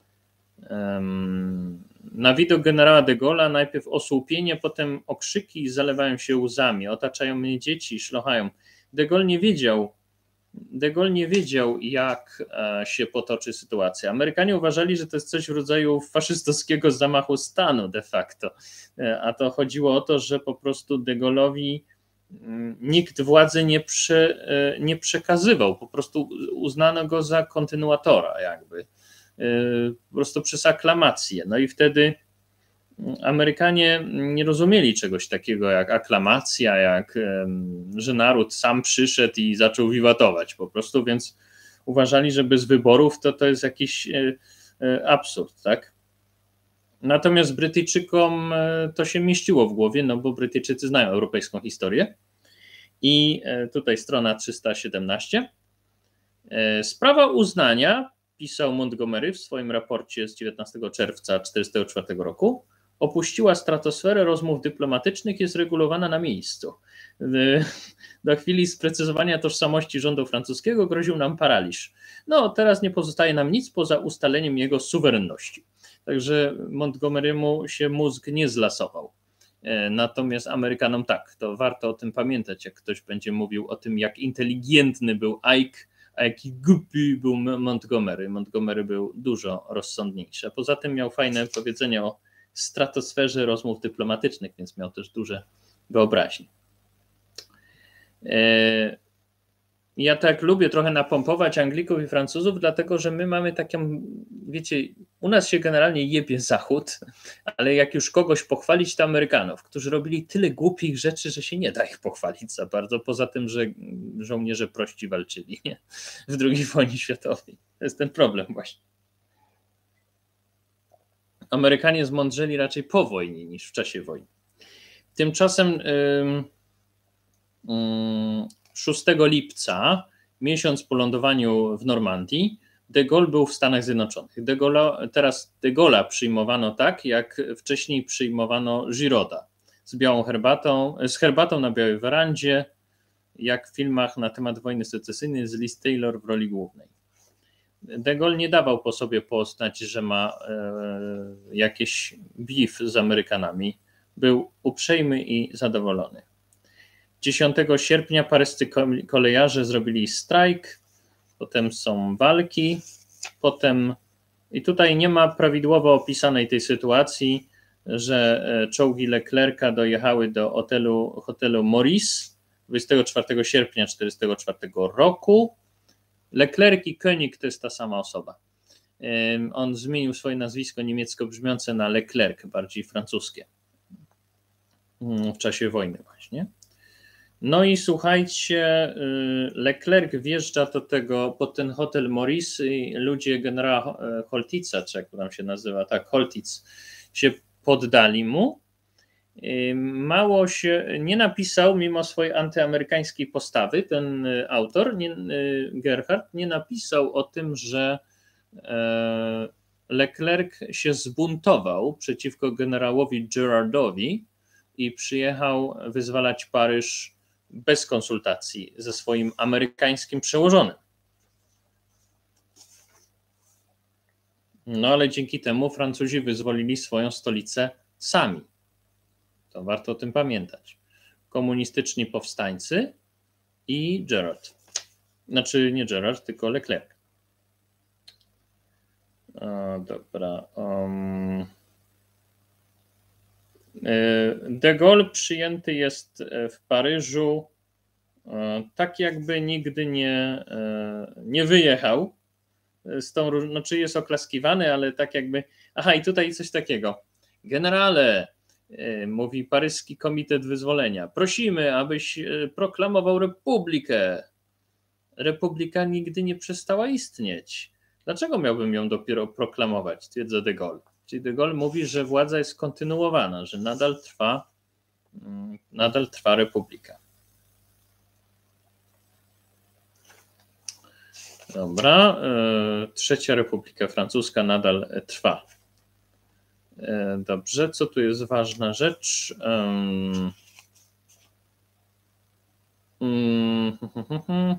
Um, na widok generała de Gaulle'a najpierw osłupienie, potem okrzyki zalewają się łzami, otaczają mnie dzieci, szlochają. De Gaulle nie wiedział, de Gaulle nie wiedział, jak się potoczy sytuacja. Amerykanie uważali, że to jest coś w rodzaju faszystowskiego zamachu stanu de facto, a to chodziło o to, że po prostu de Gaulle'owi nikt władzy nie, prze, nie przekazywał, po prostu uznano go za kontynuatora jakby, po prostu przez aklamację. No i wtedy Amerykanie nie rozumieli czegoś takiego jak aklamacja, jak że naród sam przyszedł i zaczął wiwatować po prostu, więc uważali, że bez wyborów to to jest jakiś absurd, tak? Natomiast Brytyjczykom to się mieściło w głowie, no bo Brytyjczycy znają europejską historię. I tutaj strona trzysta siedemnaście. Sprawa uznania, pisał Montgomery w swoim raporcie z dziewiętnastego czerwca tysiąc dziewięćset czterdziestego czwartego roku, opuściła stratosferę rozmów dyplomatycznych, jest regulowana na miejscu. Do chwili sprecyzowania tożsamości rządu francuskiego groził nam paraliż. No, teraz nie pozostaje nam nic poza ustaleniem jego suwerenności. Także Montgomerymu się mózg nie zlasował. Natomiast Amerykanom tak, to warto o tym pamiętać, jak ktoś będzie mówił o tym, jak inteligentny był Ike, a jaki głupi był Montgomery. Montgomery był dużo rozsądniejszy. A poza tym miał fajne powiedzenie o stratosferze rozmów dyplomatycznych, więc miał też duże wyobraźnie. Ja tak lubię trochę napompować Anglików i Francuzów, dlatego że my mamy taką, wiecie, u nas się generalnie jebie Zachód, ale jak już kogoś pochwalić, to Amerykanów, którzy robili tyle głupich rzeczy, że się nie da ich pochwalić za bardzo, poza tym, że żołnierze prości walczyli, nie? W drugiej wojnie światowej. To jest ten problem właśnie. Amerykanie zmądrzeli raczej po wojnie niż w czasie wojny. Tymczasem yy, yy, szóstego lipca, miesiąc po lądowaniu w Normandii, de Gaulle był w Stanach Zjednoczonych. De Gaulle, teraz de Gaulle'a przyjmowano tak, jak wcześniej przyjmowano Giroda, z białą herbatą, z herbatą na białej werandzie, jak w filmach na temat wojny secesyjnej z Liz Taylor w roli głównej. De Gaulle nie dawał po sobie poznać, że ma e, jakieś beef z Amerykanami. Był uprzejmy i zadowolony. dziesiątego sierpnia paryscy kolejarze zrobili strajk, potem są walki, potem i tutaj nie ma prawidłowo opisanej tej sytuacji, że czołgi Leclerca dojechały do hotelu, hotelu Maurice dwudziestego czwartego sierpnia tysiąc dziewięćset czterdziestego czwartego roku. Leclerc i König to jest ta sama osoba. On zmienił swoje nazwisko niemiecko brzmiące na Leclerc, bardziej francuskie, w czasie wojny właśnie. No i słuchajcie, Leclerc wjeżdża do tego, pod ten hotel Maurice i ludzie generała Holtica, czy jak to tam się nazywa, tak, Holtic, się poddali mu. Mało się nie napisał, mimo swojej antyamerykańskiej postawy, ten autor, nie, Gerhardt, nie napisał o tym, że Leclerc się zbuntował przeciwko generałowi Girardowi i przyjechał wyzwalać Paryż bez konsultacji ze swoim amerykańskim przełożonym. No ale dzięki temu Francuzi wyzwolili swoją stolicę sami. To warto o tym pamiętać. Komunistyczni powstańcy i Girard. Znaczy nie Girard, tylko Leclerc. O, dobra. Um... De Gaulle przyjęty jest w Paryżu tak, jakby nigdy nie, nie wyjechał. Z tą, znaczy jest oklaskiwany, ale tak jakby. Aha, i tutaj coś takiego. Generale, mówi paryski Komitet Wyzwolenia, prosimy, abyś proklamował republikę. Republika nigdy nie przestała istnieć. Dlaczego miałbym ją dopiero proklamować, stwierdza de Gaulle. Czyli de Gaulle mówi, że władza jest kontynuowana, że nadal trwa, nadal trwa republika. Dobra, trzecia republika francuska nadal trwa. Dobrze, co tu jest ważna rzecz? Um, um, um, um.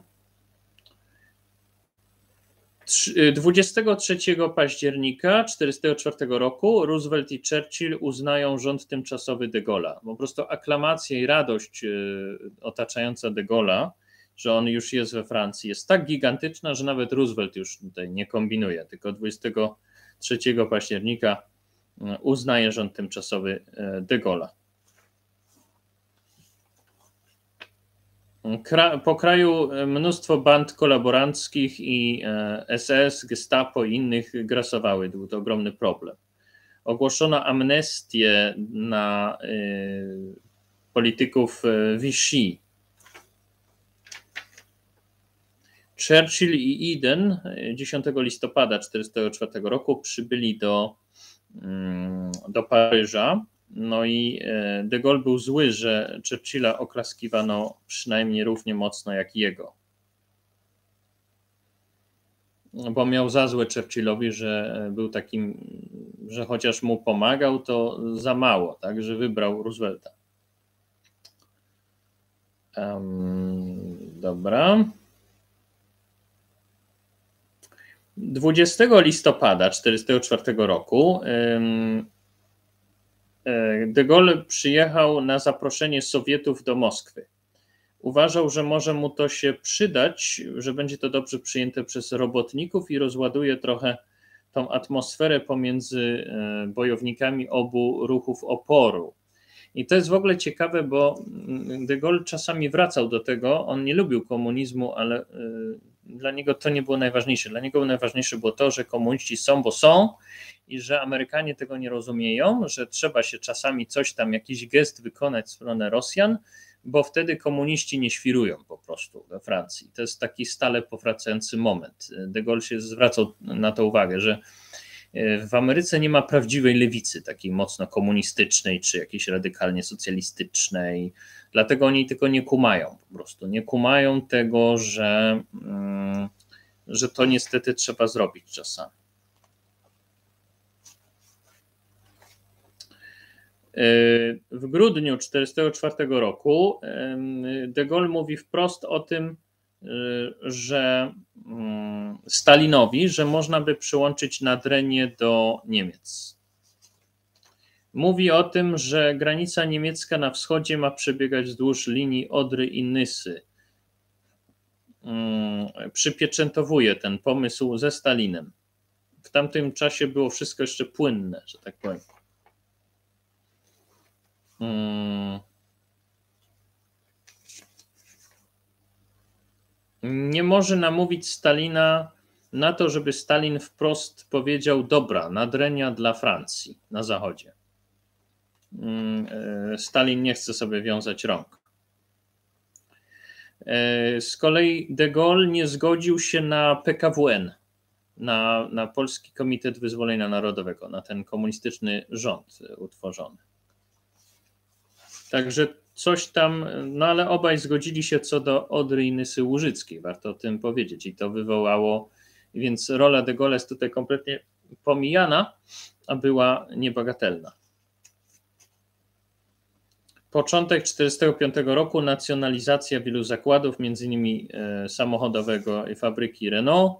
dwudziestego trzeciego października tysiąc dziewięćset czterdziestego czwartego roku Roosevelt i Churchill uznają rząd tymczasowy de Gaulle'a. Po prostu aklamacja i radość otaczająca de Gaulle'a, że on już jest we Francji, jest tak gigantyczna, że nawet Roosevelt już tutaj nie kombinuje, tylko dwudziestego trzeciego października uznaje rząd tymczasowy de Gaulle'a. Po kraju mnóstwo band kolaboranckich i S S, Gestapo i innych grasowały. Był to ogromny problem. Ogłoszono amnestię na y, polityków Vichy. Churchill i Eden dziesiątego listopada tysiąc dziewięćset czterdziestego czwartego roku przybyli do, y, do Paryża. No i de Gaulle był zły, że Churchilla oklaskiwano przynajmniej równie mocno jak jego. Bo miał za złe Churchillowi, że był takim, że chociaż mu pomagał, to za mało, tak, że wybrał Roosevelta. Um, dobra. dwudziestego listopada tysiąc dziewięćset czterdziestego czwartego roku um, de Gaulle przyjechał na zaproszenie Sowietów do Moskwy. Uważał, że może mu to się przydać, że będzie to dobrze przyjęte przez robotników i rozładuje trochę tą atmosferę pomiędzy bojownikami obu ruchów oporu. I to jest w ogóle ciekawe, bo de Gaulle czasami wracał do tego, on nie lubił komunizmu, ale dla niego to nie było najważniejsze. Dla niego najważniejsze było to, że komuniści są, bo są i że Amerykanie tego nie rozumieją, że trzeba się czasami coś tam, jakiś gest wykonać w stronę Rosjan, bo wtedy komuniści nie świrują po prostu we Francji. To jest taki stale powracający moment. De Gaulle się zwracał na to uwagę, że w Ameryce nie ma prawdziwej lewicy, takiej mocno komunistycznej czy jakiejś radykalnie socjalistycznej, dlatego oni tylko nie kumają po prostu, nie kumają tego, że, że to niestety trzeba zrobić czasami. W grudniu tysiąc dziewięćset czterdziestego czwartego roku de Gaulle mówi wprost o tym, że Stalinowi, że można by przyłączyć Nadrenię do Niemiec. Mówi o tym, że granica niemiecka na wschodzie ma przebiegać wzdłuż linii Odry i Nysy. Przypieczętowuje ten pomysł ze Stalinem. W tamtym czasie było wszystko jeszcze płynne, że tak powiem. Nie może namówić Stalina na to, żeby Stalin wprost powiedział: dobra, Nadrenia dla Francji na zachodzie. Stalin nie chce sobie wiązać rąk. Z kolei de Gaulle nie zgodził się na P K W N, na, na Polski Komitet Wyzwolenia Narodowego, na ten komunistyczny rząd utworzony. Także coś tam, no ale obaj zgodzili się co do Odry i Nysy Łużyckiej, warto o tym powiedzieć, i to wywołało, więc rola de Gaulle jest tutaj kompletnie pomijana, a była niebagatelna. Początek tysiąc dziewięćset czterdziestego piątego roku, nacjonalizacja wielu zakładów, między innymi samochodowego i fabryki Renault.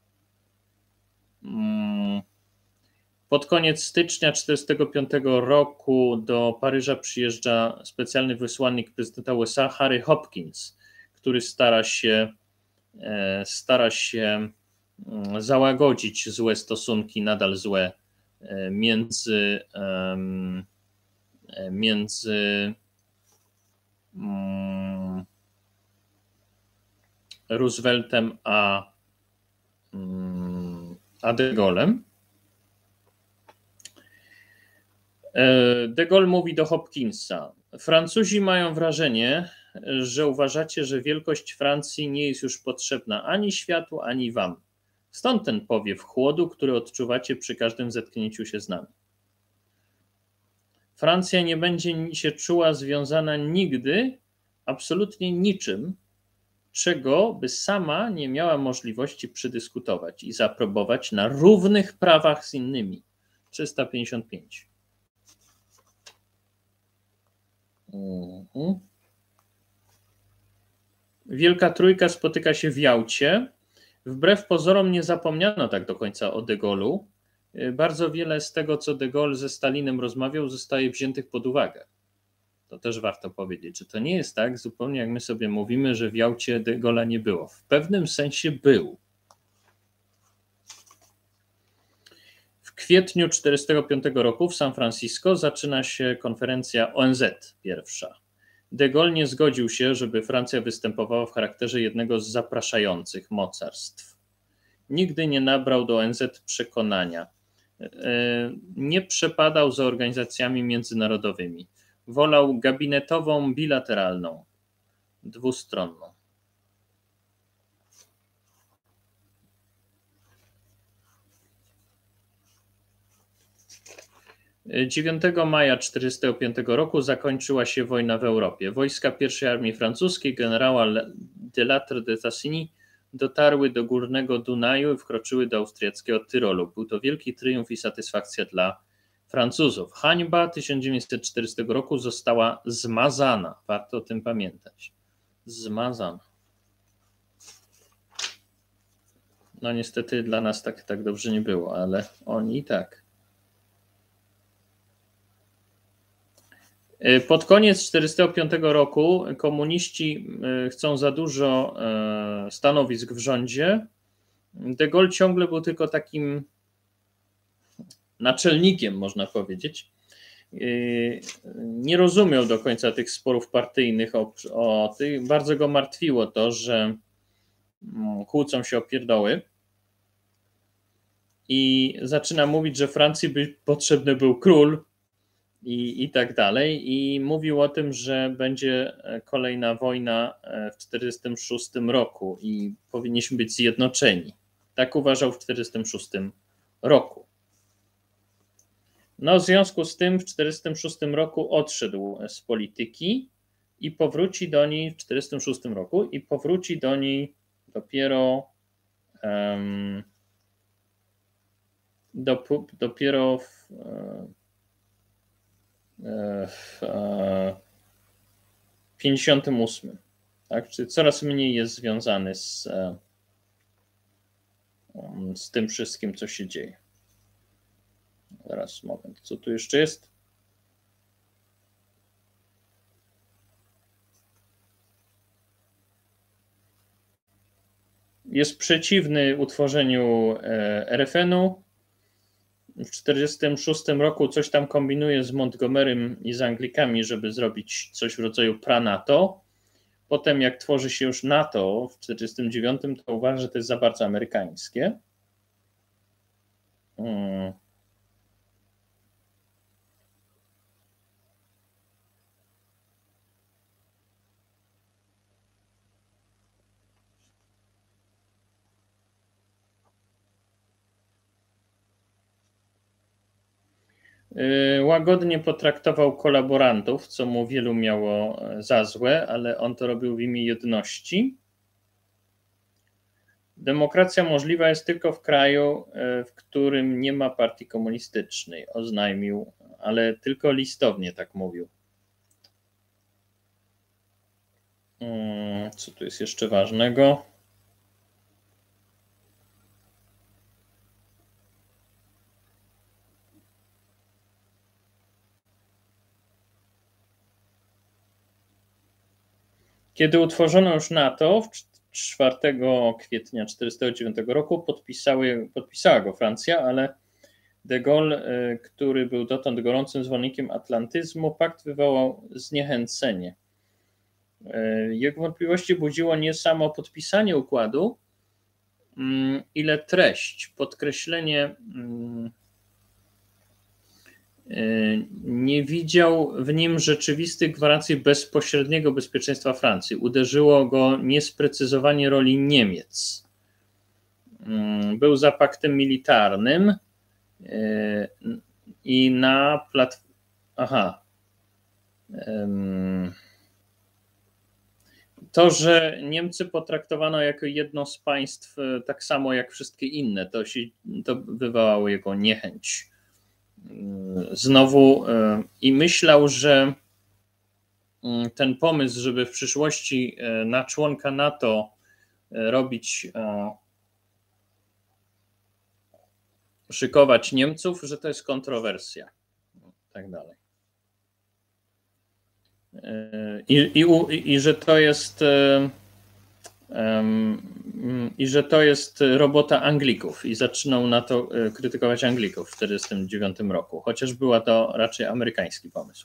Pod koniec stycznia tysiąc dziewięćset czterdziestego piątego roku do Paryża przyjeżdża specjalny wysłannik prezydenta U S A Harry Hopkins, który stara się, stara się załagodzić złe stosunki, nadal złe, między, między Rooseveltem a, a de Gaulle'em. De Gaulle mówi do Hopkinsa: Francuzi mają wrażenie, że uważacie, że wielkość Francji nie jest już potrzebna ani światu, ani wam. Stąd ten powiew chłodu, który odczuwacie przy każdym zetknięciu się z nami. Francja nie będzie się czuła związana nigdy absolutnie niczym, czego by sama nie miała możliwości przedyskutować i zaaprobować na równych prawach z innymi. trzysta pięćdziesiąt pięć. Uh-huh. Wielka Trójka spotyka się w Jałcie. Wbrew pozorom nie zapomniano tak do końca o de Gaulle'u. Bardzo wiele z tego, co de Gaulle ze Stalinem rozmawiał, zostaje wziętych pod uwagę. To też warto powiedzieć, że to nie jest tak zupełnie, jak my sobie mówimy, że w Jałcie de Gaulle'a nie było. W pewnym sensie był. W kwietniu tysiąc dziewięćset czterdziestego piątego roku w San Francisco zaczyna się konferencja O N Z pierwsza. De Gaulle nie zgodził się, żeby Francja występowała w charakterze jednego z zapraszających mocarstw. Nigdy nie nabrał do O N Z przekonania. Nie przepadał za organizacjami międzynarodowymi. Wolał gabinetową, bilateralną, dwustronną. dziewiątego maja tysiąc dziewięćset czterdziestego piątego roku zakończyła się wojna w Europie. Wojska pierwszej Armii Francuskiej generała de Lattre de Tassigny dotarły do Górnego Dunaju i wkroczyły do austriackiego Tyrolu. Był to wielki triumf i satysfakcja dla Francuzów. Hańba tysiąc dziewięćset czterdziestego roku została zmazana. Warto o tym pamiętać. Zmazana. No niestety dla nas tak, tak dobrze nie było, ale oni i tak. Pod koniec tysiąc dziewięćset czterdziestego piątego roku komuniści chcą za dużo stanowisk w rządzie. De Gaulle ciągle był tylko takim naczelnikiem, można powiedzieć. nie rozumiał do końca tych sporów partyjnych. O, o tych. Bardzo go martwiło to, że kłócą się o pierdoły i zaczyna mówić, że Francji by potrzebny był król i, i tak dalej. I mówił o tym, że będzie kolejna wojna w czterdziestym szóstym roku i powinniśmy być zjednoczeni. Tak uważał w czterdziestym szóstym roku. No, w związku z tym w czterdziestym szóstym roku odszedł z polityki i powróci do niej w czterdziestym szóstym roku i powróci do niej dopiero um, do, dopiero w, w pięćdziesiątym ósmym. Tak? Czyli coraz mniej jest związany z, z tym wszystkim, co się dzieje. Zaraz, moment, co tu jeszcze jest? Jest przeciwny utworzeniu R F N-u. W tysiąc dziewięćset czterdziestym szóstym roku coś tam kombinuje z Montgomerym i z Anglikami, żeby zrobić coś w rodzaju pra-NATO. Potem jak tworzy się już NATO w tysiąc dziewięćset czterdziestym dziewiątym, to uważa, że to jest za bardzo amerykańskie. Hmm. Łagodnie potraktował kolaborantów, co mu wielu miało za złe, ale on to robił w imię jedności. Demokracja możliwa jest tylko w kraju, w którym nie ma partii komunistycznej, oznajmił, ale tylko listownie tak mówił. Co tu jest jeszcze ważnego? Kiedy utworzono już NATO czwartego kwietnia tysiąc dziewięćset czterdziestego dziewiątego roku, podpisały, podpisała go Francja, ale de Gaulle, który był dotąd gorącym zwolennikiem atlantyzmu, pakt wywołał zniechęcenie. Jego wątpliwości budziło nie samo podpisanie układu, ile treść, podkreślenie. Nie widział w nim rzeczywistych gwarancji bezpośredniego bezpieczeństwa Francji. Uderzyło go niesprecyzowanie roli Niemiec. Był za paktem militarnym i na platformie. Aha. To, że Niemcy potraktowano jako jedno z państw tak samo jak wszystkie inne, to, się, to wywołało jego niechęć. Znowu i myślał, że ten pomysł, żeby w przyszłości na członka NATO robić, szykować Niemców, że to jest kontrowersja. Tak dalej. I, i, i że to jest i że to jest robota Anglików i zaczynał na to krytykować Anglików w tysiąc dziewięćset czterdziestym dziewiątym roku, chociaż była to raczej amerykański pomysł.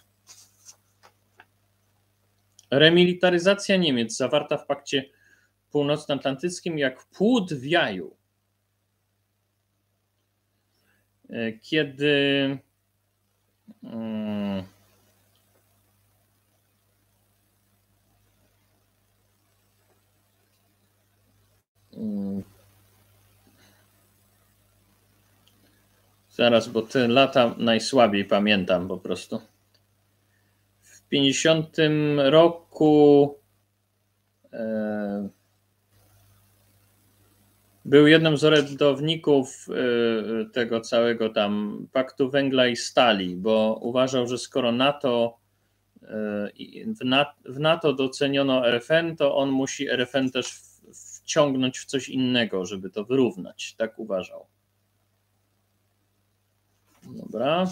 Remilitaryzacja Niemiec zawarta w pakcie północnoatlantyckim jak płód w jaju. Kiedy Zaraz, bo te lata najsłabiej pamiętam po prostu. W pięćdziesiątym roku e, był jednym z orędowników e, tego całego tam paktu węgla i stali, bo uważał, że skoro NATO e, w, NATO, w NATO doceniono R F N, to on musi R F N też w, wciągnąć w coś innego, żeby to wyrównać. Tak uważał. Dobra.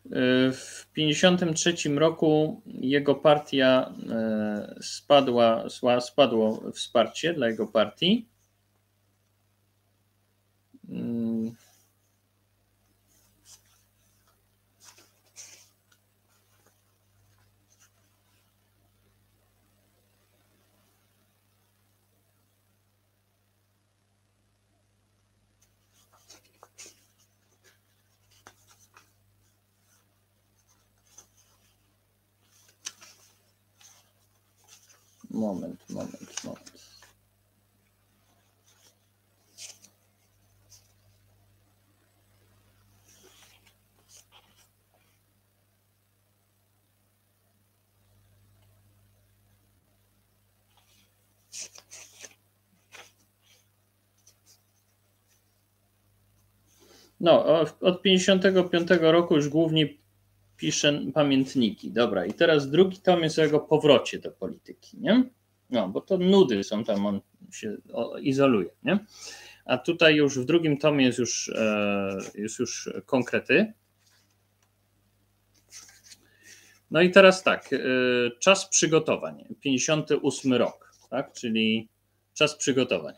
W pięćdziesiątym trzecim roku jego partia spadła, spadło wsparcie dla jego partii. Moment, moment, moment. No, od pięćdziesiątego piątego roku już głównie pisze pamiętniki. Dobra, i teraz drugi tom jest o jego powrocie do polityki, nie? No, bo to nudy są tam, on się izoluje, nie? A tutaj już w drugim tomie jest już, jest już konkrety. No i teraz tak, czas przygotowań, pięćdziesiąty ósmy rok, tak? Czyli czas przygotowań.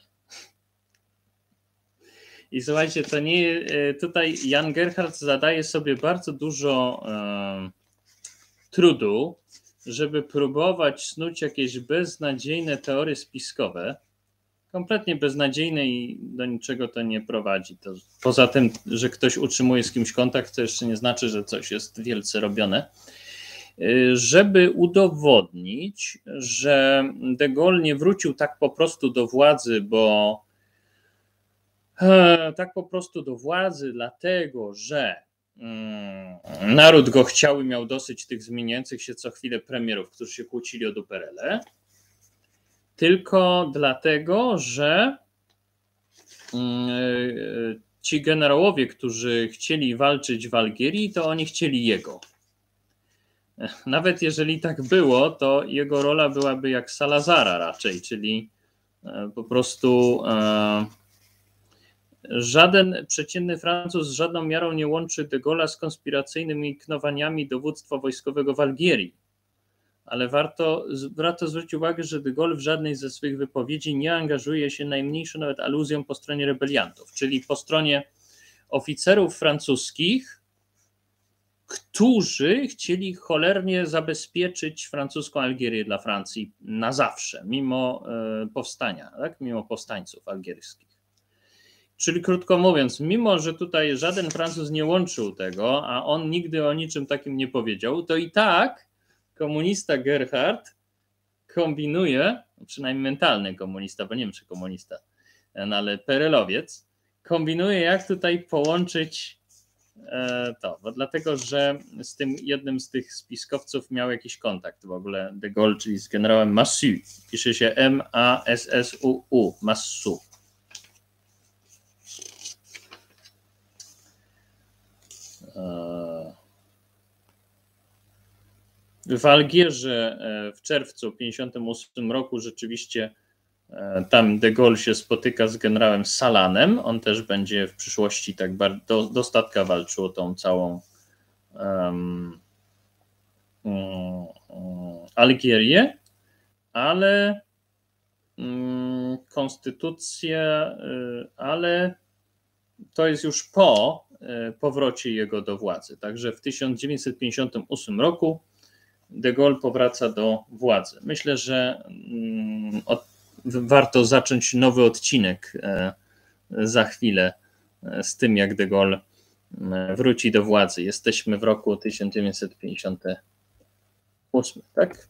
I słuchajcie, to nie, tutaj Jan Gerhardt zadaje sobie bardzo dużo e, trudu, żeby próbować snuć jakieś beznadziejne teorie spiskowe, kompletnie beznadziejne i do niczego to nie prowadzi. To, poza tym, że ktoś utrzymuje z kimś kontakt, to jeszcze nie znaczy, że coś jest wielce robione. Żeby udowodnić, że de Gaulle nie wrócił tak po prostu do władzy, bo tak po prostu do władzy, dlatego że mm, naród go chciał i miał dosyć tych zmieniających się co chwilę premierów, którzy się kłócili o duperele, tylko dlatego, że mm, ci generałowie, którzy chcieli walczyć w Algierii, to oni chcieli jego. Nawet jeżeli tak było, to jego rola byłaby jak Salazara raczej, czyli po prostu żaden przeciętny Francuz z żadną miarą nie łączy de Gaulle'a z konspiracyjnymi knowaniami dowództwa wojskowego w Algierii. Ale warto, warto zwrócić uwagę, że de Gaulle w żadnej ze swych wypowiedzi nie angażuje się najmniejszą nawet aluzją po stronie rebeliantów, czyli po stronie oficerów francuskich, którzy chcieli cholernie zabezpieczyć francuską Algierię dla Francji na zawsze, mimo powstania, tak? Mimo powstańców algierskich. Czyli krótko mówiąc, mimo że tutaj żaden Francuz nie łączył tego, a on nigdy o niczym takim nie powiedział, to i tak komunista Gerhardt kombinuje, przynajmniej mentalny komunista, bo nie wiem czy komunista, no ale perelowiec, kombinuje jak tutaj połączyć to, bo dlatego, że z tym jednym z tych spiskowców miał jakiś kontakt w ogóle de Gaulle, czyli z generałem Massu. Pisze się M A S S U U, Massu. W Algierze w czerwcu tysiąc dziewięćset pięćdziesiątym ósmym roku rzeczywiście tam de Gaulle się spotyka z generałem Salanem. On też będzie w przyszłości tak bardzo do statka walczył o tą całą um, um, Algierię, ale um, konstytucja, ale to jest już po powrocie jego do władzy. Także w tysiąc dziewięćset pięćdziesiątym ósmym roku de Gaulle powraca do władzy. Myślę, że um, od warto zacząć nowy odcinek za chwilę z tym, jak de Gaulle wróci do władzy. Jesteśmy w roku tysiąc dziewięćset pięćdziesiątym ósmym, tak?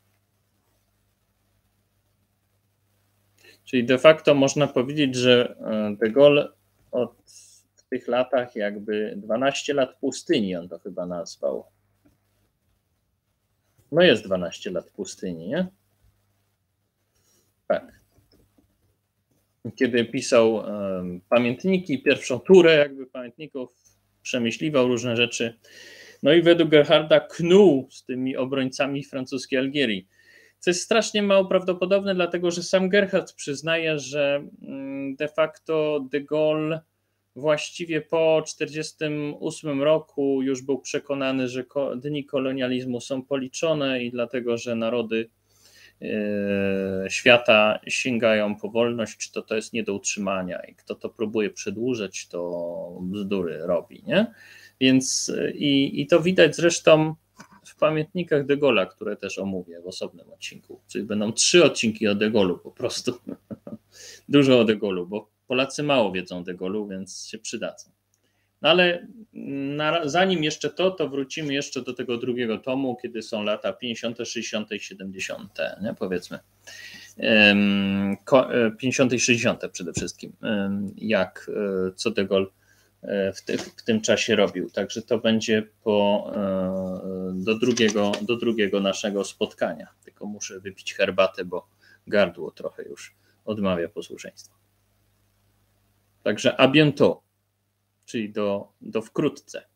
Czyli de facto można powiedzieć, że de Gaulle od w tych latach jakby dwanaście lat pustyni, on to chyba nazwał. No jest dwanaście lat pustyni, nie? Tak. Kiedy pisał um, pamiętniki, pierwszą turę jakby pamiętników, przemyśliwał różne rzeczy. No i według Gerharda knuł z tymi obrońcami francuskiej Algierii. Co jest strasznie mało prawdopodobne, dlatego że sam Gerhard przyznaje, że de facto de Gaulle właściwie po czterdziestym ósmym roku już był przekonany, że dni kolonializmu są policzone i dlatego, że narody świata sięgają po wolność, czy to, to jest nie do utrzymania i kto to próbuje przedłużać, to bzdury robi, nie? Więc i, i to widać zresztą w pamiętnikach de Gaulle'a, które też omówię w osobnym odcinku, czyli będą trzy odcinki o de Gaulle'u po prostu. Dużo o de Gaulle'u, bo Polacy mało wiedzą o de Gaulle'u, więc się przydadzą. No ale na, zanim jeszcze to, to wrócimy jeszcze do tego drugiego tomu, kiedy są lata pięćdziesiąte, sześćdziesiąte i siedemdziesiąte, nie? Powiedzmy. pięćdziesiąte i sześćdziesiąte przede wszystkim, jak co de Gaulle w, ty, w tym czasie robił. Także to będzie po, do, drugiego, do drugiego naszego spotkania. Tylko muszę wypić herbatę, bo gardło trochę już odmawia posłuszeństwa. Także a bientôt, czyli do, do wkrótce.